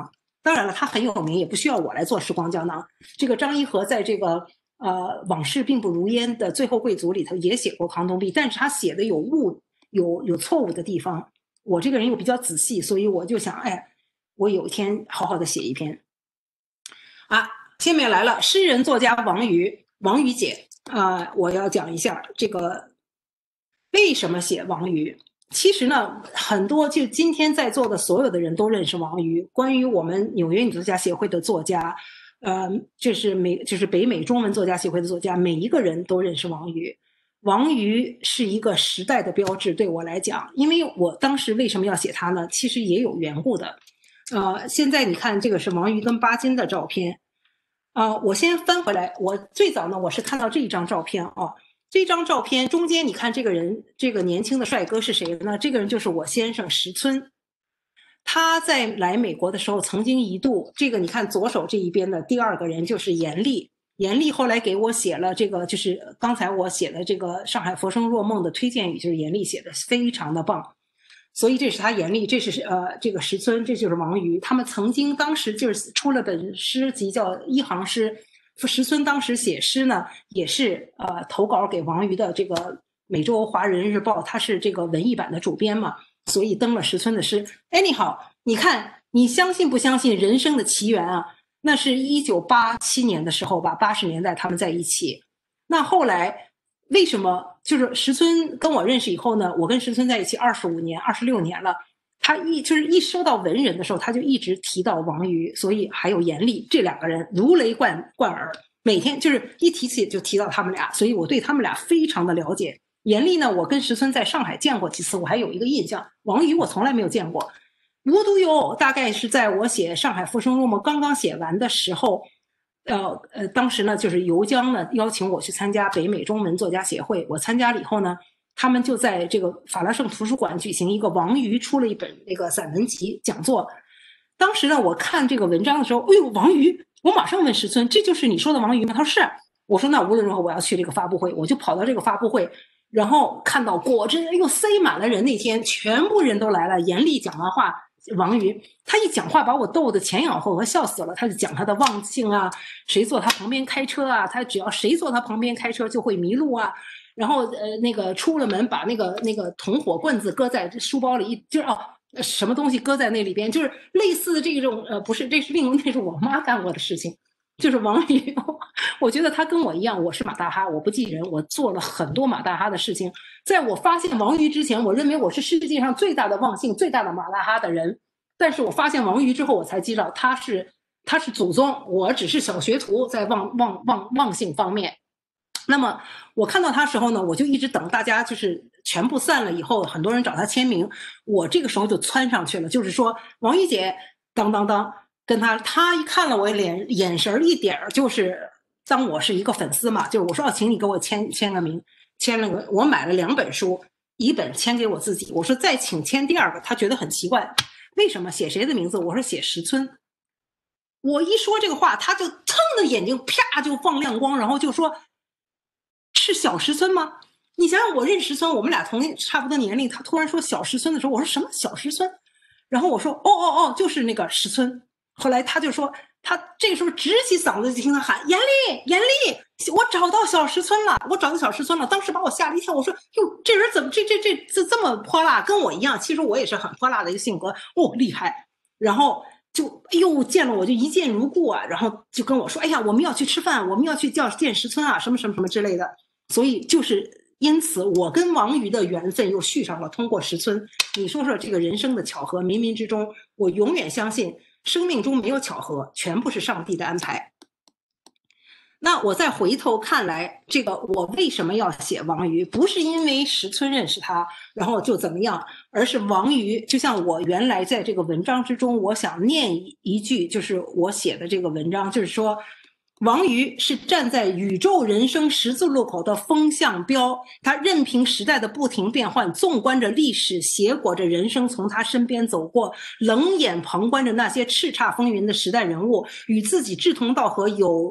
[SPEAKER 4] 当然了，他很有名，也不需要我来做时光胶囊。这个张一和在这个呃往事并不如烟的最后贵族里头也写过康东弼，但是他写的有误有有错误的地方。我这个人又比较仔细，所以我就想，哎，我有一天好好的写一篇。啊，下面来了，诗人作家王瑜，王瑜姐啊、呃，我要讲一下这个为什么写王瑜。其实呢，很多就今天在座的所有的人都认识王瑜。关于我们纽约女作家协会的作家，呃，就是美就是北美中文作家协会的作家，每一个人都认识王瑜。王瑜是一个时代的标志，对我来讲，因为我当时为什么要写他呢？其实也有缘故的。呃，现在你看这个是王瑜跟巴金的照片，啊、呃，我先翻回来，我最早呢我是看到这一张照片啊。这张照片中间，你看这个人，这个年轻的帅哥是谁呢？这个人就是我先生石村。他在来美国的时候，曾经一度，这个你看左手这一边的第二个人就是严厉。严厉后来给我写了这个，就是刚才我写的这个《上海佛生若梦》的推荐语，就是严厉写的，非常的棒。所以这是他严厉，这是呃这个石村，这就是王瑜。他们曾经当时就是出了本诗集叫《一行诗》。石村当时写诗呢，也是呃投稿给王瑜的这个每周华人日报，他是这个文艺版的主编嘛，所以登了石村的诗。anyhow，你看，你相信不相信人生的起源啊？那是一九八七年的时候吧，八十年代他们在一起。那后来为什么就是石村跟我认识以后呢？我跟石村在一起二十五年、二十六年了。他一就是一说到文人的时候，他就一直提到王瑜，所以还有严厉这两个人如雷贯贯耳，每天就是一提起就提到他们俩，所以我对他们俩非常的了解。严厉呢，我跟石村在上海见过几次，我还有一个印象。王瑜我从来没有见过。无独有偶，大概是在我写《上海复生若梦》刚刚写完的时候，呃呃，当时呢就是尤江呢邀请我去参加北美中文作家协会，我参加了以后呢。他们就在这个法拉盛图书馆举行一个王瑜出了一本那个散文集讲座。当时呢，我看这个文章的时候，哎呦，王瑜！我马上问石村，这就是你说的王瑜吗？他说是。我说那无论如何我要去这个发布会，我就跑到这个发布会，然后看到果真，哎呦，塞满了人。那天全部人都来了。严厉讲完话，王瑜他一讲话把我逗得前仰后合，笑死了。他就讲他的忘性啊，谁坐他旁边开车啊，他只要谁坐他旁边开车就会迷路啊。然后呃，那个出了门把那个那个铜火棍子搁在书包里，就是哦，什么东西搁在那里边，就是类似的这种呃，不是，这是另那是我妈干过的事情，就是王瑜。我觉得他跟我一样，我是马大哈，我不记人，我做了很多马大哈的事情。在我发现王瑜之前，我认为我是世界上最大的忘性、最大的马大哈的人。但是我发现王瑜之后，我才知道他是他是祖宗，我只是小学徒，在忘忘忘忘性方面。那么我看到他时候呢，我就一直等大家就是全部散了以后，很多人找他签名，我这个时候就窜上去了，就是说王瑜姐，当当当，跟他，他一看了我脸，眼神一点就是当我是一个粉丝嘛，就是我说要请你给我签签个名，签了个，我买了两本书，一本签给我自己，我说再请签第二个，他觉得很奇怪，为什么写谁的名字？我说写石村。我一说这个话，他就噌的眼睛啪就放亮光，然后就说。是小石村吗？你想想，我认识石村，我们俩同差不多年龄。他突然说小石村的时候，我说什么小石村？然后我说哦哦哦，就是那个石村。后来他就说，他这个时候直起嗓子就听他喊严厉严厉，我找到小石村了，我找到小石村了。当时把我吓了一跳，我说哟，这人怎么这这这这这么泼辣，跟我一样。其实我也是很泼辣的一个性格，哦，厉害。然后就哎呦见了我就一见如故啊，然后就跟我说，哎呀，我们要去吃饭，我们要去叫见石村啊，什么什么什么之类的。所以就是因此，我跟王瑜的缘分又续上了。通过石村，你说说这个人生的巧合，冥冥之中，我永远相信生命中没有巧合，全部是上帝的安排。那我再回头看来，这个我为什么要写王瑜？不是因为石村认识他，然后就怎么样，而是王瑜，就像我原来在这个文章之中，我想念一句，就是我写的这个文章，就是说。王瑜是站在宇宙人生十字路口的风向标，他任凭时代的不停变换，纵观着历史，携裹着人生从他身边走过，冷眼旁观着那些叱咤风云的时代人物，与自己志同道合、有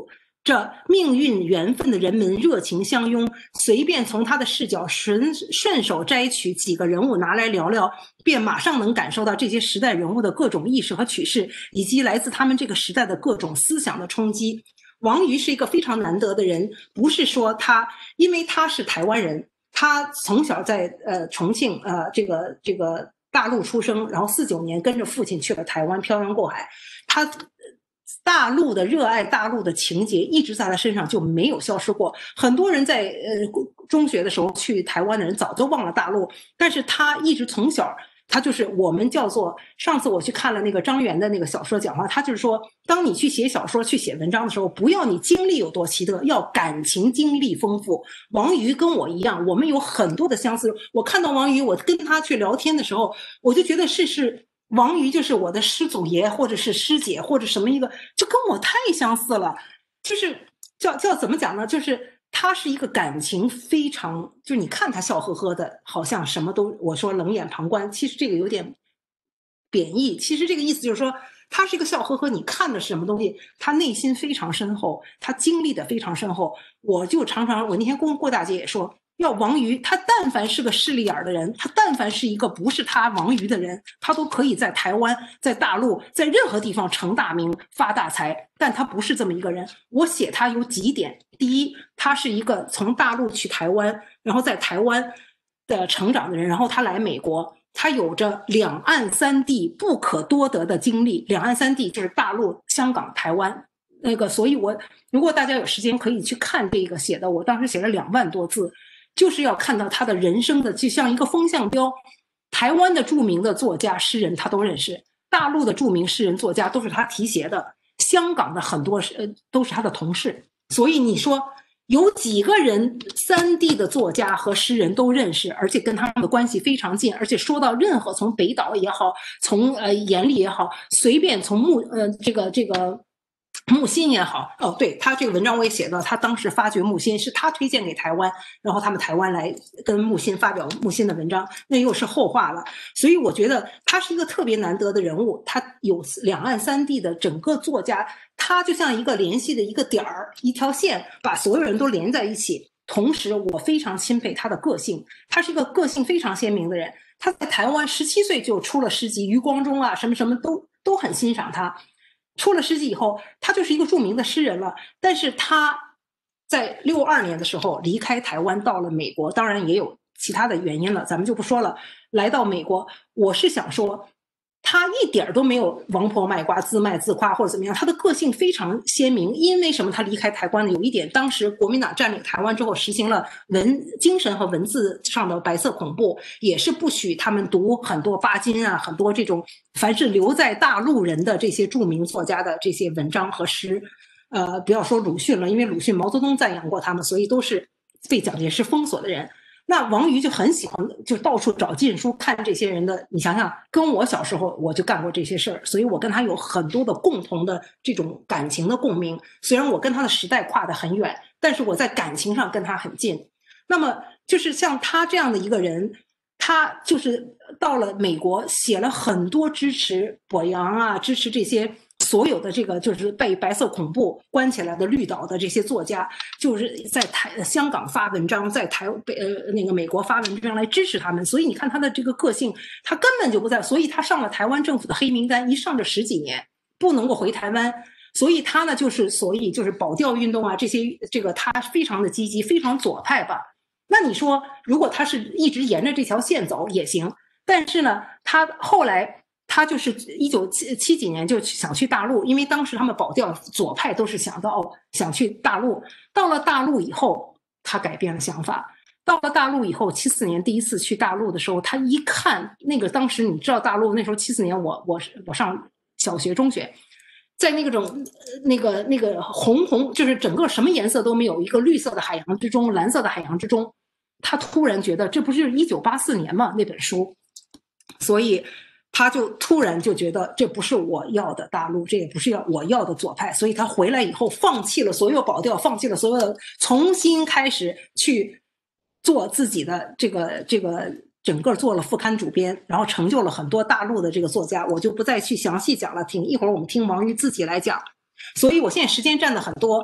[SPEAKER 4] 这命运缘分的人们热情相拥，随便从他的视角顺顺手摘取几个人物拿来聊聊，便马上能感受到这些时代人物的各种意识和取势，以及来自他们这个时代的各种思想的冲击。王瑜是一个非常难得的人，不是说他因为他是台湾人，他从小在呃重庆呃这个这个大陆出生，然后四九年跟着父亲去了台湾，漂洋过海，他大陆的热爱大陆的情节一直在他身上就没有消失过。很多人在呃中学的时候去台湾的人早就忘了大陆，但是他一直从小，他就是我们叫做，上次我去看了那个张元的那个小说讲话，他就是说，当你去写小说去写文章的时候，不要你经历有多奇特，要感情经历丰富。王瑜跟我一样，我们有很多的相似。我看到王瑜，我跟他去聊天的时候，我就觉得是是王瑜就是我的师祖爷或者是师姐或者什么一个，就跟我太相似了。就是叫叫怎么讲呢？就是他是一个感情非常，就你看他笑呵呵的，好像什么都，我说冷眼旁观，其实这个有点贬义。其实这个意思就是说，他是一个笑呵呵，你看的是什么东西，他内心非常深厚，他经历的非常深厚。我就常常，我那天跟郭大姐也说，要王瑜，他但凡是个势利眼的人，他但凡是一个不是他王瑜的人，他都可以在台湾、在大陆、在任何地方成大名、发大财。但他不是这么一个人。我写他有几点：第一，他是一个从大陆去台湾，然后在台湾的成长的人，然后他来美国，他有着两岸三地不可多得的经历。两岸三地就是大陆、香港、台湾。那个，所以我如果大家有时间可以去看这个写的，我当时写了两万多字。就是要看到他的人生的，就像一个风向标。台湾的著名的作家诗人他都认识，大陆的著名诗人作家都是他提携的，香港的很多呃都是他的同事。所以你说有几个人三地的作家和诗人都认识，而且跟他们的关系非常近，而且说到任何从北岛也好，从呃严厉也好，随便从木呃这个这个木心也好，哦，对，他这个文章我也写到，他当时发掘木心是他推荐给台湾，然后他们台湾来跟木心发表木心的文章，那又是后话了。所以我觉得他是一个特别难得的人物，他有两岸三地的整个作家，他就像一个联系的一个点儿，一条线，把所有人都连在一起。同时，我非常钦佩他的个性，他是一个个性非常鲜明的人。他在台湾十七岁就出了诗集，余光中啊，什么什么都都很欣赏他。出了诗集以后，他就是一个著名的诗人了。但是他在六二年的时候离开台湾，到了美国，当然也有其他的原因了，咱们就不说了。来到美国，我是想说，他一点都没有王婆卖瓜、自卖自夸或者怎么样，他的个性非常鲜明。因为什么？他离开台湾呢？有一点，当时国民党占领台湾之后，实行了文精神和文字上的白色恐怖，也是不许他们读很多巴金啊，很多这种凡是留在大陆人的这些著名作家的这些文章和诗。呃，不要说鲁迅了，因为鲁迅毛泽东赞扬过他们，所以都是被蒋介石封锁的人。那王瑜就很喜欢，就到处找禁书看这些人的。你想想，跟我小时候我就干过这些事儿，所以我跟他有很多的共同的这种感情的共鸣。虽然我跟他的时代跨得很远，但是我在感情上跟他很近。那么就是像他这样的一个人，他就是到了美国，写了很多支持博洋啊，支持这些所有的这个就是被白色恐怖关起来的绿岛的这些作家，就是在台香港发文章，在台北呃那个美国发文章来支持他们。所以你看他的这个个性，他根本就不在，所以他上了台湾政府的黑名单，一上就十几年，不能够回台湾。所以他呢，就是所以就是保钓运动啊这些，这个他非常的积极，非常左派吧。那你说，如果他是一直沿着这条线走也行，但是呢，他后来。他就是一九七几年就想去大陆，因为当时他们保钓左派都是想到想去大陆。到了大陆以后，他改变了想法。到了大陆以后，七四年第一次去大陆的时候，他一看那个当时你知道大陆那时候七四年我我我上小学中学，在那个种那个那个红红就是整个什么颜色都没有，一个绿色的海洋之中，蓝色的海洋之中，他突然觉得这不是一九八四年吗？那本书，所以。他就突然就觉得这不是我要的大陆，这也不是要我要的左派，所以他回来以后放弃了所有保钓，放弃了所有的，重新开始去做自己的这个这个整个做了副刊主编，然后成就了很多大陆的这个作家，我就不再去详细讲了，听一会儿我们听王瑜自己来讲。所以我现在时间占的很多，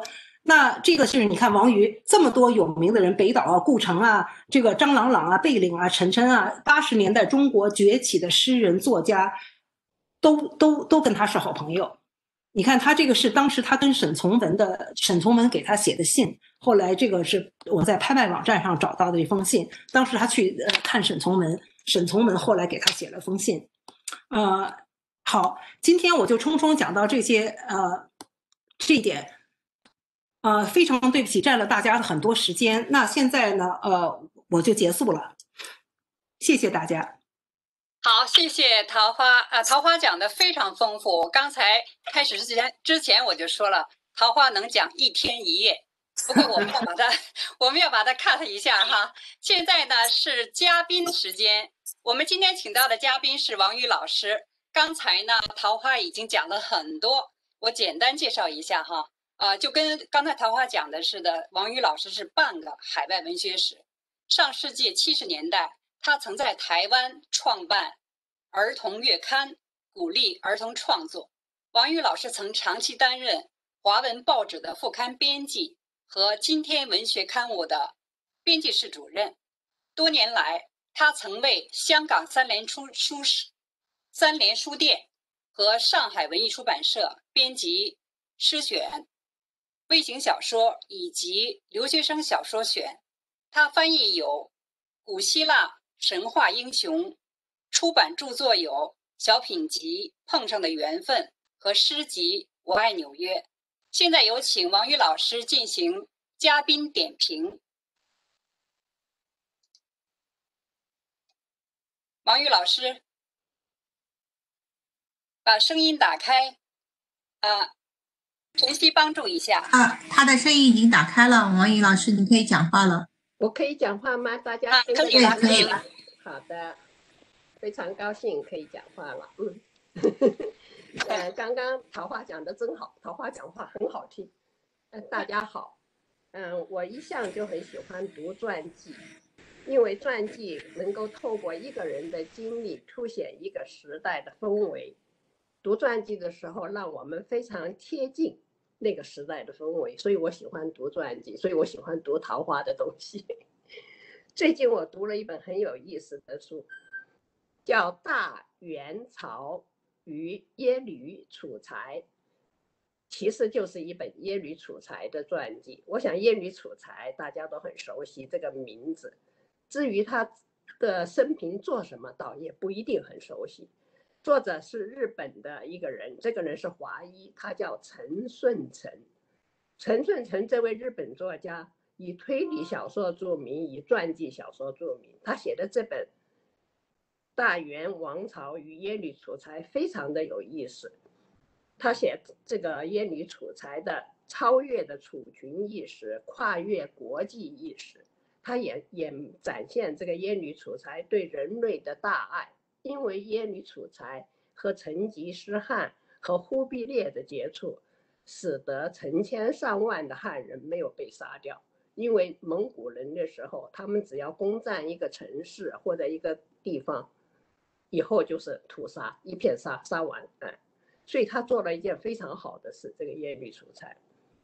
[SPEAKER 4] 那这个是你看王瑜这么多有名的人，北岛啊、顾城啊、这个张朗朗啊、贝岭啊、陈琛啊，八十年代中国崛起的诗人作家，都都都跟他是好朋友。你看他这个是当时他跟沈从文的，沈从文给他写的信，后来这个是我在拍卖网站上找到的一封信，当时他去呃看沈从文，沈从文后来给他写了封信。呃，好，今天我就匆匆讲到这些，呃，这一点。呃，非常对不起，占了大家很多时间。那现在呢，呃，我就结束了，谢谢大家。
[SPEAKER 2] 好，谢谢桃花啊，桃花讲的非常丰富。我刚才开始之前之前我就说了，桃花能讲一天一夜。不过我们要把它，我们要把它 cut 一下哈。现在呢是嘉宾时间，我们今天请到的嘉宾是王宇老师。刚才呢，桃花已经讲了很多，我简单介绍一下哈。呃，就跟刚才桃花讲的似的，王宇老师是半个海外文学史。上世纪七十年代，他曾在台湾创办儿童月刊，鼓励儿童创作。王宇老师曾长期担任华文报纸的副刊编辑和今天文学刊物的编辑室主任。多年来，他曾为香港三联书书三联书店和上海文艺出版社编辑诗选、微型小说以及留学生小说选。他翻译有古希腊神话英雄，出版著作有小品集《碰上的缘分》和诗集《我爱纽约》。现在有请王宇老师进行嘉宾点评。王宇老师，把声音打开，啊，晨曦帮助一下。
[SPEAKER 1] 啊，他的声音已经打开了，王宇老师，你可以讲话了。
[SPEAKER 5] 我可以讲话吗？大家听
[SPEAKER 2] 可以了，可以了。
[SPEAKER 5] 好的，非常高兴可以讲话了。嗯，呃，刚刚桃花讲的真好，桃花讲话很好听。呃，大家好，嗯，我一向就很喜欢读传记，因为传记能够透过一个人的经历，凸显一个时代的氛围。读传记的时候，让我们非常贴近那个时代的氛围，所以我喜欢读传记，所以我喜欢读桃花的东西。最近我读了一本很有意思的书，叫《大元朝与耶律楚材》，其实就是一本耶律楚材的传记。我想耶律楚材大家都很熟悉这个名字，至于他的生平做什么，倒也不一定很熟悉。作者是日本的一个人，这个人是华裔，他叫陈顺成。陈顺成这位日本作家以推理小说著名，以传记小说著名。他写的这本《大元王朝与耶律楚材》非常的有意思。他写这个耶律楚材的超越的楚群意识，跨越国际意识。他也也展现这个耶律楚材对人类的大爱。因为耶律楚材和成吉思汗和忽必烈的接触，使得成千上万的汉人没有被杀掉。因为蒙古人的时候，他们只要攻占一个城市或者一个地方，以后就是屠杀，一片杀杀完。嗯，所以他做了一件非常好的事，这个耶律楚材。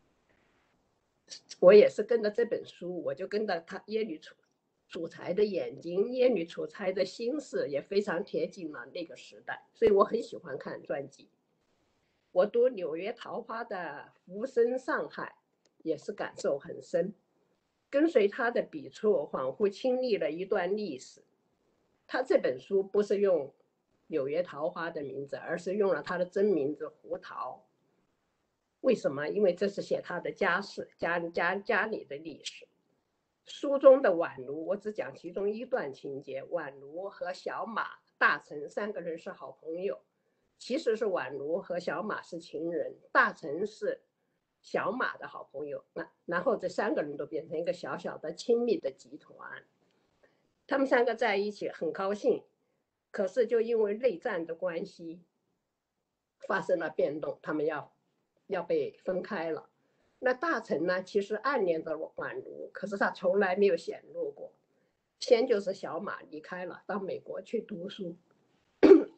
[SPEAKER 5] 我也是跟着这本书，我就跟着他耶律楚楚材的眼睛，耶律楚材的心事也非常贴近了那个时代，所以我很喜欢看传记。我读纽约桃花的浮生上海也是感受很深，跟随他的笔触，仿佛亲历了一段历史。他这本书不是用纽约桃花的名字，而是用了他的真名字胡桃。为什么？因为这是写他的家事，家家家里的历史。书中的宛如，我只讲其中一段情节。宛如和小马、大臣三个人是好朋友，其实是宛如和小马是情人，大臣是小马的好朋友。那然后这三个人都变成一个小小的亲密的集团。他们三个在一起很高兴，可是就因为内战的关系发生了变动，他们要要被分开了。那大臣呢，其实暗恋着宛如，可是他从来没有显露过。先就是小马离开了，到美国去读书，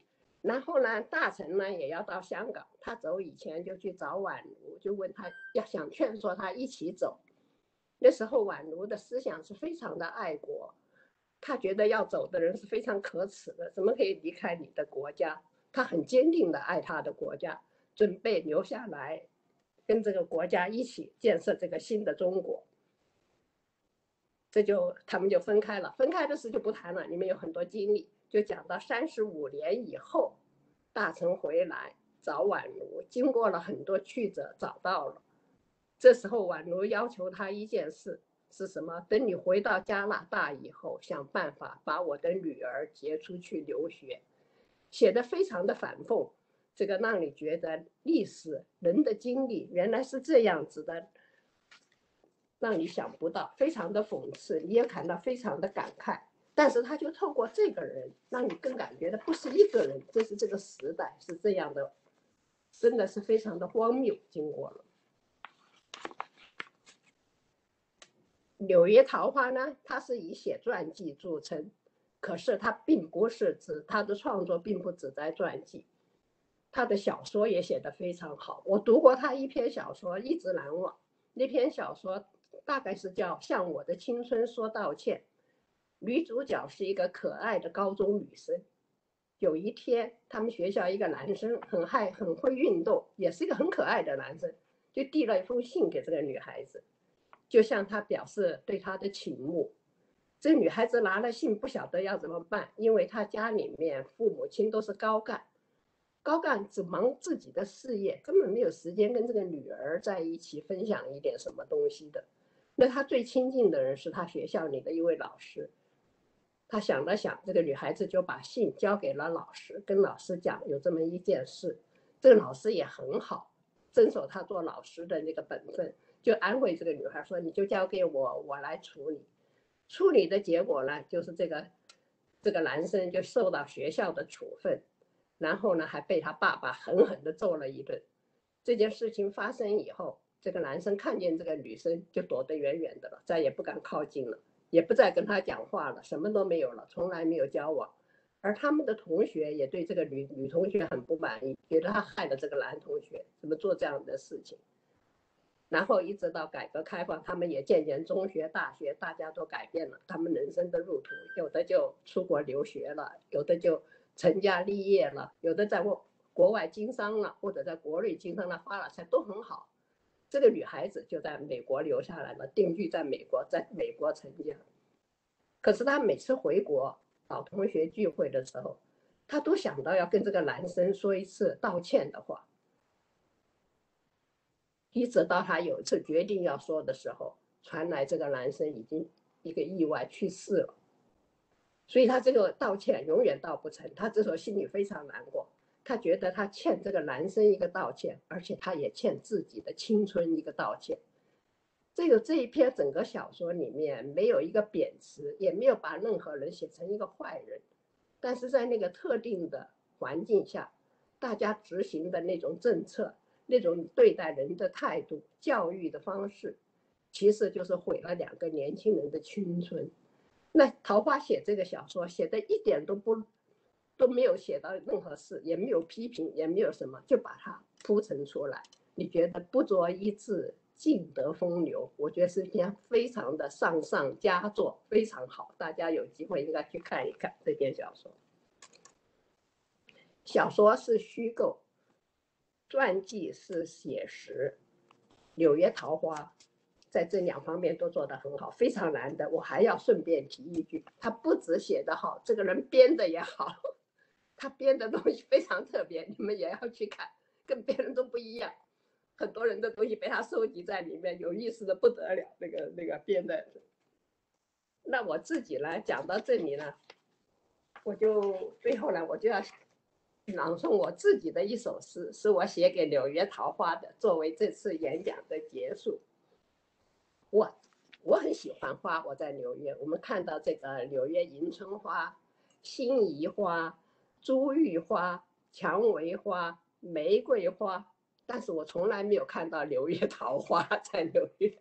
[SPEAKER 5] 然后呢，大臣呢也要到香港，他走以前就去找宛如，就问他要想劝说他一起走。那时候宛如的思想是非常的爱国，他觉得要走的人是非常可耻的，怎么可以离开你的国家？他很坚定的爱他的国家，准备留下来跟这个国家一起建设这个新的中国。这就他们就分开了，分开的事就不谈了，里面有很多经历，就讲到三十五年以后，大臣回来找宛如，经过了很多曲折，找到了。这时候宛如要求他一件事是什么？等你回到加拿大以后，想办法把我的女儿接出去留学。写得非常的反讽，这个让你觉得历史人的经历原来是这样子的，让你想不到，非常的讽刺，你也感到非常的感慨。但是他就透过这个人，让你更感觉的不是一个人，这是这个时代是这样的，真的是非常的荒谬。经过了柳叶桃花呢，他是以写传记著称，可是他并不是指他的创作并不只在传记，他的小说也写得非常好。我读过他一篇小说，一直难忘。那篇小说大概是叫《向我的青春说道歉》，女主角是一个可爱的高中女生。有一天，他们学校一个男生很爱很会运动，也是一个很可爱的男生，就递了一封信给这个女孩子，就向她表示对她的倾慕。这女孩子拿了信，不晓得要怎么办，因为她家里面父母亲都是高干，高干只忙自己的事业，根本没有时间跟这个女儿在一起分享一点什么东西的。那她最亲近的人是她学校里的一位老师。她想了想，这个女孩子就把信交给了老师，跟老师讲有这么一件事。这个老师也很好，遵守他做老师的那个本分，就安慰这个女孩说：“你就交给我，我来处理。”处理的结果呢，就是这个这个男生就受到学校的处分，然后呢还被他爸爸狠狠地揍了一顿。这件事情发生以后，这个男生看见这个女生就躲得远远的了，再也不敢靠近了，也不再跟她讲话了，什么都没有了，从来没有交往。而他们的同学也对这个女女同学很不满意，觉得她害了这个男同学，怎么做这样的事情。然后一直到改革开放，他们也渐渐中学大学大家都改变了他们人生的路途，有的就出国留学了，有的就成家立业了，有的在国外经商了，或者在国内经商了发了财，都很好。这个女孩子就在美国留下来了，定居在美国，在美国成家。可是她每次回国搞同学聚会的时候，她都想到要跟这个男生说一次道歉的话，一直到她有一次决定要说的时候，传来这个男生已经一个意外去世了，所以她这个道歉永远道不成。她这时候心里非常难过，她觉得她欠这个男生一个道歉，而且她也欠自己的青春一个道歉。这个这一篇整个小说里面没有一个贬词，也没有把任何人写成一个坏人，但是在那个特定的环境下，大家执行的那种政策，那种对待人的态度，教育的方式，其实就是毁了两个年轻人的青春。那桃花写这个小说写的一点都不都没有写到任何事，也没有批评，也没有什么，就把它铺陈出来。你觉得不着一字，尽得风流，我觉得是一篇非常的上上佳作，非常好，大家有机会应该去看一看这篇小说。小说是虚构，传记是写实，柳叶桃花在这两方面都做得很好，非常难的。我还要顺便提一句，他不止写得好，这个人编的也好，他编的东西非常特别，你们也要去看，跟别人都不一样。很多人的东西被他收集在里面，有意思的不得了。那个那个编的，那我自己呢，讲到这里呢，我就最后呢，我就要朗诵我自己的一首诗，是我写给柳叶桃花的，作为这次演讲的结束。我我很喜欢花，我在纽约，我们看到这个纽约迎春花、辛夷花、珠玉花、蔷薇花、玫瑰花，但是我从来没有看到柳叶桃花在纽约。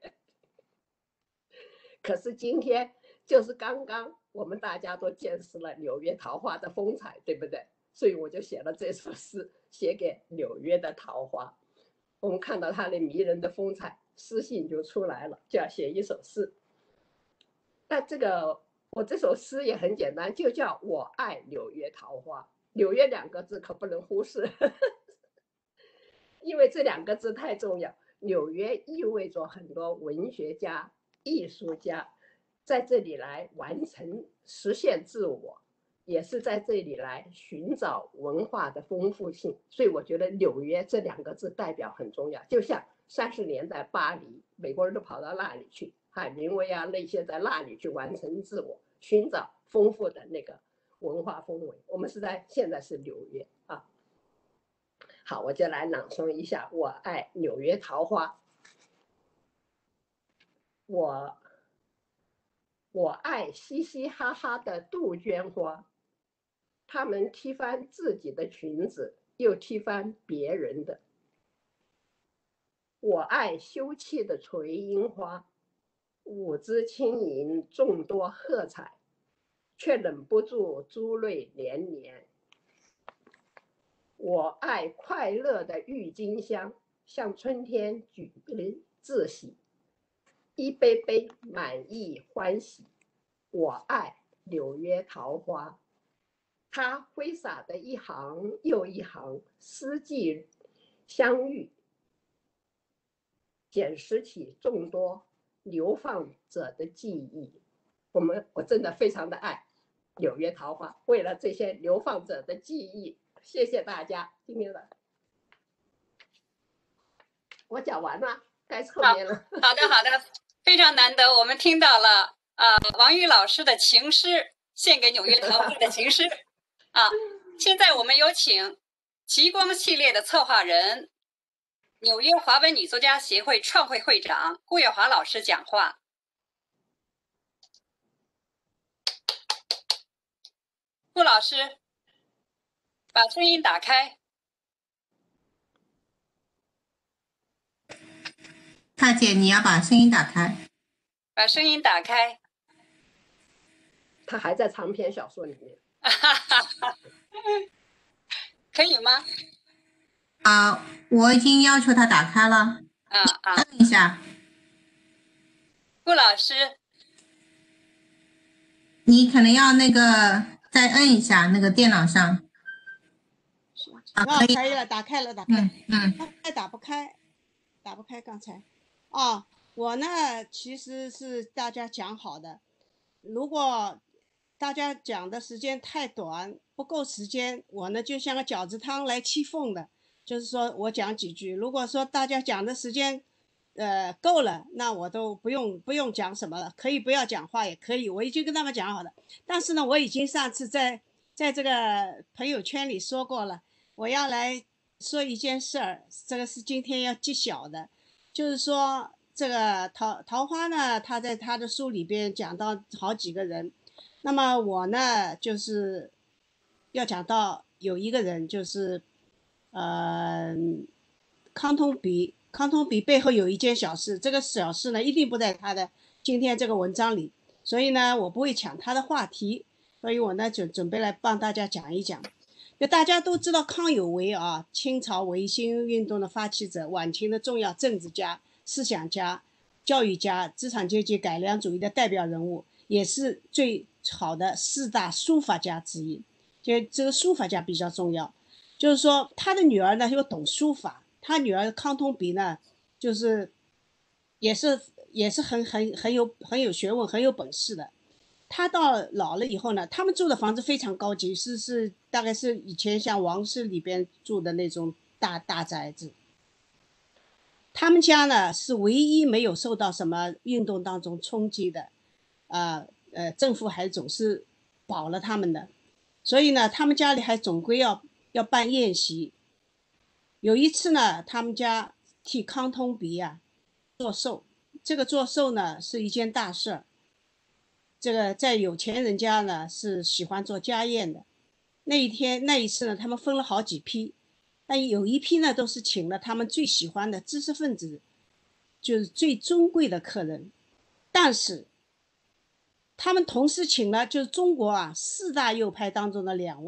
[SPEAKER 5] 可是今天就是刚刚我们大家都见识了柳叶桃花的风采，对不对？ 所以我就写了这首诗，写给纽约的桃花。我们看到它的迷人的风采，诗性就出来了，就要写一首诗。那这个我这首诗也很简单，就叫我爱纽约桃花。纽约两个字可不能忽视，因为这两个字太重要。纽约意味着很多文学家、艺术家在这里来完成、实现自我，也是在这里来寻找文化的丰富性。所以我觉得纽约这两个字代表很重要。就像三十年代巴黎，美国人都跑到那里去，海明威啊那些在那里去完成自我，寻找丰富的那个文化氛围。我们是在现在是纽约啊。好，我就来朗诵一下《我爱纽约桃花》。我我爱嘻嘻哈哈的杜鹃花，它们踢翻自己的裙子，又踢翻别人的。我爱羞气的垂樱花，舞姿轻盈，众多喝彩，却忍不住珠泪连连。我爱快乐的郁金香，向春天举杯自喜，一杯杯满意欢喜。我爱纽约桃花，它挥洒的一行又一行，四季相遇，捡拾起众多流放者的记忆。我们我真的非常的爱纽约桃花，为了这些流放者的记忆。谢谢大家，今天的我讲完了，该侧面了。
[SPEAKER 2] 好的，好的，非常难得，我们听到了啊、呃，王玉老师的情诗，献给纽约桃花的情诗啊。现在我们有请极光系列的策划人、纽约华文女作家协会创会会长顾月华老师讲话。顾老师，把声音打开。
[SPEAKER 1] 大姐，你要把声音打开。
[SPEAKER 2] 把声音打开。
[SPEAKER 5] 他还在长篇小说里面。
[SPEAKER 2] 可以吗？
[SPEAKER 1] 啊，我已经要求他打开了。
[SPEAKER 2] 啊啊！
[SPEAKER 1] 等一下。
[SPEAKER 2] 顾老师，
[SPEAKER 1] 你可能要那个再摁一下那个电脑上。
[SPEAKER 3] 啊，可以了，打开了，打开。
[SPEAKER 1] 嗯嗯。
[SPEAKER 3] 刚才打不开，打不开刚才。啊，我呢其实是大家讲好的，如果大家讲的时间太短，不够时间，我呢就像个饺子汤来沏缝的，就是说我讲几句。如果说大家讲的时间，呃够了，那我都不用不用讲什么了，可以不要讲话也可以，我已经跟他们讲好了。但是呢，我已经上次在在这个朋友圈里说过了，我要来说一件事儿，这个是今天要揭晓的。就是说，这个桃桃花呢，他在他的书里边讲到好几个人，那么我呢，就是要讲到有一个人，就是呃，康通比。康通比背后有一件小事，这个小事呢，一定不在他的今天这个文章里，所以呢，我不会抢他的话题，所以我呢就准备来帮大家讲一讲。就大家都知道康有为啊，清朝维新运动的发起者，晚清的重要政治家、思想家、教育家，资产阶级改良主义的代表人物，也是最好的四大书法家之一。就这个书法家比较重要，就是说他的女儿呢又懂书法，他女儿康通比呢，就是也是也是很很很有很有学问、很有本事的。他到老了以后呢，他们住的房子非常高级，是是大概是以前像王室里边住的那种大大宅子。他们家呢是唯一没有受到什么运动当中冲击的，啊 呃, 呃政府还总是保了他们的，所以呢，他们家里还总归要要办宴席。有一次呢，他们家替康通比啊做寿，这个做寿呢是一件大事儿。这个在有钱人家呢是喜欢做家宴的，那一天那一次呢，他们分了好几批，但有一批呢都是请了他们最喜欢的知识分子，就是最尊贵的客人，但是他们同时请了就是中国啊四大右派当中的两位，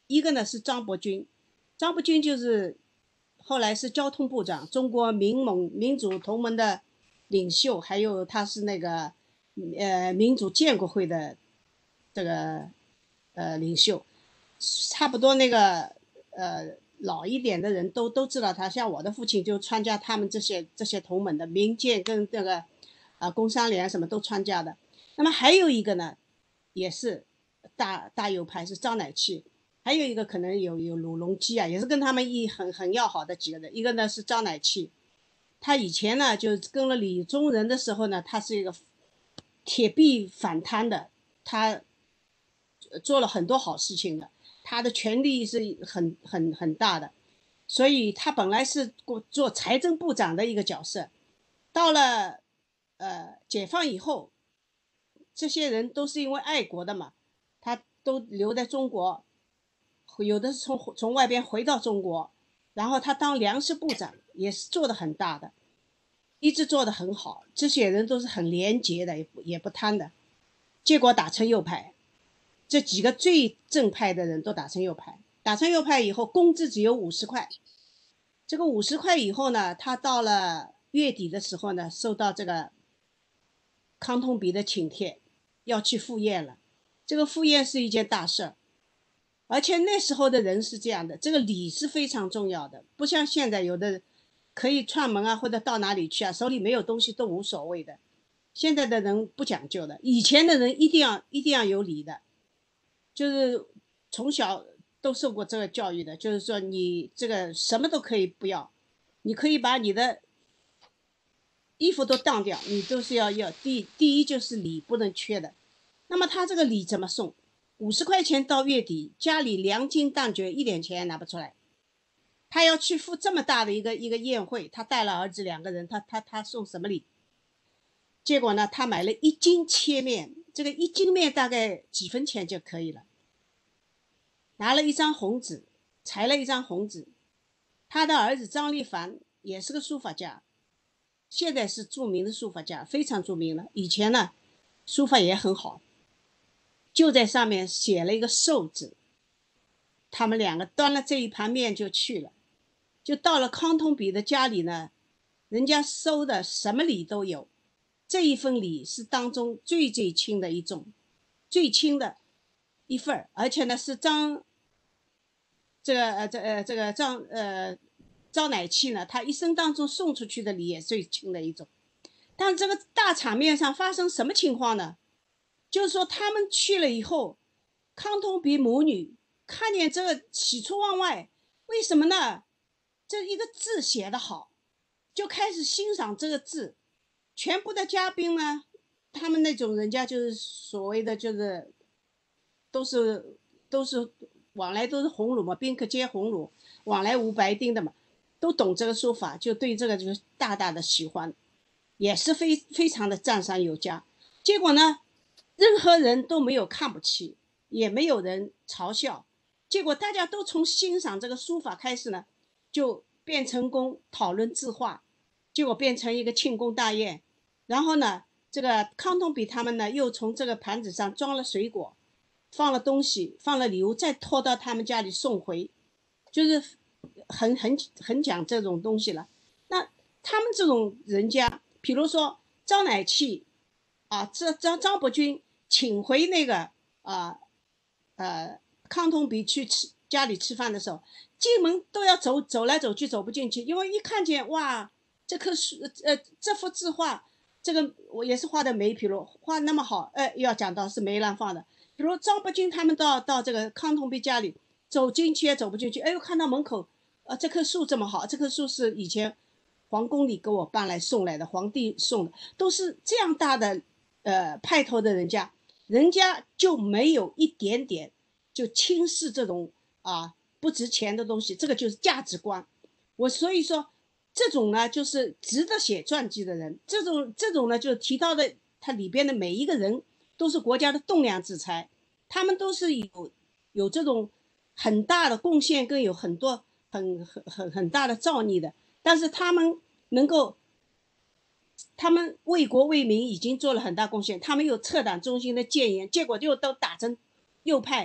[SPEAKER 3] 一个呢是张伯钧，张伯钧就是后来是交通部长，中国民盟民主同盟的领袖，还有他是那个呃民主建国会的这个呃领袖，差不多那个呃老一点的人都都知道他，像我的父亲就参加他们这些这些同盟的民建跟这个啊、呃、工商联什么都参加的。那么还有一个呢，也是大大右派是张乃器，还有一个可能有有鲁隆基啊，也是跟他们一很很要好的几个人。一个呢是张乃器，他以前呢就跟了李宗仁的时候呢，他是一个铁壁反贪的，他做了很多好事情的，他的权力是很很很大的，所以他本来是做财政部长的一个角色，到了呃解放以后，这些人都是因为爱国的嘛，他都留在中国，有的是从从外边回到中国，然后他当粮食部长也是做得很大的，一直做得很好，这些人都是很廉洁的，也不也不贪的，结果打成右派，这几个最正派的人都打成右派，打成右派以后工资只有五十块，这个五十块以后呢，他到了月底的时候呢，收到这个康通比的请帖，要去赴宴了。这个赴宴是一件大事儿，而且那时候的人是这样的，这个礼是非常重要的，不像现在有的可以串门啊，或者到哪里去啊，手里没有东西都无所谓的。现在的人不讲究的，以前的人一定要一定要有礼的，就是从小都受过这个教育的，就是说你这个什么都可以不要，你可以把你的衣服都当掉，你都是要要第第一就是礼不能缺的。那么他这个礼怎么送？五十块钱到月底，家里粮尽弹绝，一点钱也拿不出来。他要去赴这么大的一个一个宴会，他带了儿子两个人，他他他送什么礼？结果呢，他买了一斤切面，这个一斤面大概几分钱就可以了。拿了一张红纸，裁了一张红纸。他的儿子张立凡也是个书法家，现在是著名的书法家，非常著名了。以前呢，书法也很好，就在上面写了一个寿字。他们两个端了这一盘面就去了，就到了康通比的家里呢，人家收的什么礼都有，这一份礼是当中最最轻的一种，最轻的一份，而且呢是张这个呃这呃这个张呃招乃器呢，他一生当中送出去的礼也最轻的一种。但这个大场面上发生什么情况呢？就是说他们去了以后，康通比母女看见这个喜出望外，为什么呢？这一个字写得好，就开始欣赏这个字。全部的嘉宾呢，他们那种人家就是所谓的就是都是都是往来都是红炉嘛，宾客皆红炉，往来无白丁的嘛，都懂这个书法，就对这个就是大大的喜欢，也是非非常的赞赏有加。结果呢，任何人都没有看不起，也没有人嘲笑，结果大家都从欣赏这个书法开始呢，就变成功讨论字画，结果变成一个庆功大宴。然后呢，这个康通比他们呢，又从这个盘子上装了水果，放了东西，放了礼物，再拖到他们家里送回，就是很很很讲这种东西了。那他们这种人家，比如说张乃器啊，这张张伯钧请回那个啊呃康通比去吃家里吃饭的时候，进门都要走走来走去，走不进去，因为一看见哇，这棵树呃这幅字画。这个我也是画的梅，比如画那么好，哎，要讲到是梅兰放的。比如张伯钧他们到到这个康通比家里，走进去也走不进去，哎呦，看到门口，呃，这棵树这么好，这棵树是以前皇宫里给我搬来送来的，皇帝送的，都是这样大的呃派头的人家，人家就没有一点点就轻视这种啊不值钱的东西，这个就是价值观。我所以说。这种呢，就是值得写传记的人。这种这种呢，就提到的他里边的每一个人都是国家的栋梁之才，他们都是有有这种很大的贡献，跟有很多很很很很大的造诣的。但是他们能够，他们为国为民已经做了很大贡献，他们有策党中心的建言，结果就都打成右派，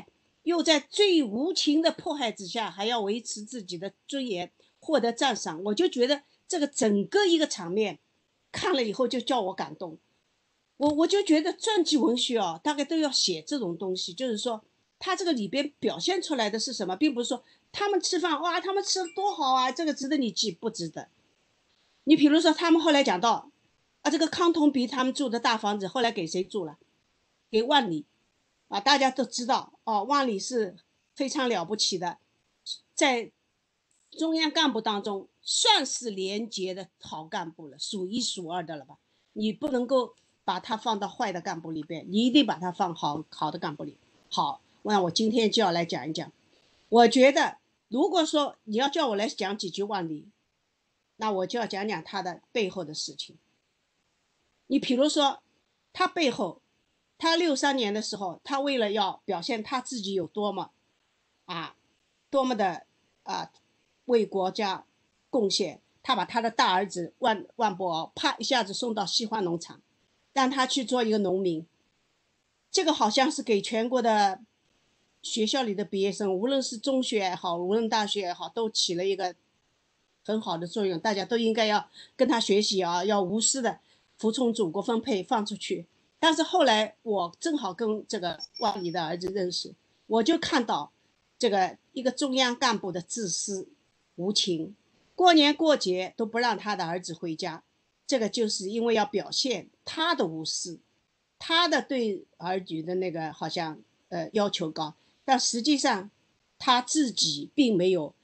[SPEAKER 3] 又在最无情的迫害之下还要维持自己的尊严，获得赞赏，我就觉得这个整个一个场面看了以后就叫我感动。我我就觉得传记文学啊，大概都要写这种东西，就是说他这个里边表现出来的是什么，并不是说他们吃饭哇，他们吃的多好啊，这个值得你记，不值得。你比如说他们后来讲到啊，这个康同弼他们住的大房子后来给谁住了？给万里啊，大家都知道哦，万里是非常了不起的，在中央干部当中算是廉洁的好干部了，数一数二的了吧？你不能够把它放到坏的干部里边，你一定把它放好好的干部里。好，那我今天就要来讲一讲。我觉得，如果说你要叫我来讲几句万里，那我就要讲讲他的背后的事情。你比如说，他背后，他六三年的时候，他为了要表现他自己有多么啊，多么的啊为国家贡献，他把他的大儿子万万伯敖啪一下子送到西化农场，让他去做一个农民。这个好像是给全国的学校里的毕业生，无论是中学也好，无论大学也好，都起了一个很好的作用。大家都应该要跟他学习啊，要无私的服从祖国分配放出去。但是后来我正好跟这个万里的儿子认识，我就看到这个一个中央干部的自私无情，过年过节都不让他的儿子回家，这个就是因为要表现他的无私，他的对儿女的那个好像呃要求高，但实际上他自己并没有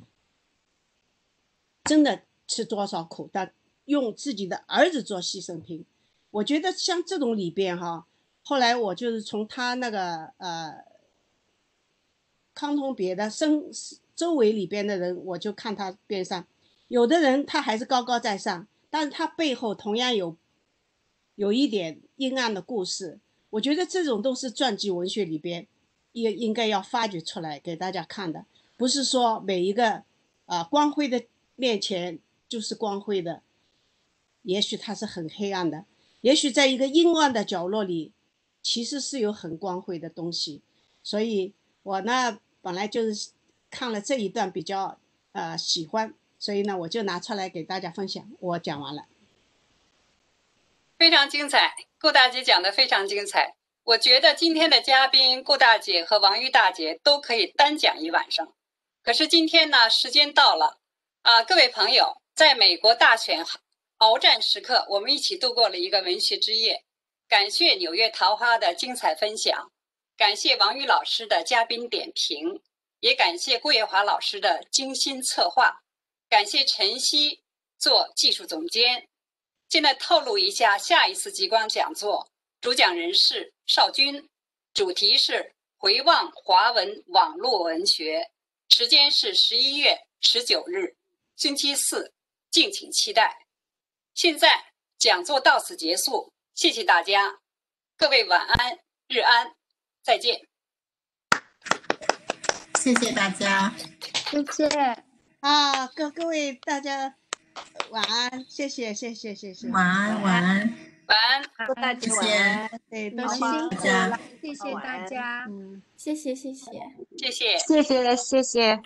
[SPEAKER 3] 真的吃多少苦，但用自己的儿子做牺牲品。我觉得像这种里边哈，后来我就是从他那个呃康同别的生周围里边的人，我就看他边上有的人他还是高高在上，但是他背后同样有有一点阴暗的故事。我觉得这种都是传记文学里边也应该要发掘出来给大家看的，不是说每一个啊、呃、光辉的面前就是光辉的，也许它是很黑暗的，也许在一个阴暗的角落里其实是有很光辉的东西。所以我呢本来就是看了这一段比较呃喜欢，所以呢我就拿出来给大家分享。我讲完了。
[SPEAKER 2] 非常精彩，顾大姐讲的非常精彩。我觉得今天的嘉宾顾大姐和王玉大姐都可以单讲一晚上。可是今天呢，时间到了啊、呃，各位朋友，在美国大选鏖战时刻，我们一起度过了一个文学之夜。感谢纽约桃花的精彩分享，感谢王玉老师的嘉宾点评，也感谢顾月华老师的精心策划，感谢陈曦做技术总监。现在透露一下下一次极光讲座，主讲人是邵军，主题是回望华文网络文学，时间是十一月十九日，星期四，敬请期待。现在讲座到此结束，谢谢大家，各位晚安，日安，再见。
[SPEAKER 1] 谢谢大家，
[SPEAKER 6] 谢谢
[SPEAKER 3] 啊，各各位大家晚安，谢谢谢谢谢谢，
[SPEAKER 1] 晚安晚安
[SPEAKER 2] 晚安，
[SPEAKER 6] 顾大姐
[SPEAKER 1] 谢
[SPEAKER 6] 晚安，
[SPEAKER 1] 谢，
[SPEAKER 3] 对，都
[SPEAKER 6] 好
[SPEAKER 3] 辛苦
[SPEAKER 6] 辛苦
[SPEAKER 1] 大
[SPEAKER 3] 了，
[SPEAKER 6] 了，谢谢大家，
[SPEAKER 3] 嗯。
[SPEAKER 6] 谢谢谢谢
[SPEAKER 2] 谢谢。
[SPEAKER 6] 谢谢谢谢，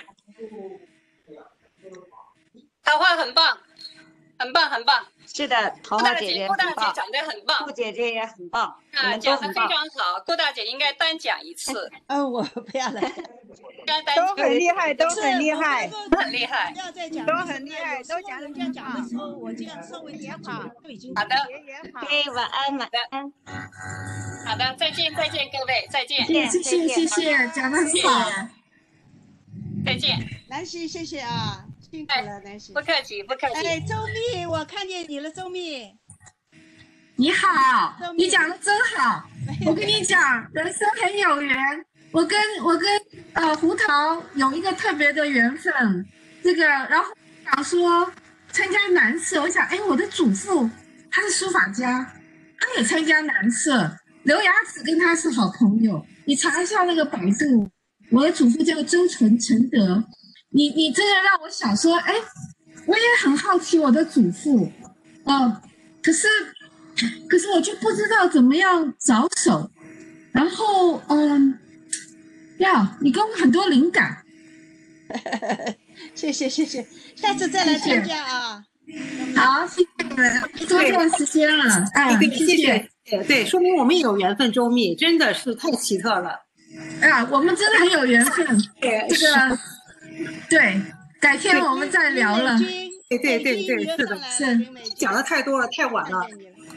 [SPEAKER 2] 桃花很棒，很棒很棒。
[SPEAKER 7] 是的，桃
[SPEAKER 2] 顾大姐，
[SPEAKER 7] 花姐姐
[SPEAKER 2] 顾大姐
[SPEAKER 7] 很棒，
[SPEAKER 2] 讲得很棒
[SPEAKER 7] 顾姐姐也很棒，你
[SPEAKER 2] 啊，
[SPEAKER 7] 们都
[SPEAKER 2] 讲得非
[SPEAKER 7] 很棒。
[SPEAKER 2] 常好。顾大姐应该单讲一次，
[SPEAKER 3] 呃，我不要了，
[SPEAKER 2] 应该单
[SPEAKER 8] 都
[SPEAKER 2] 讲，
[SPEAKER 8] 很厉害，都很厉害，
[SPEAKER 2] 都很厉害
[SPEAKER 3] 不。要再讲，
[SPEAKER 8] 都很厉害，都讲得
[SPEAKER 3] 人家
[SPEAKER 8] 很好
[SPEAKER 3] 讲的时候，我这样稍微点好，就已经
[SPEAKER 2] 好的，
[SPEAKER 8] 也也好。
[SPEAKER 7] 对，晚安，晚安。
[SPEAKER 2] 好的，再见再见，各位再见
[SPEAKER 1] 谢谢谢谢谢，讲得很好。
[SPEAKER 2] 再见，
[SPEAKER 3] 南希，谢谢啊，辛苦了，南希
[SPEAKER 2] 不。客气不客气。
[SPEAKER 3] 哎，周密，我看见你了，周密。
[SPEAKER 9] 你好
[SPEAKER 3] 周，密
[SPEAKER 9] 你讲的真好。我跟你讲，人生很有缘。我跟我跟呃胡桃有一个特别的缘分。这个，然后想说参加男社，我想，哎，我的祖父他是书法家，他也参加男社。刘雅子跟他是好朋友，你查一下那个百度。我的祖父叫周纯承德。你你真的让我想说，哎，我也很好奇我的祖父，呃，可是。可是我就不知道怎么样着手，然后嗯， 呀，你给我很多灵感。
[SPEAKER 3] 谢谢谢谢，下次再来参加啊。
[SPEAKER 9] 好，谢谢你们，多赚时间了。啊，
[SPEAKER 4] 对，
[SPEAKER 9] 谢
[SPEAKER 4] 谢谢。对，说明我们有缘分，周密真的是太奇特了。
[SPEAKER 9] 啊，我们真的很有缘分。
[SPEAKER 4] 对，
[SPEAKER 9] 这个，对，改天我们再聊了。
[SPEAKER 4] 对对对对，是的，
[SPEAKER 9] 是
[SPEAKER 4] 讲的太多了，太晚了。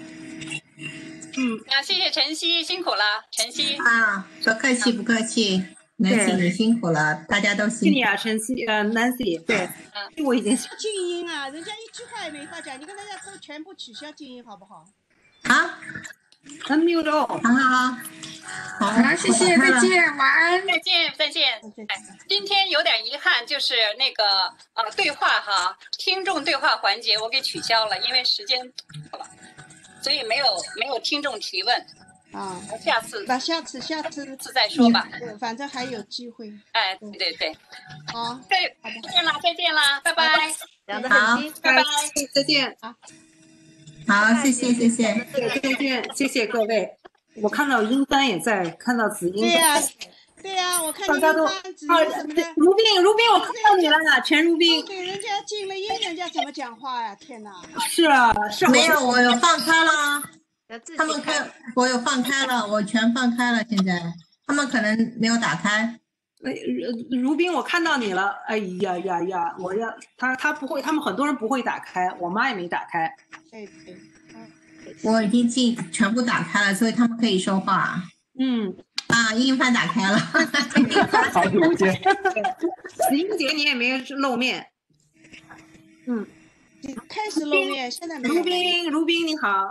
[SPEAKER 4] 嗯，
[SPEAKER 2] 啊，谢谢晨曦，辛苦了，晨曦
[SPEAKER 1] 啊，不客气不客气。Nancy 你辛苦了，大家都辛苦。
[SPEAKER 4] 谢谢你啊，晨曦，呃 ，Nancy， 对，我已经
[SPEAKER 3] 静音啊，人家一句话也没法讲，你跟大家都全部取消静音好不好？
[SPEAKER 1] 啊
[SPEAKER 4] ，unmute all，
[SPEAKER 1] 好好好，
[SPEAKER 9] 好，谢谢，再见，晚安，
[SPEAKER 2] 再见再见。哎，今天有点遗憾，就是那个呃对话哈，听众对话环节我给取消了，因为时间了，所以没有没有听众提问。
[SPEAKER 3] 啊，
[SPEAKER 2] 下次
[SPEAKER 3] 那下次下次
[SPEAKER 2] 次再说吧。
[SPEAKER 3] 对，反正还有机会。
[SPEAKER 2] 哎，对对对。
[SPEAKER 3] 好，
[SPEAKER 2] 再再见啦，再见啦，拜拜。
[SPEAKER 6] 讲得很精
[SPEAKER 2] 拜拜，
[SPEAKER 4] 再见。
[SPEAKER 3] 好，
[SPEAKER 1] 好，谢谢谢谢，
[SPEAKER 4] 再见，谢谢各位。我看到英丹也在，看到子英。
[SPEAKER 3] 对呀，对呀，我看
[SPEAKER 4] 大家都
[SPEAKER 3] 啊，什么的。
[SPEAKER 4] 如冰，如冰，我看到你了，陈如冰。
[SPEAKER 3] 给人家静了音，人家怎么讲话呀？天哪！
[SPEAKER 4] 是啊，是
[SPEAKER 1] 没有，我有放开了。他们
[SPEAKER 6] 看，
[SPEAKER 1] 开，我有放开了，我全放开了。现在他们可能没有打开。
[SPEAKER 4] 呃，如冰，我看到你了。哎呀呀呀！我要他，他不会，他们很多人不会打开，我妈也没打开。
[SPEAKER 3] 对对，
[SPEAKER 1] 我已经进全部打开了，所以他们可以说话。
[SPEAKER 4] 嗯，
[SPEAKER 1] 啊，英凡打开了。
[SPEAKER 10] 好久不见。
[SPEAKER 4] 子英姐你也没露面。嗯，
[SPEAKER 3] 开始露面，现在没有。
[SPEAKER 4] 如冰，如冰你好。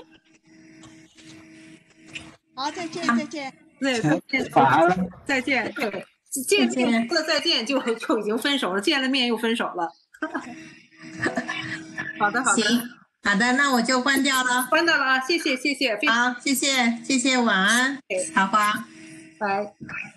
[SPEAKER 3] 好，再见，再见。
[SPEAKER 4] 对，再见，再见。对，见见说再见就就已经分手了，见了面又分手了。好的，好的，
[SPEAKER 1] 行，好的，那我就关掉了，
[SPEAKER 4] 关掉了啊，谢谢，谢谢，
[SPEAKER 1] 好，谢谢，谢谢，晚安，桃花，
[SPEAKER 4] 拜。